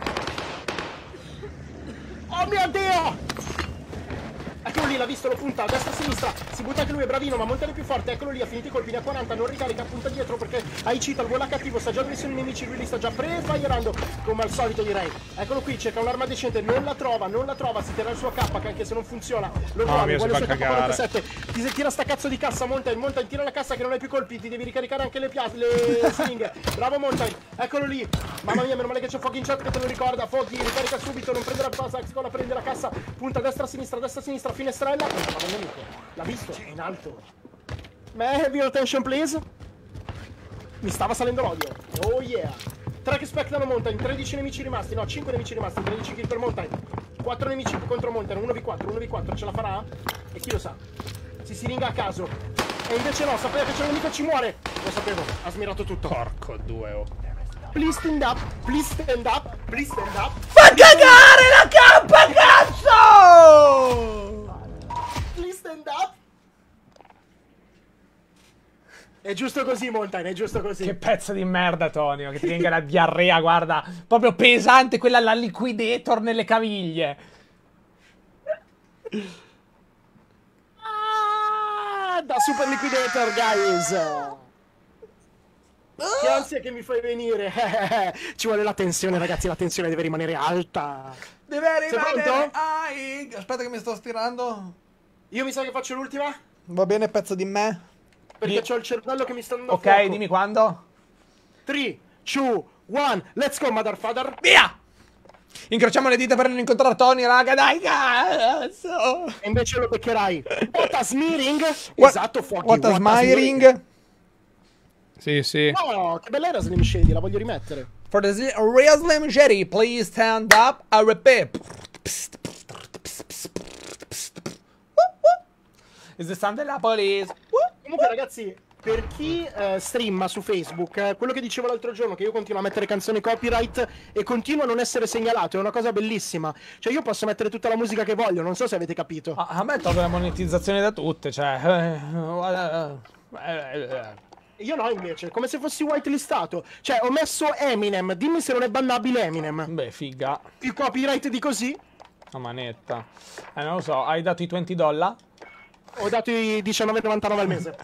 Oh mio Dio! Eccolo lì, l'ha visto, lo punta, a destra, a sinistra, si butta anche lui, è bravino, ma montare più forte, eccolo lì, ha finito i colpi, ne ha quaranta, non ricarica, punta dietro perché hai cita, il vola cattivo, sta già dove sono i nemici, lui li sta già pre-firando, come al solito direi. Eccolo qui, cerca un'arma decente, non la trova, non la trova, si tira il suo K, che anche se non funziona, lo vuole, vuole il suo K quarantasette, ti tira sta cazzo di cassa, Mountain, Mountain, tira la cassa che non hai più colpi, ti devi ricaricare anche le piazze, le siringhe, bravo Mountain, eccolo lì, mamma mia, meno male che c'è Foggy in chat che te lo ricorda, Foggy, ricarica subito, non prende la cosa, Xcola prende la cassa, punta destra, sinistra, destra, sinistra, finestrella, l'ha visto? È in alto. May I have your attention please? Mi stava salendo l'odio. Oh yeah. tre che spectano Mountain, tredici nemici rimasti, no, cinque nemici rimasti, tredici kill per Mountain. quattro nemici contro Mountain, uno v quattro, uno v quattro, ce la farà? E chi lo sa? Si siringa a caso. E invece no, sapeva che c'è un nemico e ci muore. Lo sapevo, ha smirato tutto. Porco due, oh. Please stand up, please stand up, please stand up. Fa cagare la K, cazzo! Please stand up. È giusto così, Mountain, è giusto così. Che pezzo di merda, Tonio, che ti venga la diarrea, guarda, proprio pesante, quella la liquidator nelle caviglie. Ah, da super liquidator, guys. Che ansia che mi fai venire. Ci vuole la tensione, ragazzi, la tensione deve rimanere alta. Deve rimanere... Sei pronto? Ai, aspetta che mi sto stirando. Io mi sa che faccio l'ultima. Va bene, pezzo di me. Perché ho il cervello che mi sta andando Ok, a fuoco. dimmi quando. tre, due, uno, let's go, motherfather. Via! Incrociamo le dita per non incontrare Tony, raga, dai, cazzo! E invece lo beccherai. What a smearing. What, esatto, Foggy. What a smiring. Sì, sì. No, che bella era Slim Shady, la voglio rimettere. For the real Slim Shady, please stand up, I repeat. Is the sound della police. Comunque ragazzi, per chi eh, streama su Facebook, eh, quello che dicevo l'altro giorno, che io continuo a mettere canzoni copyright e continuo a non essere segnalato, è una cosa bellissima. Cioè io posso mettere tutta la musica che voglio, non so se avete capito. A, a me tolgo la monetizzazione da tutte, cioè... Io no invece, come se fossi whitelistato. Cioè ho messo Eminem, dimmi se non è bannabile Eminem. Beh, figa. Il copyright di così? La manetta. Eh, non lo so, hai dato i venti dollari? Ho dato i diciannove e novantanove al mese.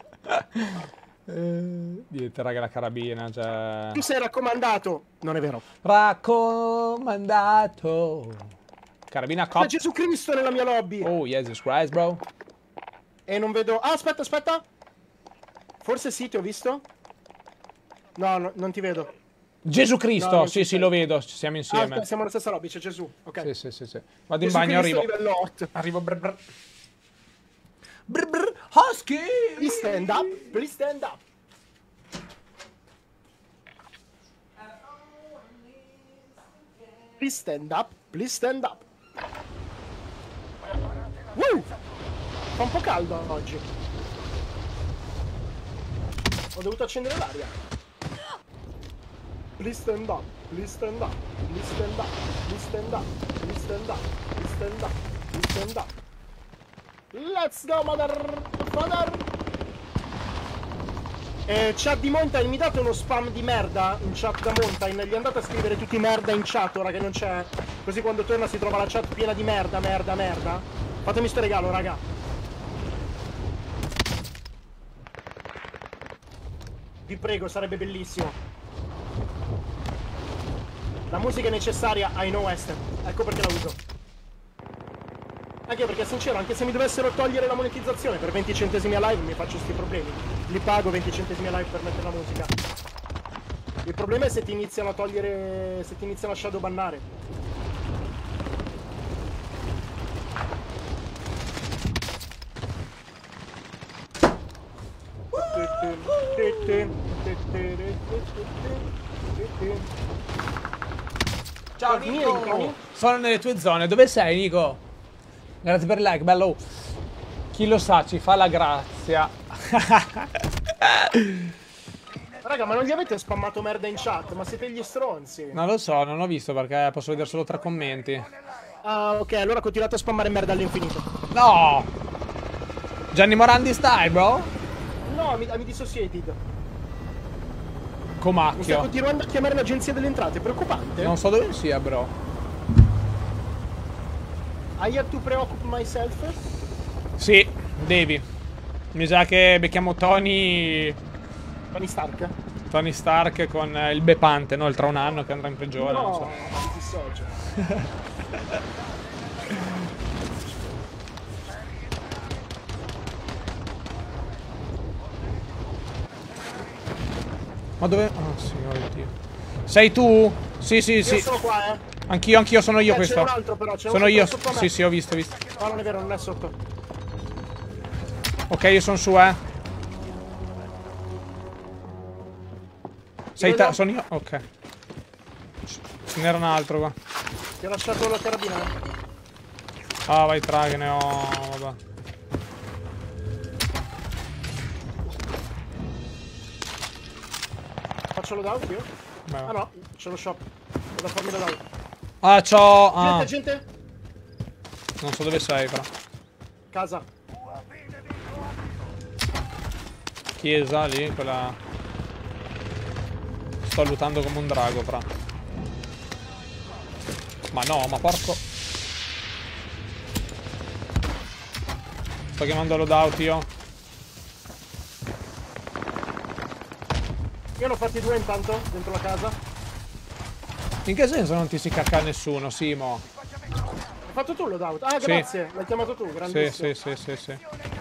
eh, niente, raga, la carabina, cioè... Tu sei raccomandato. Non è vero. Raccomandato. Carabina cop. C'è Gesù Cristo nella mia lobby. Oh, Jesus Christ, bro. E non vedo... Ah, aspetta, aspetta. Forse sì, ti ho visto. No, no non ti vedo. Gesù Cristo, no, sì, sì, lo vedo, siamo insieme. Ah, siamo nella stessa lobby, c'è Gesù. Ok. Sì, sì, sì, sì. Vado Gesù in bagno, Cristo arrivo. livello otto. Arrivo, brr, brr. Brr, brr, husky! Please stand up, please stand up. Please stand up, please stand up. Woo! Fa un po' caldo oggi. Ho dovuto accendere l'aria. Please stand up, please stand up, please stand up, please stand up, please stand up, please stand up, please stand up. Let's go, mother, father. Eh, chat di Mountain, mi date uno spam di merda in chat da Mountain? Gli andate a scrivere tutti merda in chat ora che non c'è. Così quando torna si trova la chat piena di merda, merda, merda. Fatemi sto regalo, raga. Vi prego, sarebbe bellissimo. La musica è necessaria, I know Esther. Ecco perché la uso. Anche perché, sincero, anche se mi dovessero togliere la monetizzazione per venti centesimi a live mi faccio sti problemi. Li pago venti centesimi a live per mettere la musica. Il problema è se ti iniziano a togliere... se ti iniziano a shadow bannare. Ciao Nico. Nico! Sono nelle tue zone, dove sei Nico? Grazie per il like, bello! Chi lo sa ci fa la grazia. Raga, ma non gli avete spammato merda in chat? Ma siete gli stronzi. Non lo so, non ho visto perché posso vedere solo tre commenti. Ah, ok, allora continuate a spammare merda all'infinito. No! Gianni Morandi style, bro? No, ami, ami dissociated. Mi sta Comacchio. continuando a chiamare l'agenzia delle entrate, è preoccupante. Non so dove sia, bro. I have to preoccupy myself. Sì, devi. Mi sa che becchiamo Tony... Tony Stark. Tony Stark con eh, il bepante, no? Il tra un anno che andrà in prigione, non No, so. mi dissocio. Ma dove... Oh, signore Dio. Sei tu? Sì, sì, Io sì. sono qua, eh. Anch'io, anch'io sono io Eh, questo. c'è un altro però, c'è un Sono altro io. sotto me. Sì, sì, ho visto, ho visto. No, non è vero, non è sotto. Ok, io sono su, eh. Sei vedo. te, sono io? Ok. Ce n'era un altro qua. Ti ho lasciato la carabina. Ah, vai tra che ne ho... Vabbè. Faccio loadout io? Beh. Ah no, c'è lo shop. Devo farmi loadout. Ah, c'ho... Ah, Gente, gente. non so dove sei, però. Casa. Chiesa lì, quella... Sto lootando come un drago, fra. Ma no, ma porco... Sto chiamando loadout io. Io ne ho fatti due intanto, dentro la casa. In che senso non ti si cacca nessuno, Simo? Hai fatto tu il loadout? Ah, Sì. grazie. L'hai chiamato tu, Sì, grandissimo. sì, sì, sì, sì.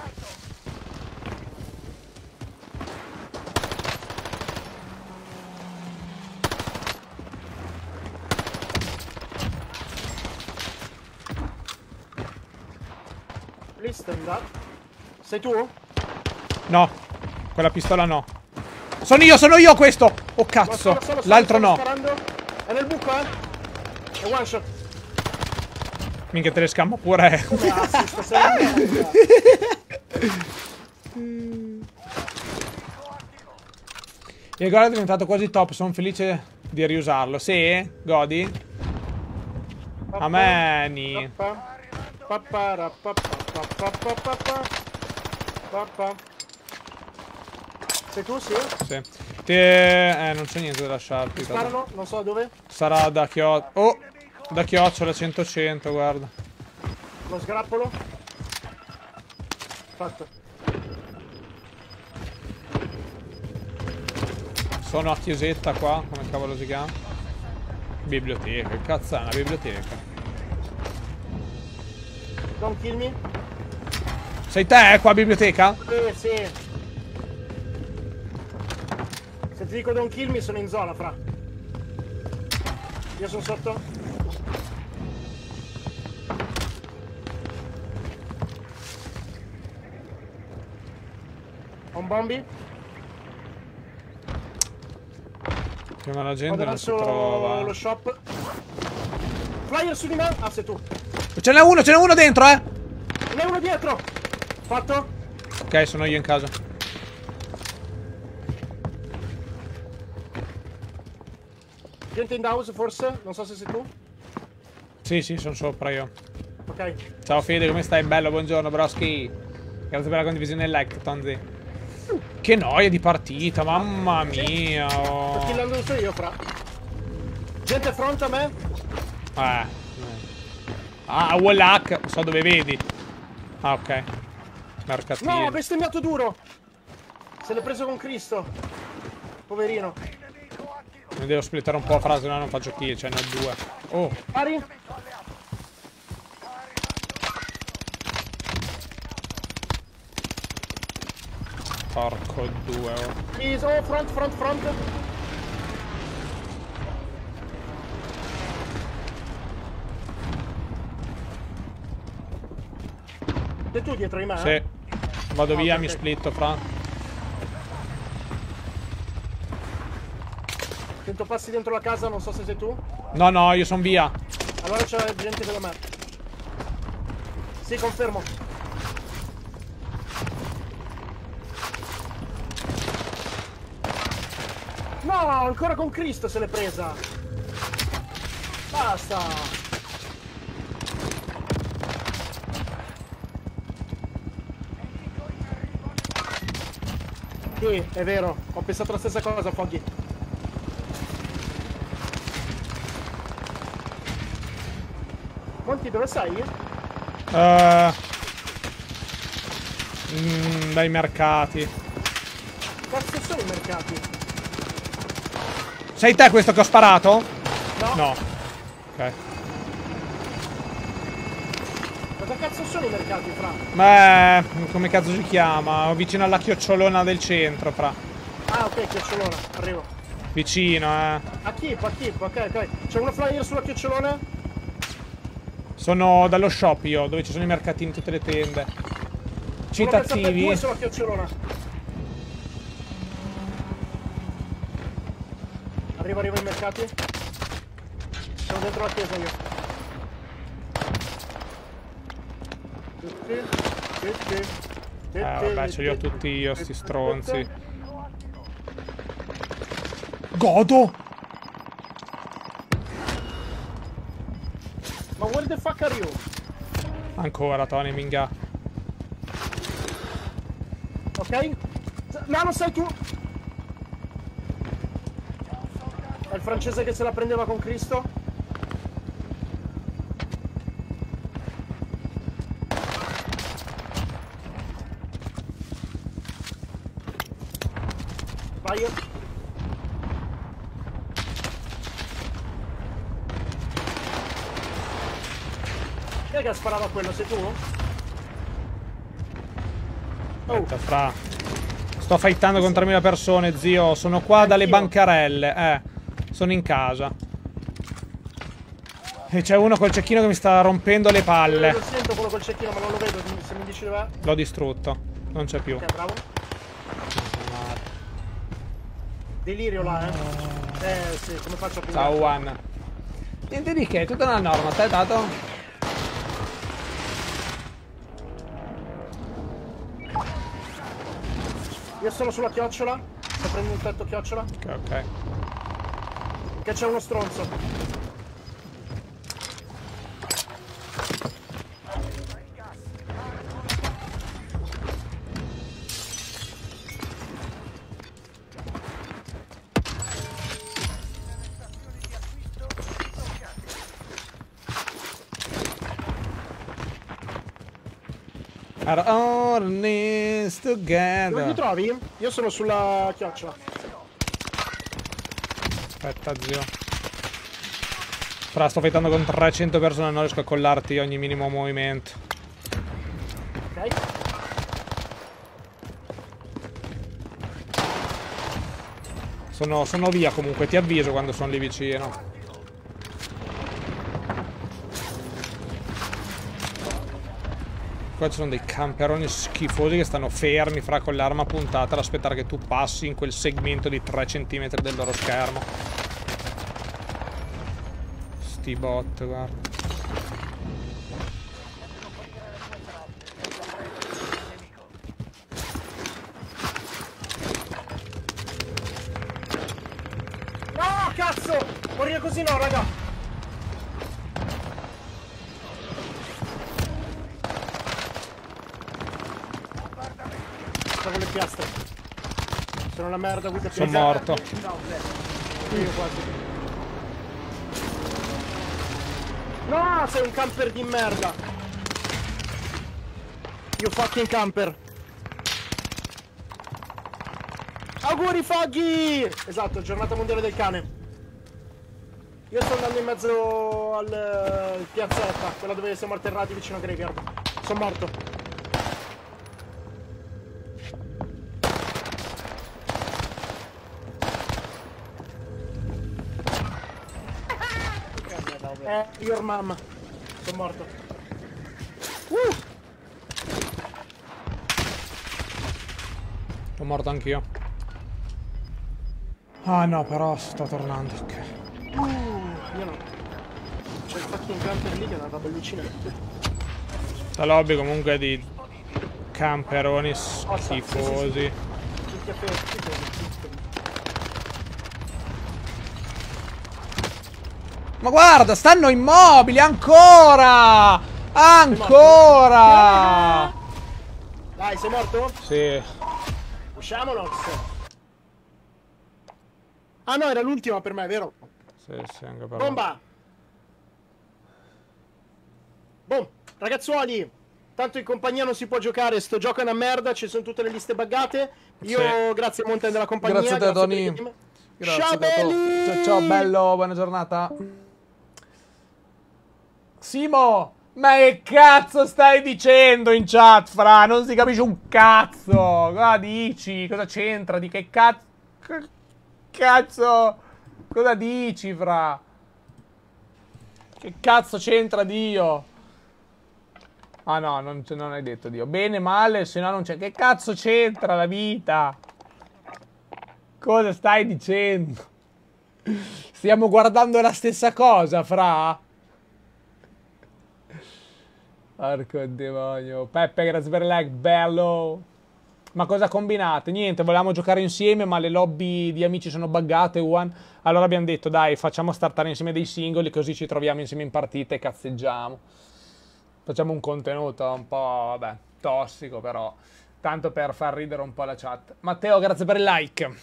Please stand up. Sei tu? No, quella pistola no. Sono io, sono io questo! Oh Ma cazzo, solo, solo, solo, l'altro solo no. Sparando. È nel buco, eh? È one shot. Minchia, te le scammo pure. Come assist? Sei una merda. Il gol è diventato quasi top, sono felice di riusarlo. Sì? Godi? A me, ni. Papà. Papà, papà, papà, papà, papà. Sei tu, sì? Sì. Te... Eh, non c'è niente da lasciarti. tanto. Sparano, non so dove. Sarà da chiocciola. Oh! Da chiocciola cento cento, guarda. Lo sgrappolo. Fatto. Sono a chiesetta qua, come cavolo si chiama? Biblioteca, che cazzo è una biblioteca? Don't kill me. Sei te, eh, qua a biblioteca? Eh, sì. Se ti dico don't kill me sono in zona, fra. Io sono sotto. Ho un bombi. Prima la gente Vado non si verso trova. lo shop. Flyer su di me. Ah, sei tu. Ce n'è uno, ce n'è uno dentro, eh! Ce n'è uno dietro. Fatto. Ok, sono io in casa. Gente in house forse. Non so se sei tu. Sì, sì, sono sopra io. Ok. Ciao Fede, come stai? Bello, buongiorno, broschi. Grazie per la condivisione e il like, Tonzi. Che noia di partita, mamma mia. Sto Oh. killando tutto io, fra. Gente fronte a me. Eh. Ah, Wallach, so dove vedi. Ah, ok. Mercatino. No, bestemmiato duro. Se l'è preso con Cristo. Poverino. Mi devo splittare un po' fra, se no non faccio kill, cioè ne ho due. Oh, Pari. porco due. Oh. Is oh, front, front, front. Sei tu dietro di me? Sì. Eh? Vado Ah, via, ok, mi ok. splitto fra. Sento passi dentro la casa, non so se sei tu. No, no, io sono via. Allora c'è gente con me. Sì, confermo. No, ancora con Cristo se l'è presa. Basta. Sì, è vero. Ho pensato la stessa cosa, Foggy. Monti, dove sei? Eh, mm, dai mercati. Cazzo sono i mercati? Sei te questo che ho sparato? No. No. Ok. Cosa cazzo sono i mercati, fra? Beh, come cazzo si chiama? Vicino alla chiocciolona del centro, fra. Ah, ok, chiocciolona, arrivo. Vicino, eh. A Keep, a Keep, ok, ok. C'è uno flyer sulla chiocciolona? Sono dallo shop io, dove ci sono i mercatini, tutte le tende. Sono pensato a Citativi. due sulla chiocciolona. Arrivo, arrivo ai mercati. Sono dentro la chiesa io. Tutti, tutti, tutti, Eh, vabbè, ce li ho tutti io, sti stronzi. Godo! Ma where the fuck are you? Ancora, Tony, minga. Ok? No, non sei tu! È il francese che se la prendeva con Cristo? Vai. Chi è che ha sparato a quello? Sei tu? Oh, Aspetta, fra. Sto fightando con tremila persone, zio. Sono qua dalle Anch'io. bancarelle. Eh, sono in casa. E c'è uno col cecchino che mi sta rompendo le palle. lo sento quello col cecchino, ma non lo vedo. Se mi dici dov'è. L'ho distrutto. Non c'è più. Ok, bravo. Delirio là, eh. Eh, sì, come faccio a pigliare? Ciao, Juan. Niente di che, tutta una norma. Stai dato? Io sono sulla chiocciola. Sto prendendo un tetto chiocciola. Ok, ok. Che c'è uno stronzo. Our ornaments Dove ti together. trovi? Io sono sulla chiocciola. Aspetta, zio. Fra, sto fightando con trecento persone, non riesco a collarti ogni minimo movimento. Ok. Sono, sono via comunque, ti avviso quando sono lì vicino. Qua ci sono dei camperoni schifosi che stanno fermi fra con l'arma puntata ad aspettare che tu passi in quel segmento di tre centimetri del loro schermo. Sti bot, guarda. No, cazzo! Morire così no, raga! Con le piastre. Sono una merda with the Sono piastre. morto. Io quasi. No, sei un camper di merda. You fucking camper. Auguri Foggy! Esatto, giornata mondiale del cane. Io sto andando in mezzo al eh, piazzetta, quella dove siamo atterrati vicino a Graveyard. Sono morto. Eh, your mom. Sono morto. Uh! Sono morto anch'io. Ah no, però sto tornando, ok. Uh, io no. C'è il fucking camper lì che è una roba allucinante. La lobby comunque di camperoni schifosi. Tutti aperti. Ma guarda, stanno immobili ancora! Ancora! Dai, sei morto? Sì. Usciamo, Nox. Ah no, era l'ultima per me, vero? Sì, sì, anche per me. Bomba! Boom! Ragazzuoli, tanto in compagnia non si può giocare, sto gioco è una merda, ci sono tutte le liste buggate. Io Sì. grazie a Monten della compagnia. Grazie a te, Tony. per il- Grazie, Ciao Tato. belli! Ciao, ciao, bello, buona giornata. Simo, ma che cazzo stai dicendo in chat, fra? Non si capisce un cazzo. Cosa dici? Cosa c'entra? Di che cazzo? Che cazzo? Cosa dici, fra? Che cazzo c'entra Dio? Ah no, non, non hai detto Dio. Bene, male, se no non c'è. Che cazzo c'entra la vita? Cosa stai dicendo? Stiamo guardando la stessa cosa, fra? Porco demonio. Peppe, grazie per il like, bello. Ma cosa combinate? Niente, volevamo giocare insieme, ma le lobby di amici sono buggate, one. Allora abbiamo detto, dai, facciamo startare insieme dei singoli, così ci troviamo insieme in partita e cazzeggiamo. Facciamo un contenuto un po', vabbè, tossico, però. Tanto per far ridere un po' la chat. Matteo, grazie per il like.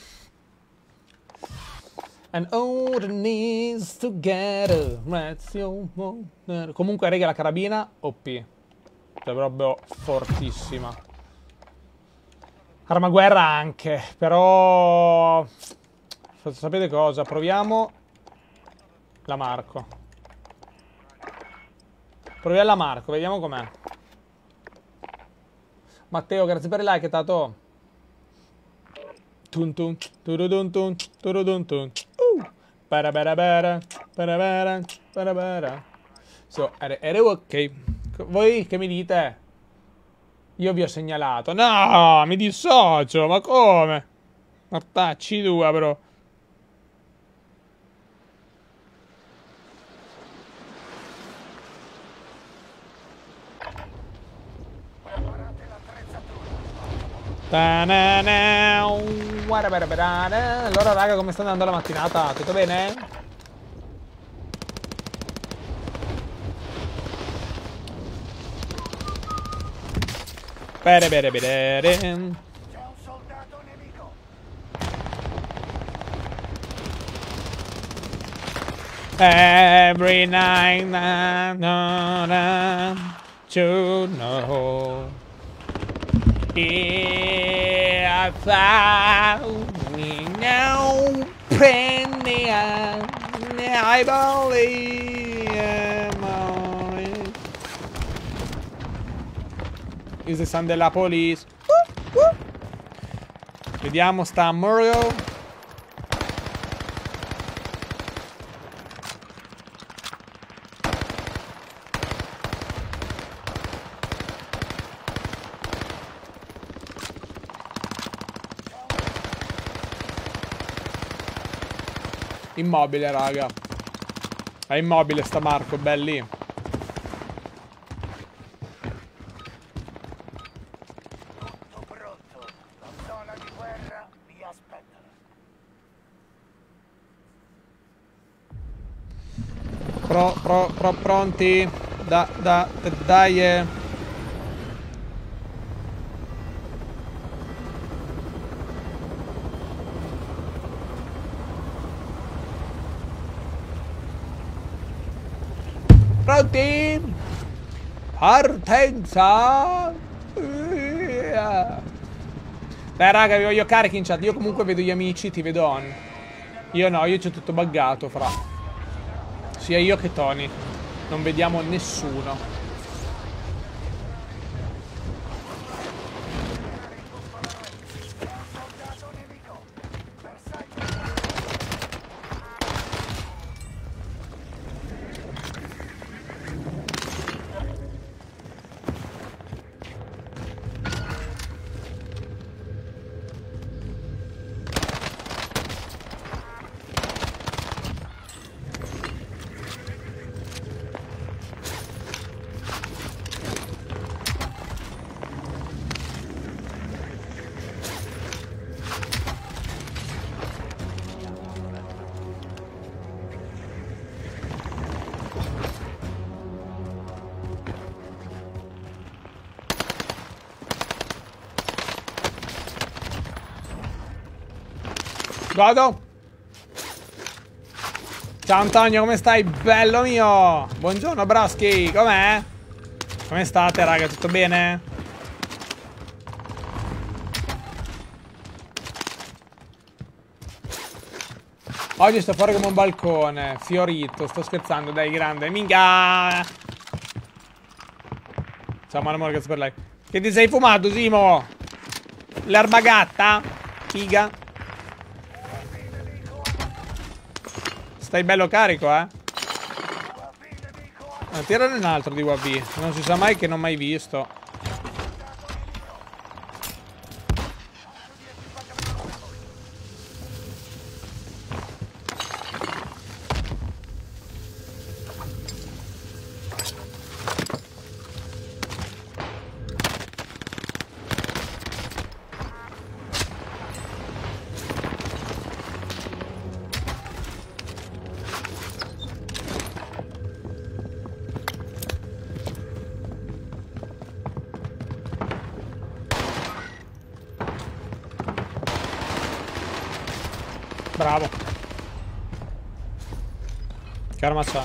And all that needs together. Comunque, raga, la carabina O P. Cioè, proprio fortissima. Armaguerra anche, però... Sapete cosa? Proviamo la Marco. Proviamo la Marco, vediamo com'è. Matteo, grazie per il like, Tato. Tun tun, turudun tun, turudun tun. Uh. Parabara, parabara, parabara. So, ere, ere ok. Voi che mi dite? Io vi ho segnalato. No, mi dissocio, ma come? Mortacci due, bro. Allora raga, come sta andando la mattinata? Tutto bene? Bene bene bene. C'è un soldato nemico. Every night na, na, na, to know if I found me now penny I believe is the son della police. Uh, uh. Vediamo sta Muriel. Immobile, raga. È immobile sta Marco, belli. Tutto pronto. La zona di guerra vi aspetta. Pro, pro, pro, pronti? Da, da, dai. Eh. Pronti? Partenza! Dai raga, vi voglio carichi in chat. Io comunque vedo gli amici, ti vedo on. Io no, io c'ho tutto buggato, fra. Sia io che Tony. Non vediamo nessuno. Godo. Ciao Antonio, come stai? Bello mio. Buongiorno Broschi, com'è? Come state raga, tutto bene? Oggi sto fuori come un balcone, fiorito, sto scherzando, dai, grande, minchia! Ciao Manuel Morgaz per lei. Che ti sei fumato, Simo? L'erba gatta? Figa. Stai bello carico, eh? Ah, tirane un altro di U A V, non si sa mai che non ho mai visto. Bravo. Che arma c'ha?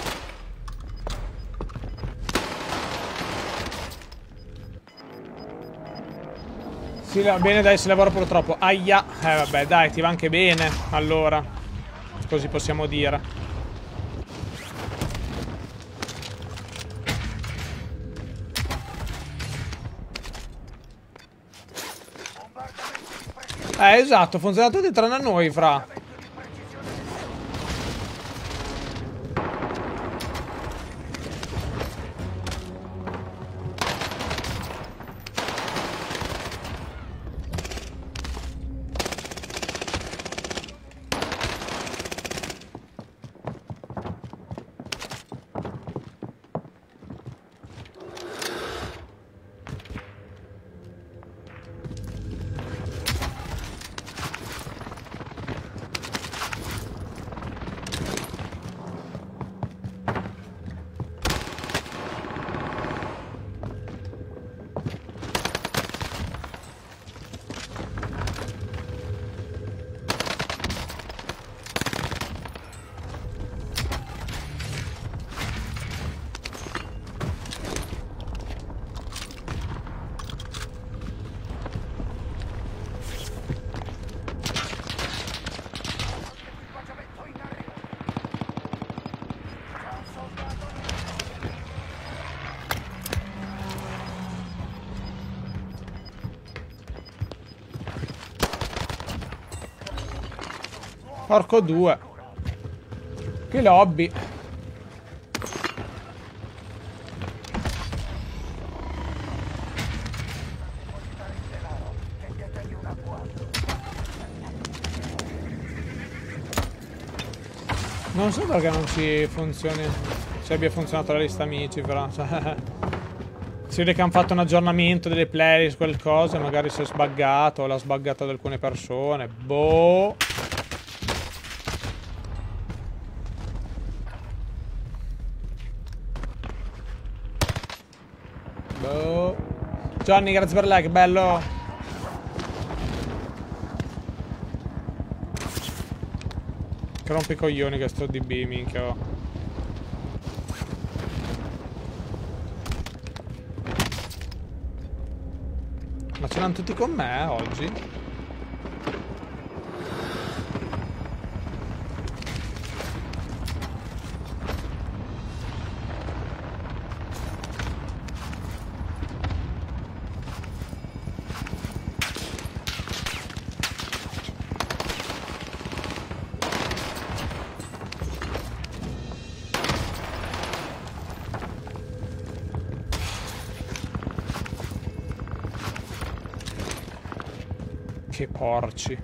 Sì, va bene, dai, si lavora purtroppo. Aia. Eh, vabbè, dai, ti va anche bene. Allora. Così possiamo dire. Eh, esatto, funziona tutto tranne a noi, fra. Porco due. Che lobby. Non so perché non ci funzioni. Se abbia funzionato la lista amici, però. Cioè, si vede che hanno fatto un aggiornamento delle playlist, qualcosa. Magari si è sbuggato o l'ha sbuggato ad alcune persone. Boh. Boh. Johnny, grazie per like, bello. Che rompe i coglioni che sto D B, minchia. Ma ce l'hanno tutti con me, eh, oggi? Che porci.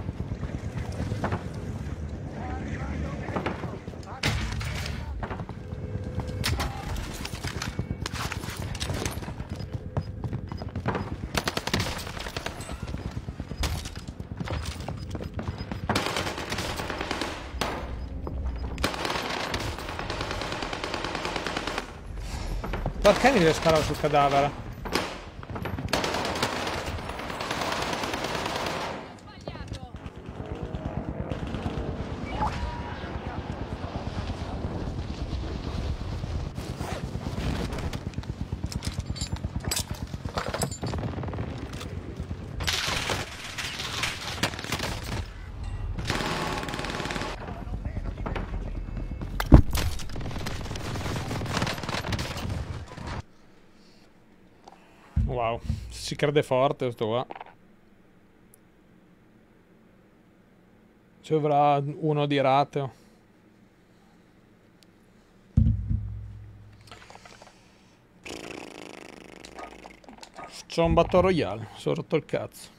Perché mi deve sparare sul cadavere? Si crede forte sto qua. Ci avrà uno di rateo. C'ho un Battle Royale, sono rotto il cazzo.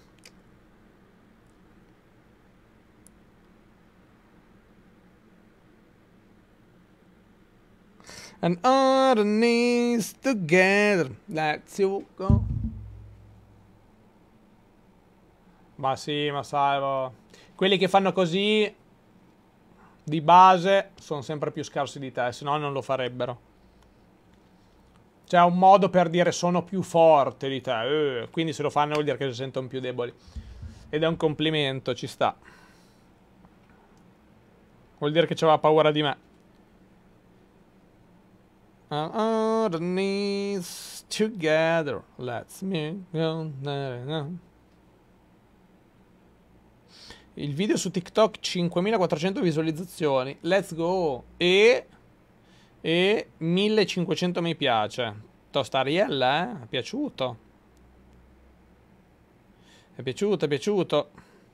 And on the knees together, let's you go. Ma sì, ma salvo. Quelli che fanno così di base sono sempre più scarsi di te, se no non lo farebbero. C'è un modo per dire sono più forte di te, eh, quindi se lo fanno vuol dire che si sentono più deboli. Ed è un complimento, ci sta. Vuol dire che c'aveva paura di me. On the knees together, let's me go. Il video su TikTok cinquemilaquattrocento visualizzazioni. Let's go. E e millecinquecento mi piace. Tostariella, eh? È piaciuto. È piaciuto, è piaciuto.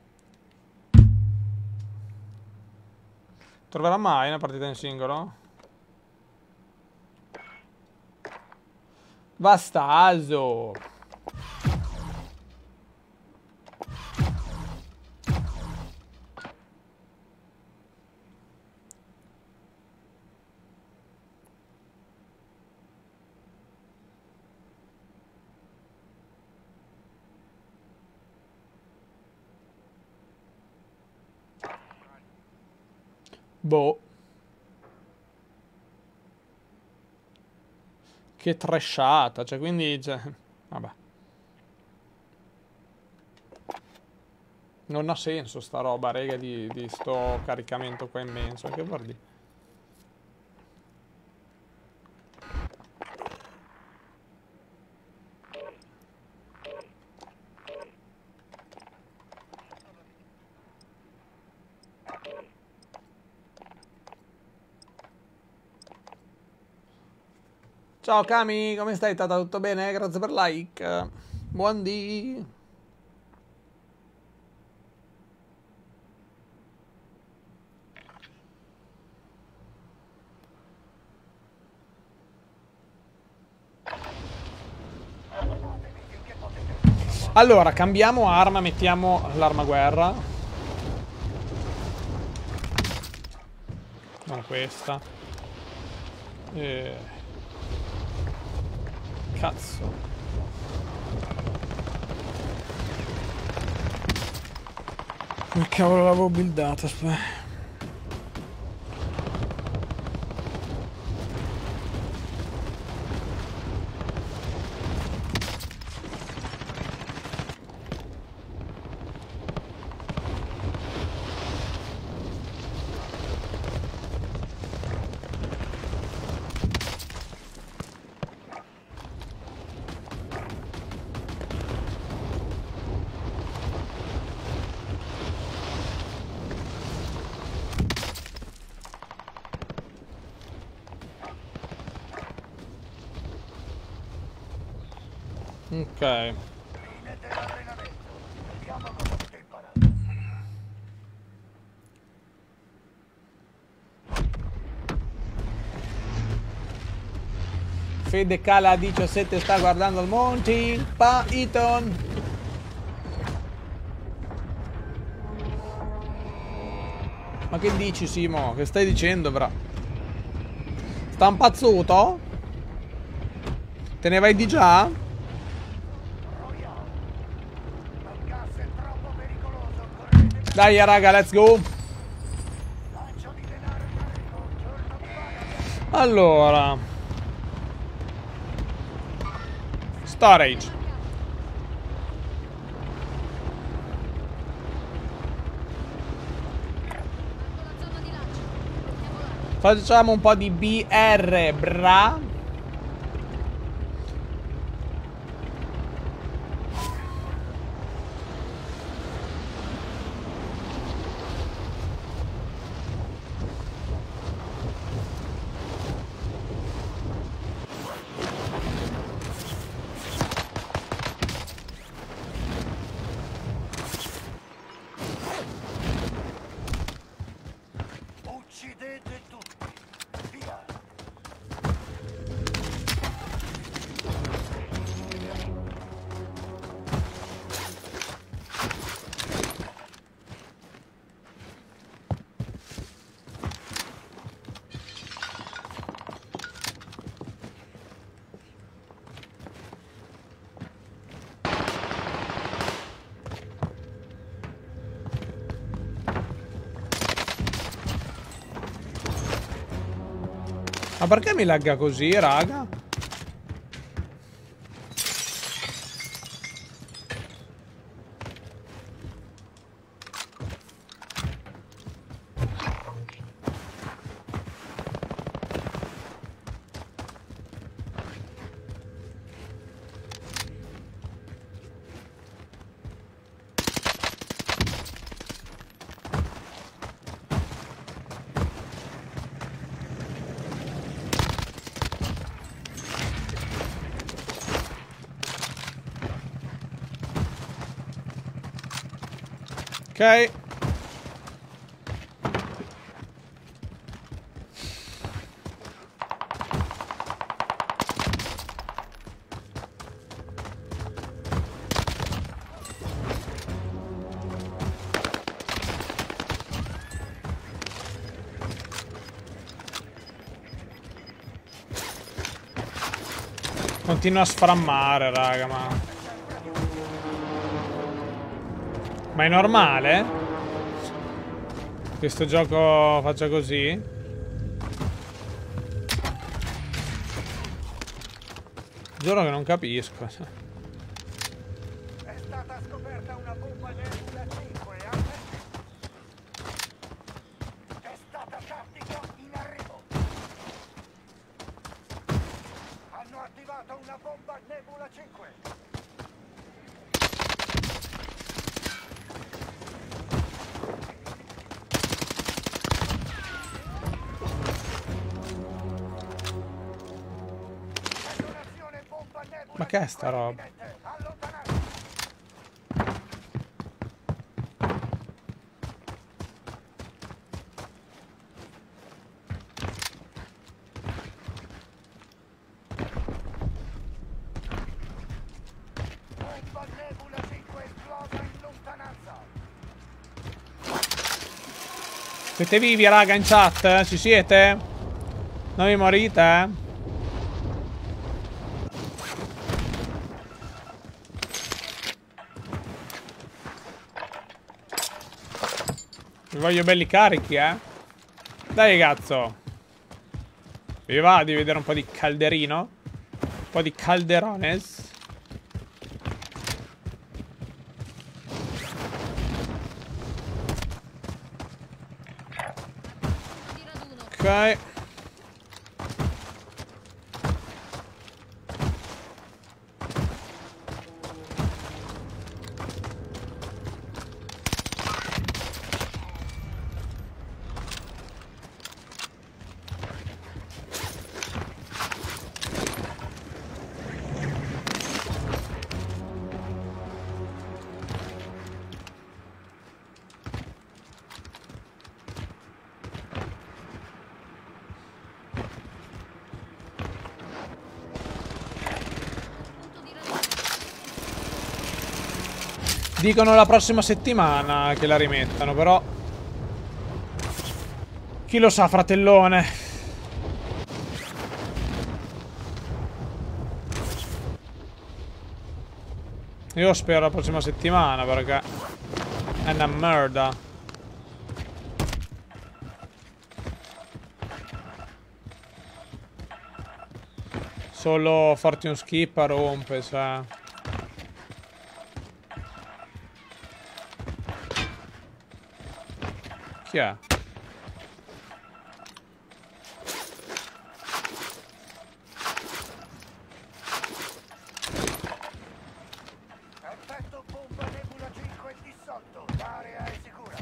Troverà mai una partita in singolo? Vastaso. Boh. Che trashata, cioè quindi, cioè, vabbè. Non ha senso sta roba, rega, di, di sto caricamento qua immenso, che guardi. Ciao Cami, come stai? Tata, tutto bene? Grazie per like. Buondì. Allora, cambiamo arma, mettiamo l'arma guerra. Non questa. Eh... Cazzo. Come cavolo l'avevo buildata, aspetta. Ok. Fine dell'allenamento. Vediamo cosa avete imparato. Fede Cala diciassette sta guardando il Monty Python. Ma che dici, Simo? Che stai dicendo, bra? Sta impazzuto? Te ne vai di già? Dai raga, let's go. Allora, storage. Facciamo un po' di B R, bra. Ma perché mi lagga così, raga? Ok. Continua a sframmare, raga, ma... Ma è normale? Questo gioco faccia così? Giuro che non capisco. È stata scoperta una bomba Nebula cinque. È stata tattica in arrivo. Hanno attivato una bomba Nebula cinque. Ma che è sta roba? Bomba Nebula cinque esplosa in lontananza. Siete vivi, raga, in chat? Ci siete? Non vi morite? Vi voglio belli carichi, eh? Dai, cazzo. Vi va di vedere un po' di calderino? Un po' di calderones? Ok. Dicono la prossima settimana che la rimettano, però... Chi lo sa, fratellone? Io spero la prossima settimana, perché... È una merda. Solo Fortune Skip rompe, cioè... Chi è? Effetto bomba Nebula cinque dissolto. L'area è sicura.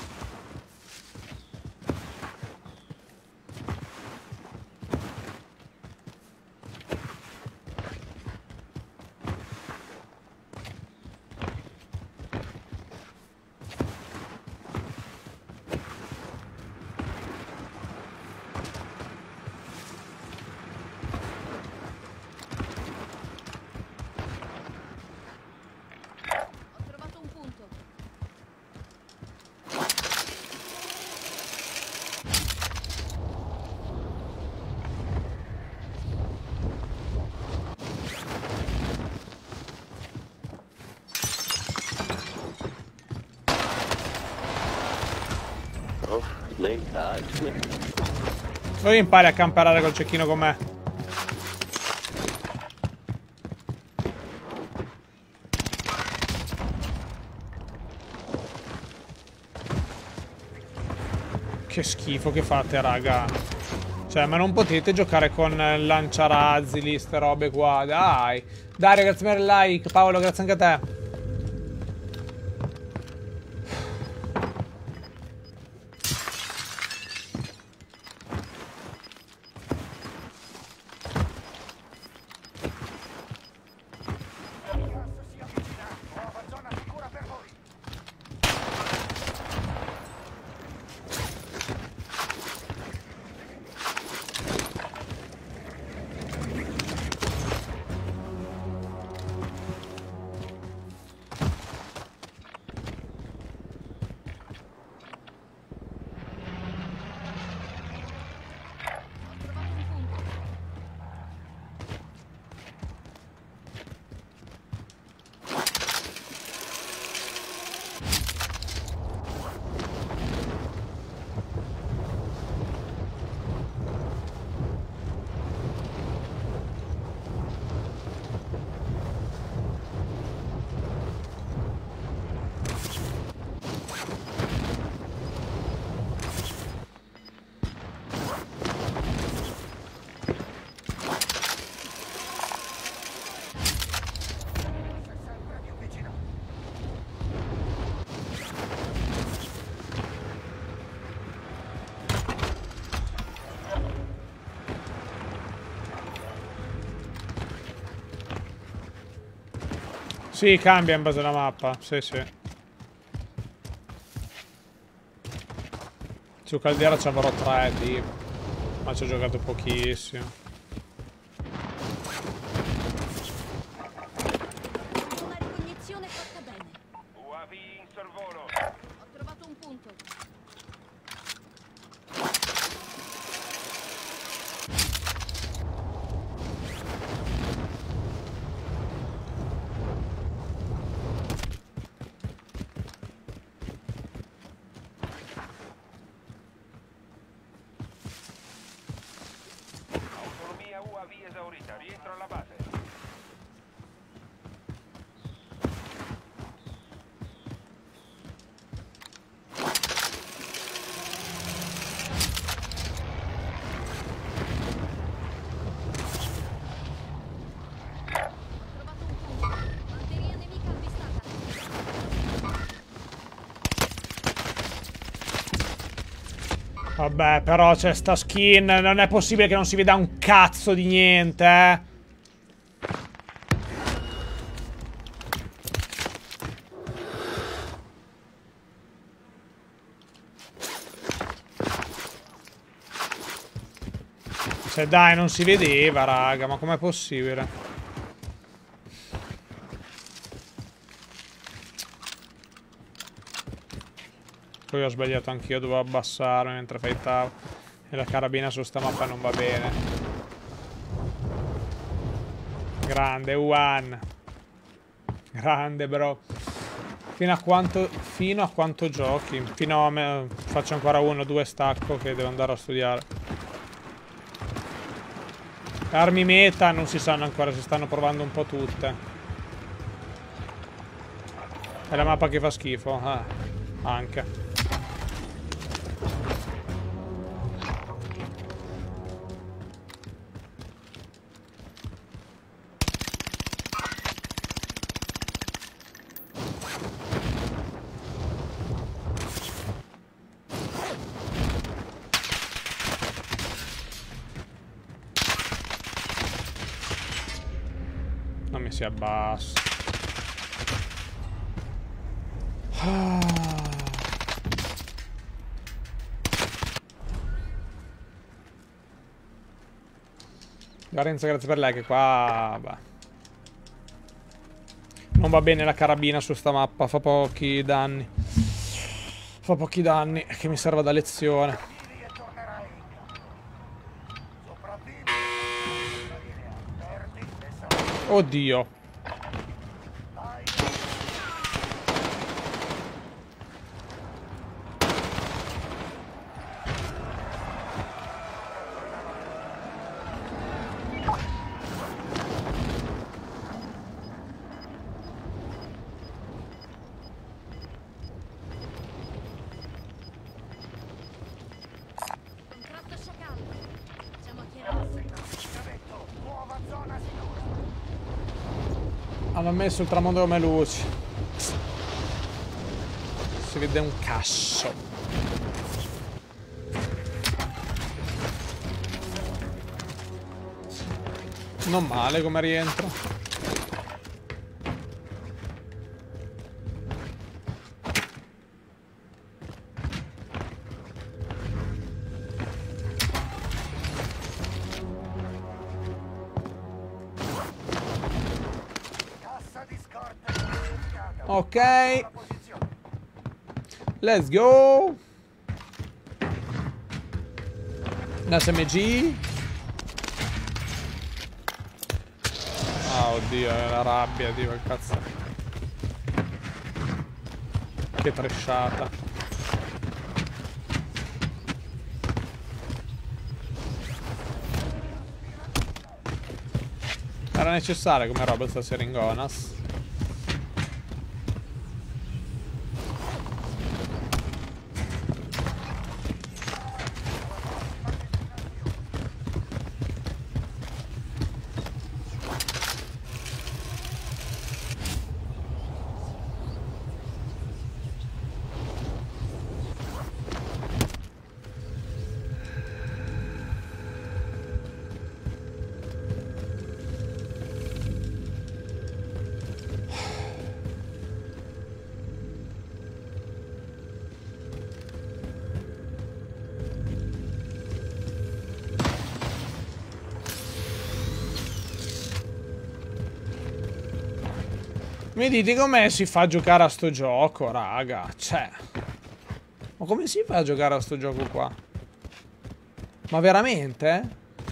Ho trovato un punto. Oh, late. Uh, Dove impari a camperare col cecchino con me? Che schifo che fate, raga. Cioè, ma non potete giocare con lanciarazzi lì, ste robe qua. Dai. Dario, grazie per il like. Paolo, grazie anche a te. Sì, cambia in base alla mappa. Sì, sì. Su Caldera ci avrò tre D, ma ci ho giocato pochissimo. Una ricognizione fatta bene. U A V in sorvolo. Ho trovato un punto. Autonomia U A V esaurita. Rientro alla base. Batteria nemica avvistata. Vabbè, però c'è sta skin. Non è possibile che non si veda un cazzo di niente, eh. Cioè, dai, non si vedeva, raga. Ma com'è possibile? Poi ho sbagliato anch'io, dovevo abbassarmi mentre fightavo. E la carabina su sta mappa non va bene. Grande, Juan. Grande, bro. Fino a quanto, fino a quanto giochi? Fino a me, faccio ancora uno o due stacco che devo andare a studiare. Armi meta non si sanno ancora, si stanno provando un po' tutte. È la mappa che fa schifo. Ah, anche. Non mi si abbassa. Ah. Lorenzo, grazie per lei che qua... Bah. Non va bene la carabina su sta mappa, fa pochi danni. Fa pochi danni, che mi serve da lezione. Vivi e tornerai. Sopravvivi. Perdi e sarai. Oddio. hanno messo il tramonto come luci. Si vede un cazzo. Non male come rientro. Cassa di scorte identificata. Ok. La posizione. Let's go. Un S M G. Ah, oddio, è la rabbia, Dio, che cazzo. Che tresciata. Era necessaria come roba sta seringonas. Mi dite com'è si fa a giocare a sto gioco, raga? Cioè, ma come si fa a giocare a sto gioco qua? Ma veramente?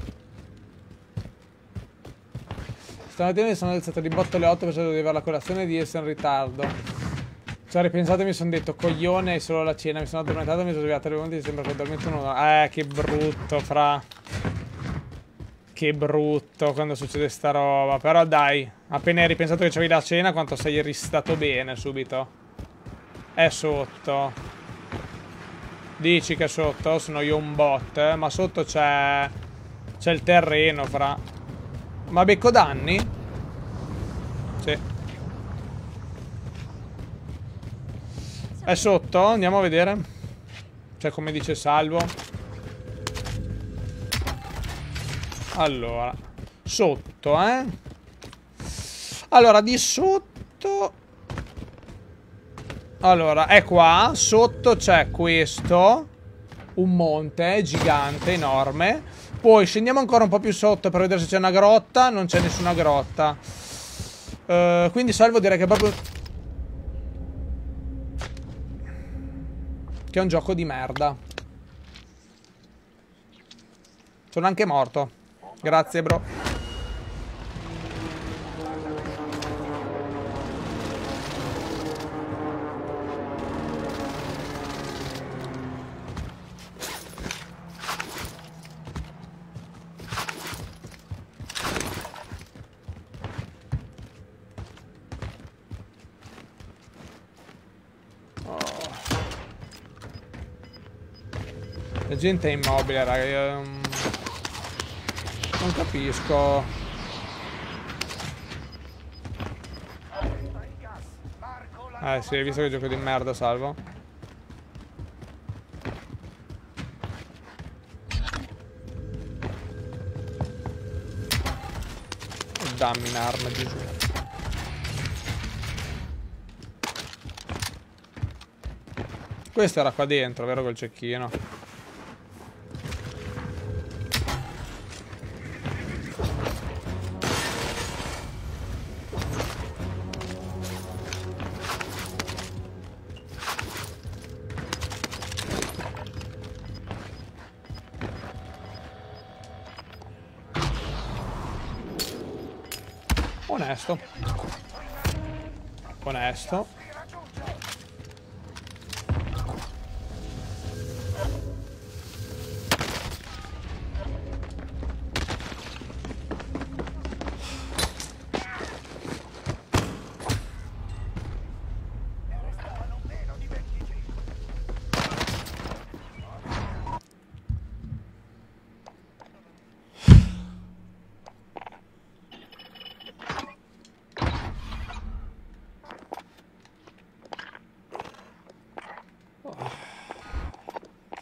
Stamattina mi sono alzato di botto alle otto pensando di avere la colazione e di essere in ritardo. Ci ho ripensato e mi sono detto, coglione, è solo la cena. Mi sono addormentato e mi sono svegliato alle undici. Sembra che ho dormito un'ora. Eh, che brutto, fra. Che brutto quando succede sta roba. Però dai, appena hai ripensato che c'avevi la cena, quanto sei ristato bene subito. È sotto. Dici che è sotto? Sono io un bot, eh? Ma sotto c'è... c'è il terreno, fra. Ma becco danni? Sì. È sotto? Andiamo a vedere. Cioè, come dice Salvo. Allora, sotto, eh? Allora, di sotto... Allora, è qua. Sotto c'è questo. Un monte gigante, enorme. Poi scendiamo ancora un po' più sotto per vedere se c'è una grotta. Non c'è nessuna grotta. uh, Quindi Salvo direi che è proprio... che è un gioco di merda. Sono anche morto. Grazie, bro. Oh. La gente è immobile, raga. Io, um... non capisco. Eh sì, hai visto che gioco di merda, Salvo? Dammi un'arma, Gesù. Questo era qua dentro, vero, col cecchino? Onesto. Onesto.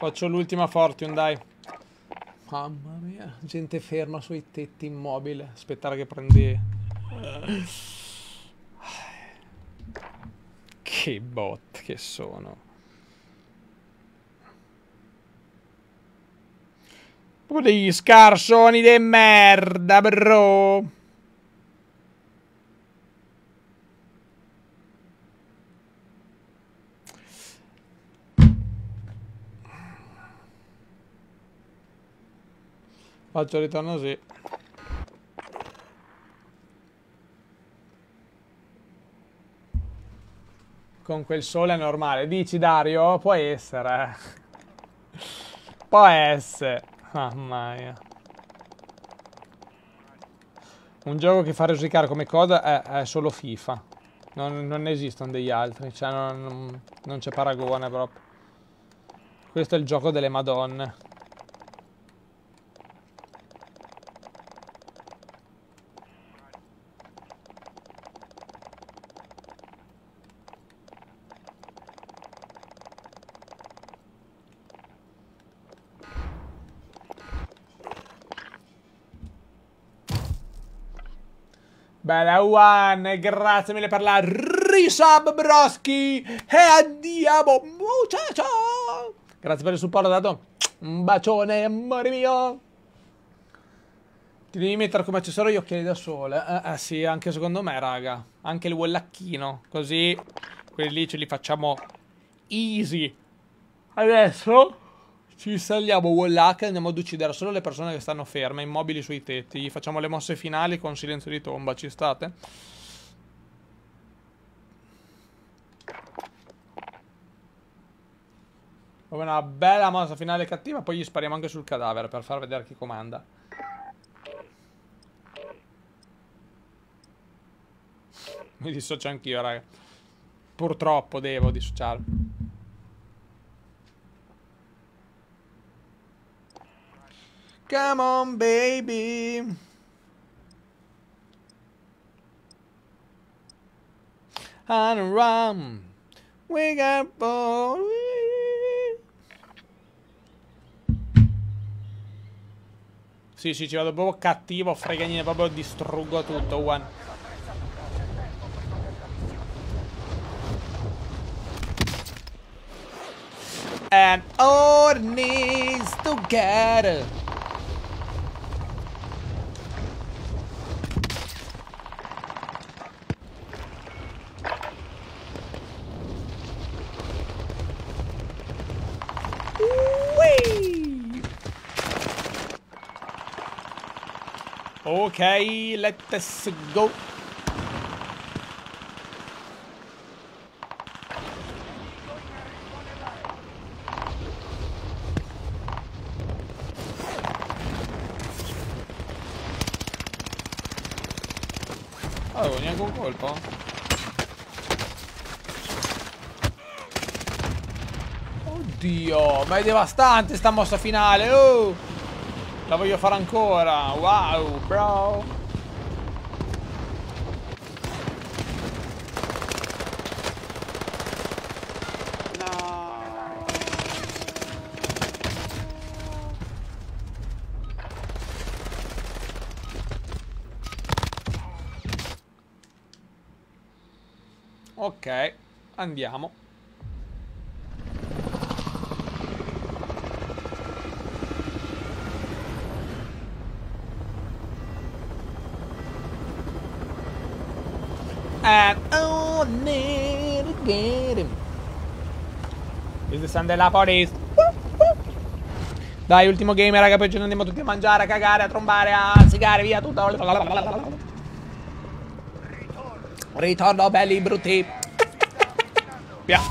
Faccio l'ultima Fortune, dai. Mamma mia, gente ferma sui tetti, immobile. Aspettare che prendi... Che bot che sono. Proprio degli scarsoni de merda, bro. Faccio il ritorno così. Con quel sole è normale. Dici, Dario? Può essere. Può essere. Mamma mia. Un gioco che fa rosicare come cosa è, è solo FIFA. Non, non esistono degli altri. Cioè, non, non, non c'è paragone proprio. Questo è il gioco delle Madonne. Bella One, grazie mille per la risub broski e andiamo muchacho. Grazie per il supporto dato. Un bacione, amore mio. Ti devi mettere come accessorio gli occhiali da sole. Eh, eh sì, anche secondo me, raga. Anche il wallacchino. Così quelli lì ce li facciamo easy. Adesso ci installiamo Wallach e andiamo ad uccidere solo le persone che stanno ferme, immobili sui tetti. Gli facciamo le mosse finali con silenzio di tomba, ci state? Come una bella mossa finale cattiva, poi gli spariamo anche sul cadavere per far vedere chi comanda. Mi dissocio anch'io, raga. Purtroppo devo dissociarmi. Come on, baby. And run. We got bored. Sì, sì, ci vado proprio cattivo, fregagnine, proprio distruggo tutto, one. And all needs together. Ok, let's go. Avevo neanche un colpo. Oddio, ma è devastante sta mossa finale. Oh! La voglio fare ancora. Wow, bro. No. Ok, andiamo. And I need to get him. Is the sun della police? Dai, ultimo game, raga, poi ce ne andiamo tutti a mangiare, a cagare, a trombare, a sigare, via tutto. Ritorno belli brutti. Via.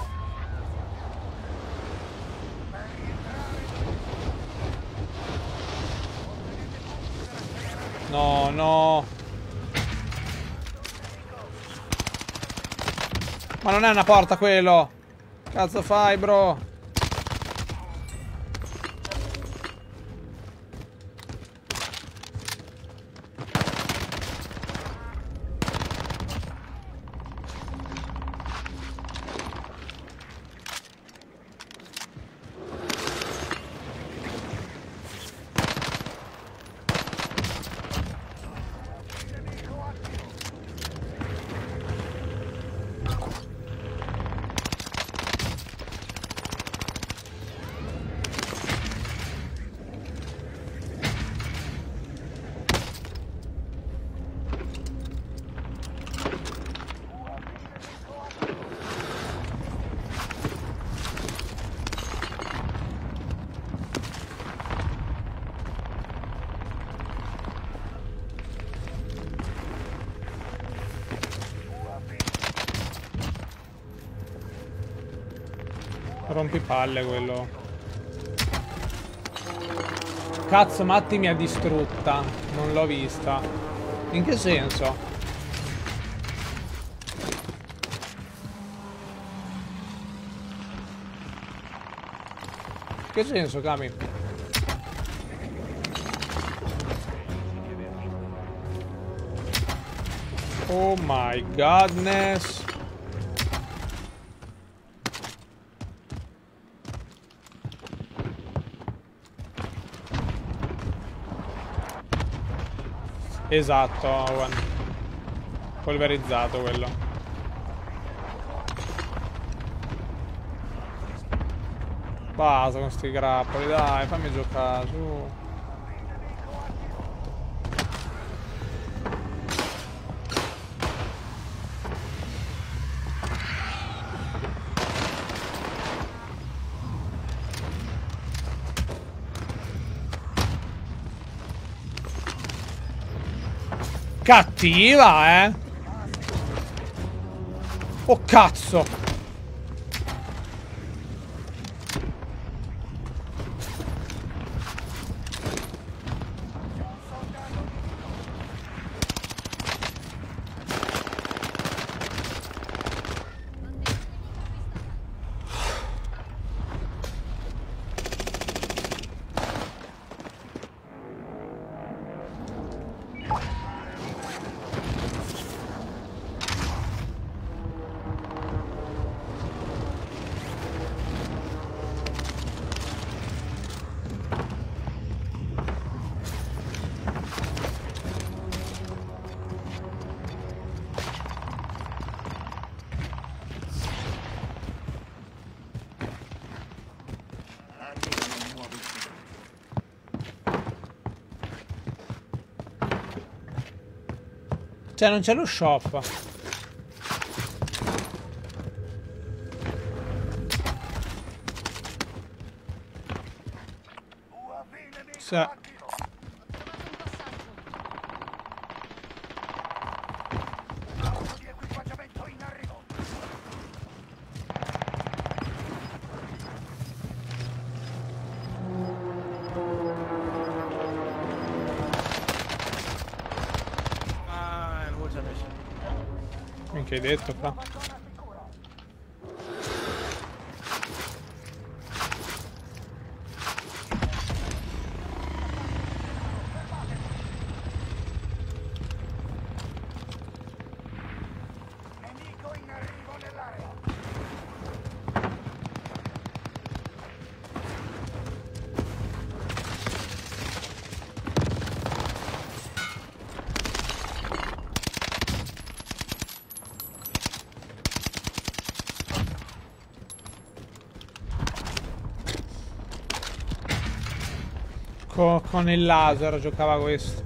No, no. Ma non è una porta quello. Cazzo fai, bro? Rompipalle quello. Cazzo, Matti mi ha distrutta. Non l'ho vista. In che senso? In che senso, Kami? Oh my godness. Esatto, Owen. Polverizzato quello. Basta con sti grappoli, dai, fammi giocare, su. Cattiva, eh? Oh, cazzo! Cioè, non c'è lo shop. Sì. Che hai detto qua? Nemico in arrivo nell'area. Co- con il laser giocava questo.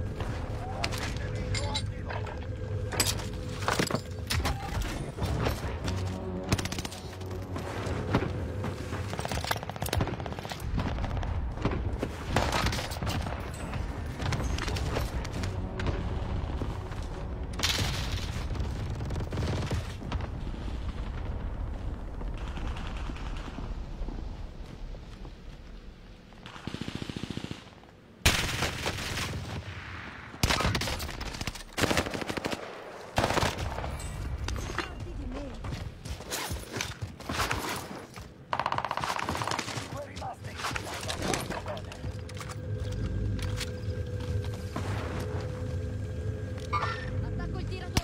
Attacco il tiratore.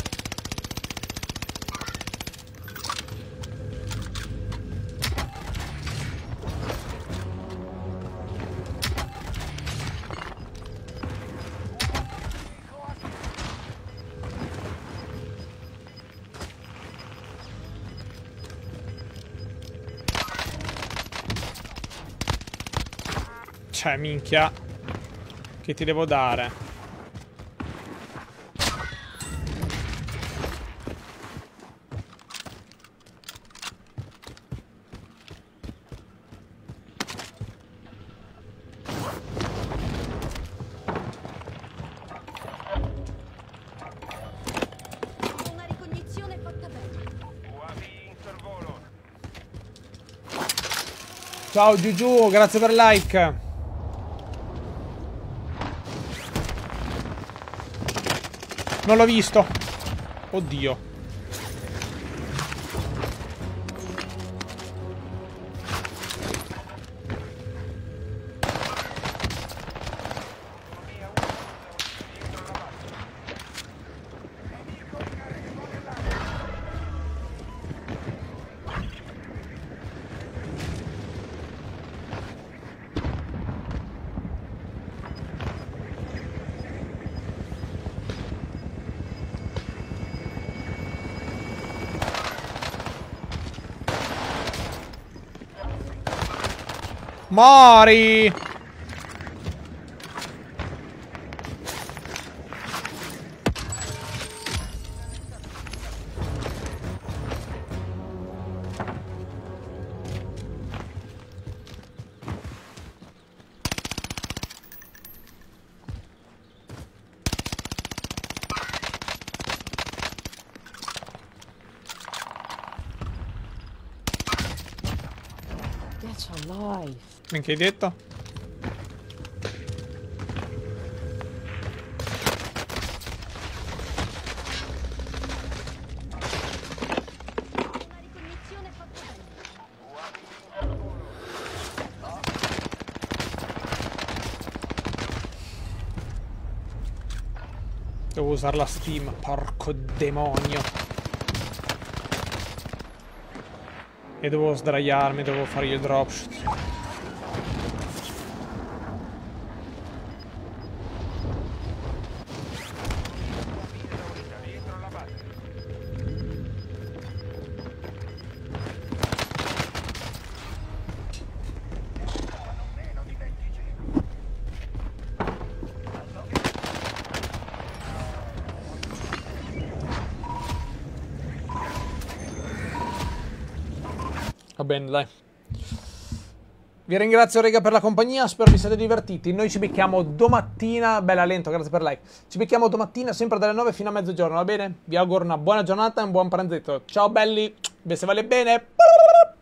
Cioè, minchia. Che ti devo dare? Una ricognizione fatta bene. U A V in sorvolo. Ciao Giugiu, grazie per il like. Non l'ho visto. Oddio. Mori! That's alive. Minchia, hai detto? Una ricognizione fatta bene. Devo usare la Steam, porco demonio. E devo sdraiarmi, devo fare il dropshot. Va bene, dai. Vi ringrazio, raga, per la compagnia. Spero vi siate divertiti. Noi ci becchiamo domattina. Bella lento, grazie per il like. Ci becchiamo domattina, sempre dalle nove fino a mezzogiorno, va bene? Vi auguro una buona giornata e un buon pranzetto. Ciao belli, vi se vale bene.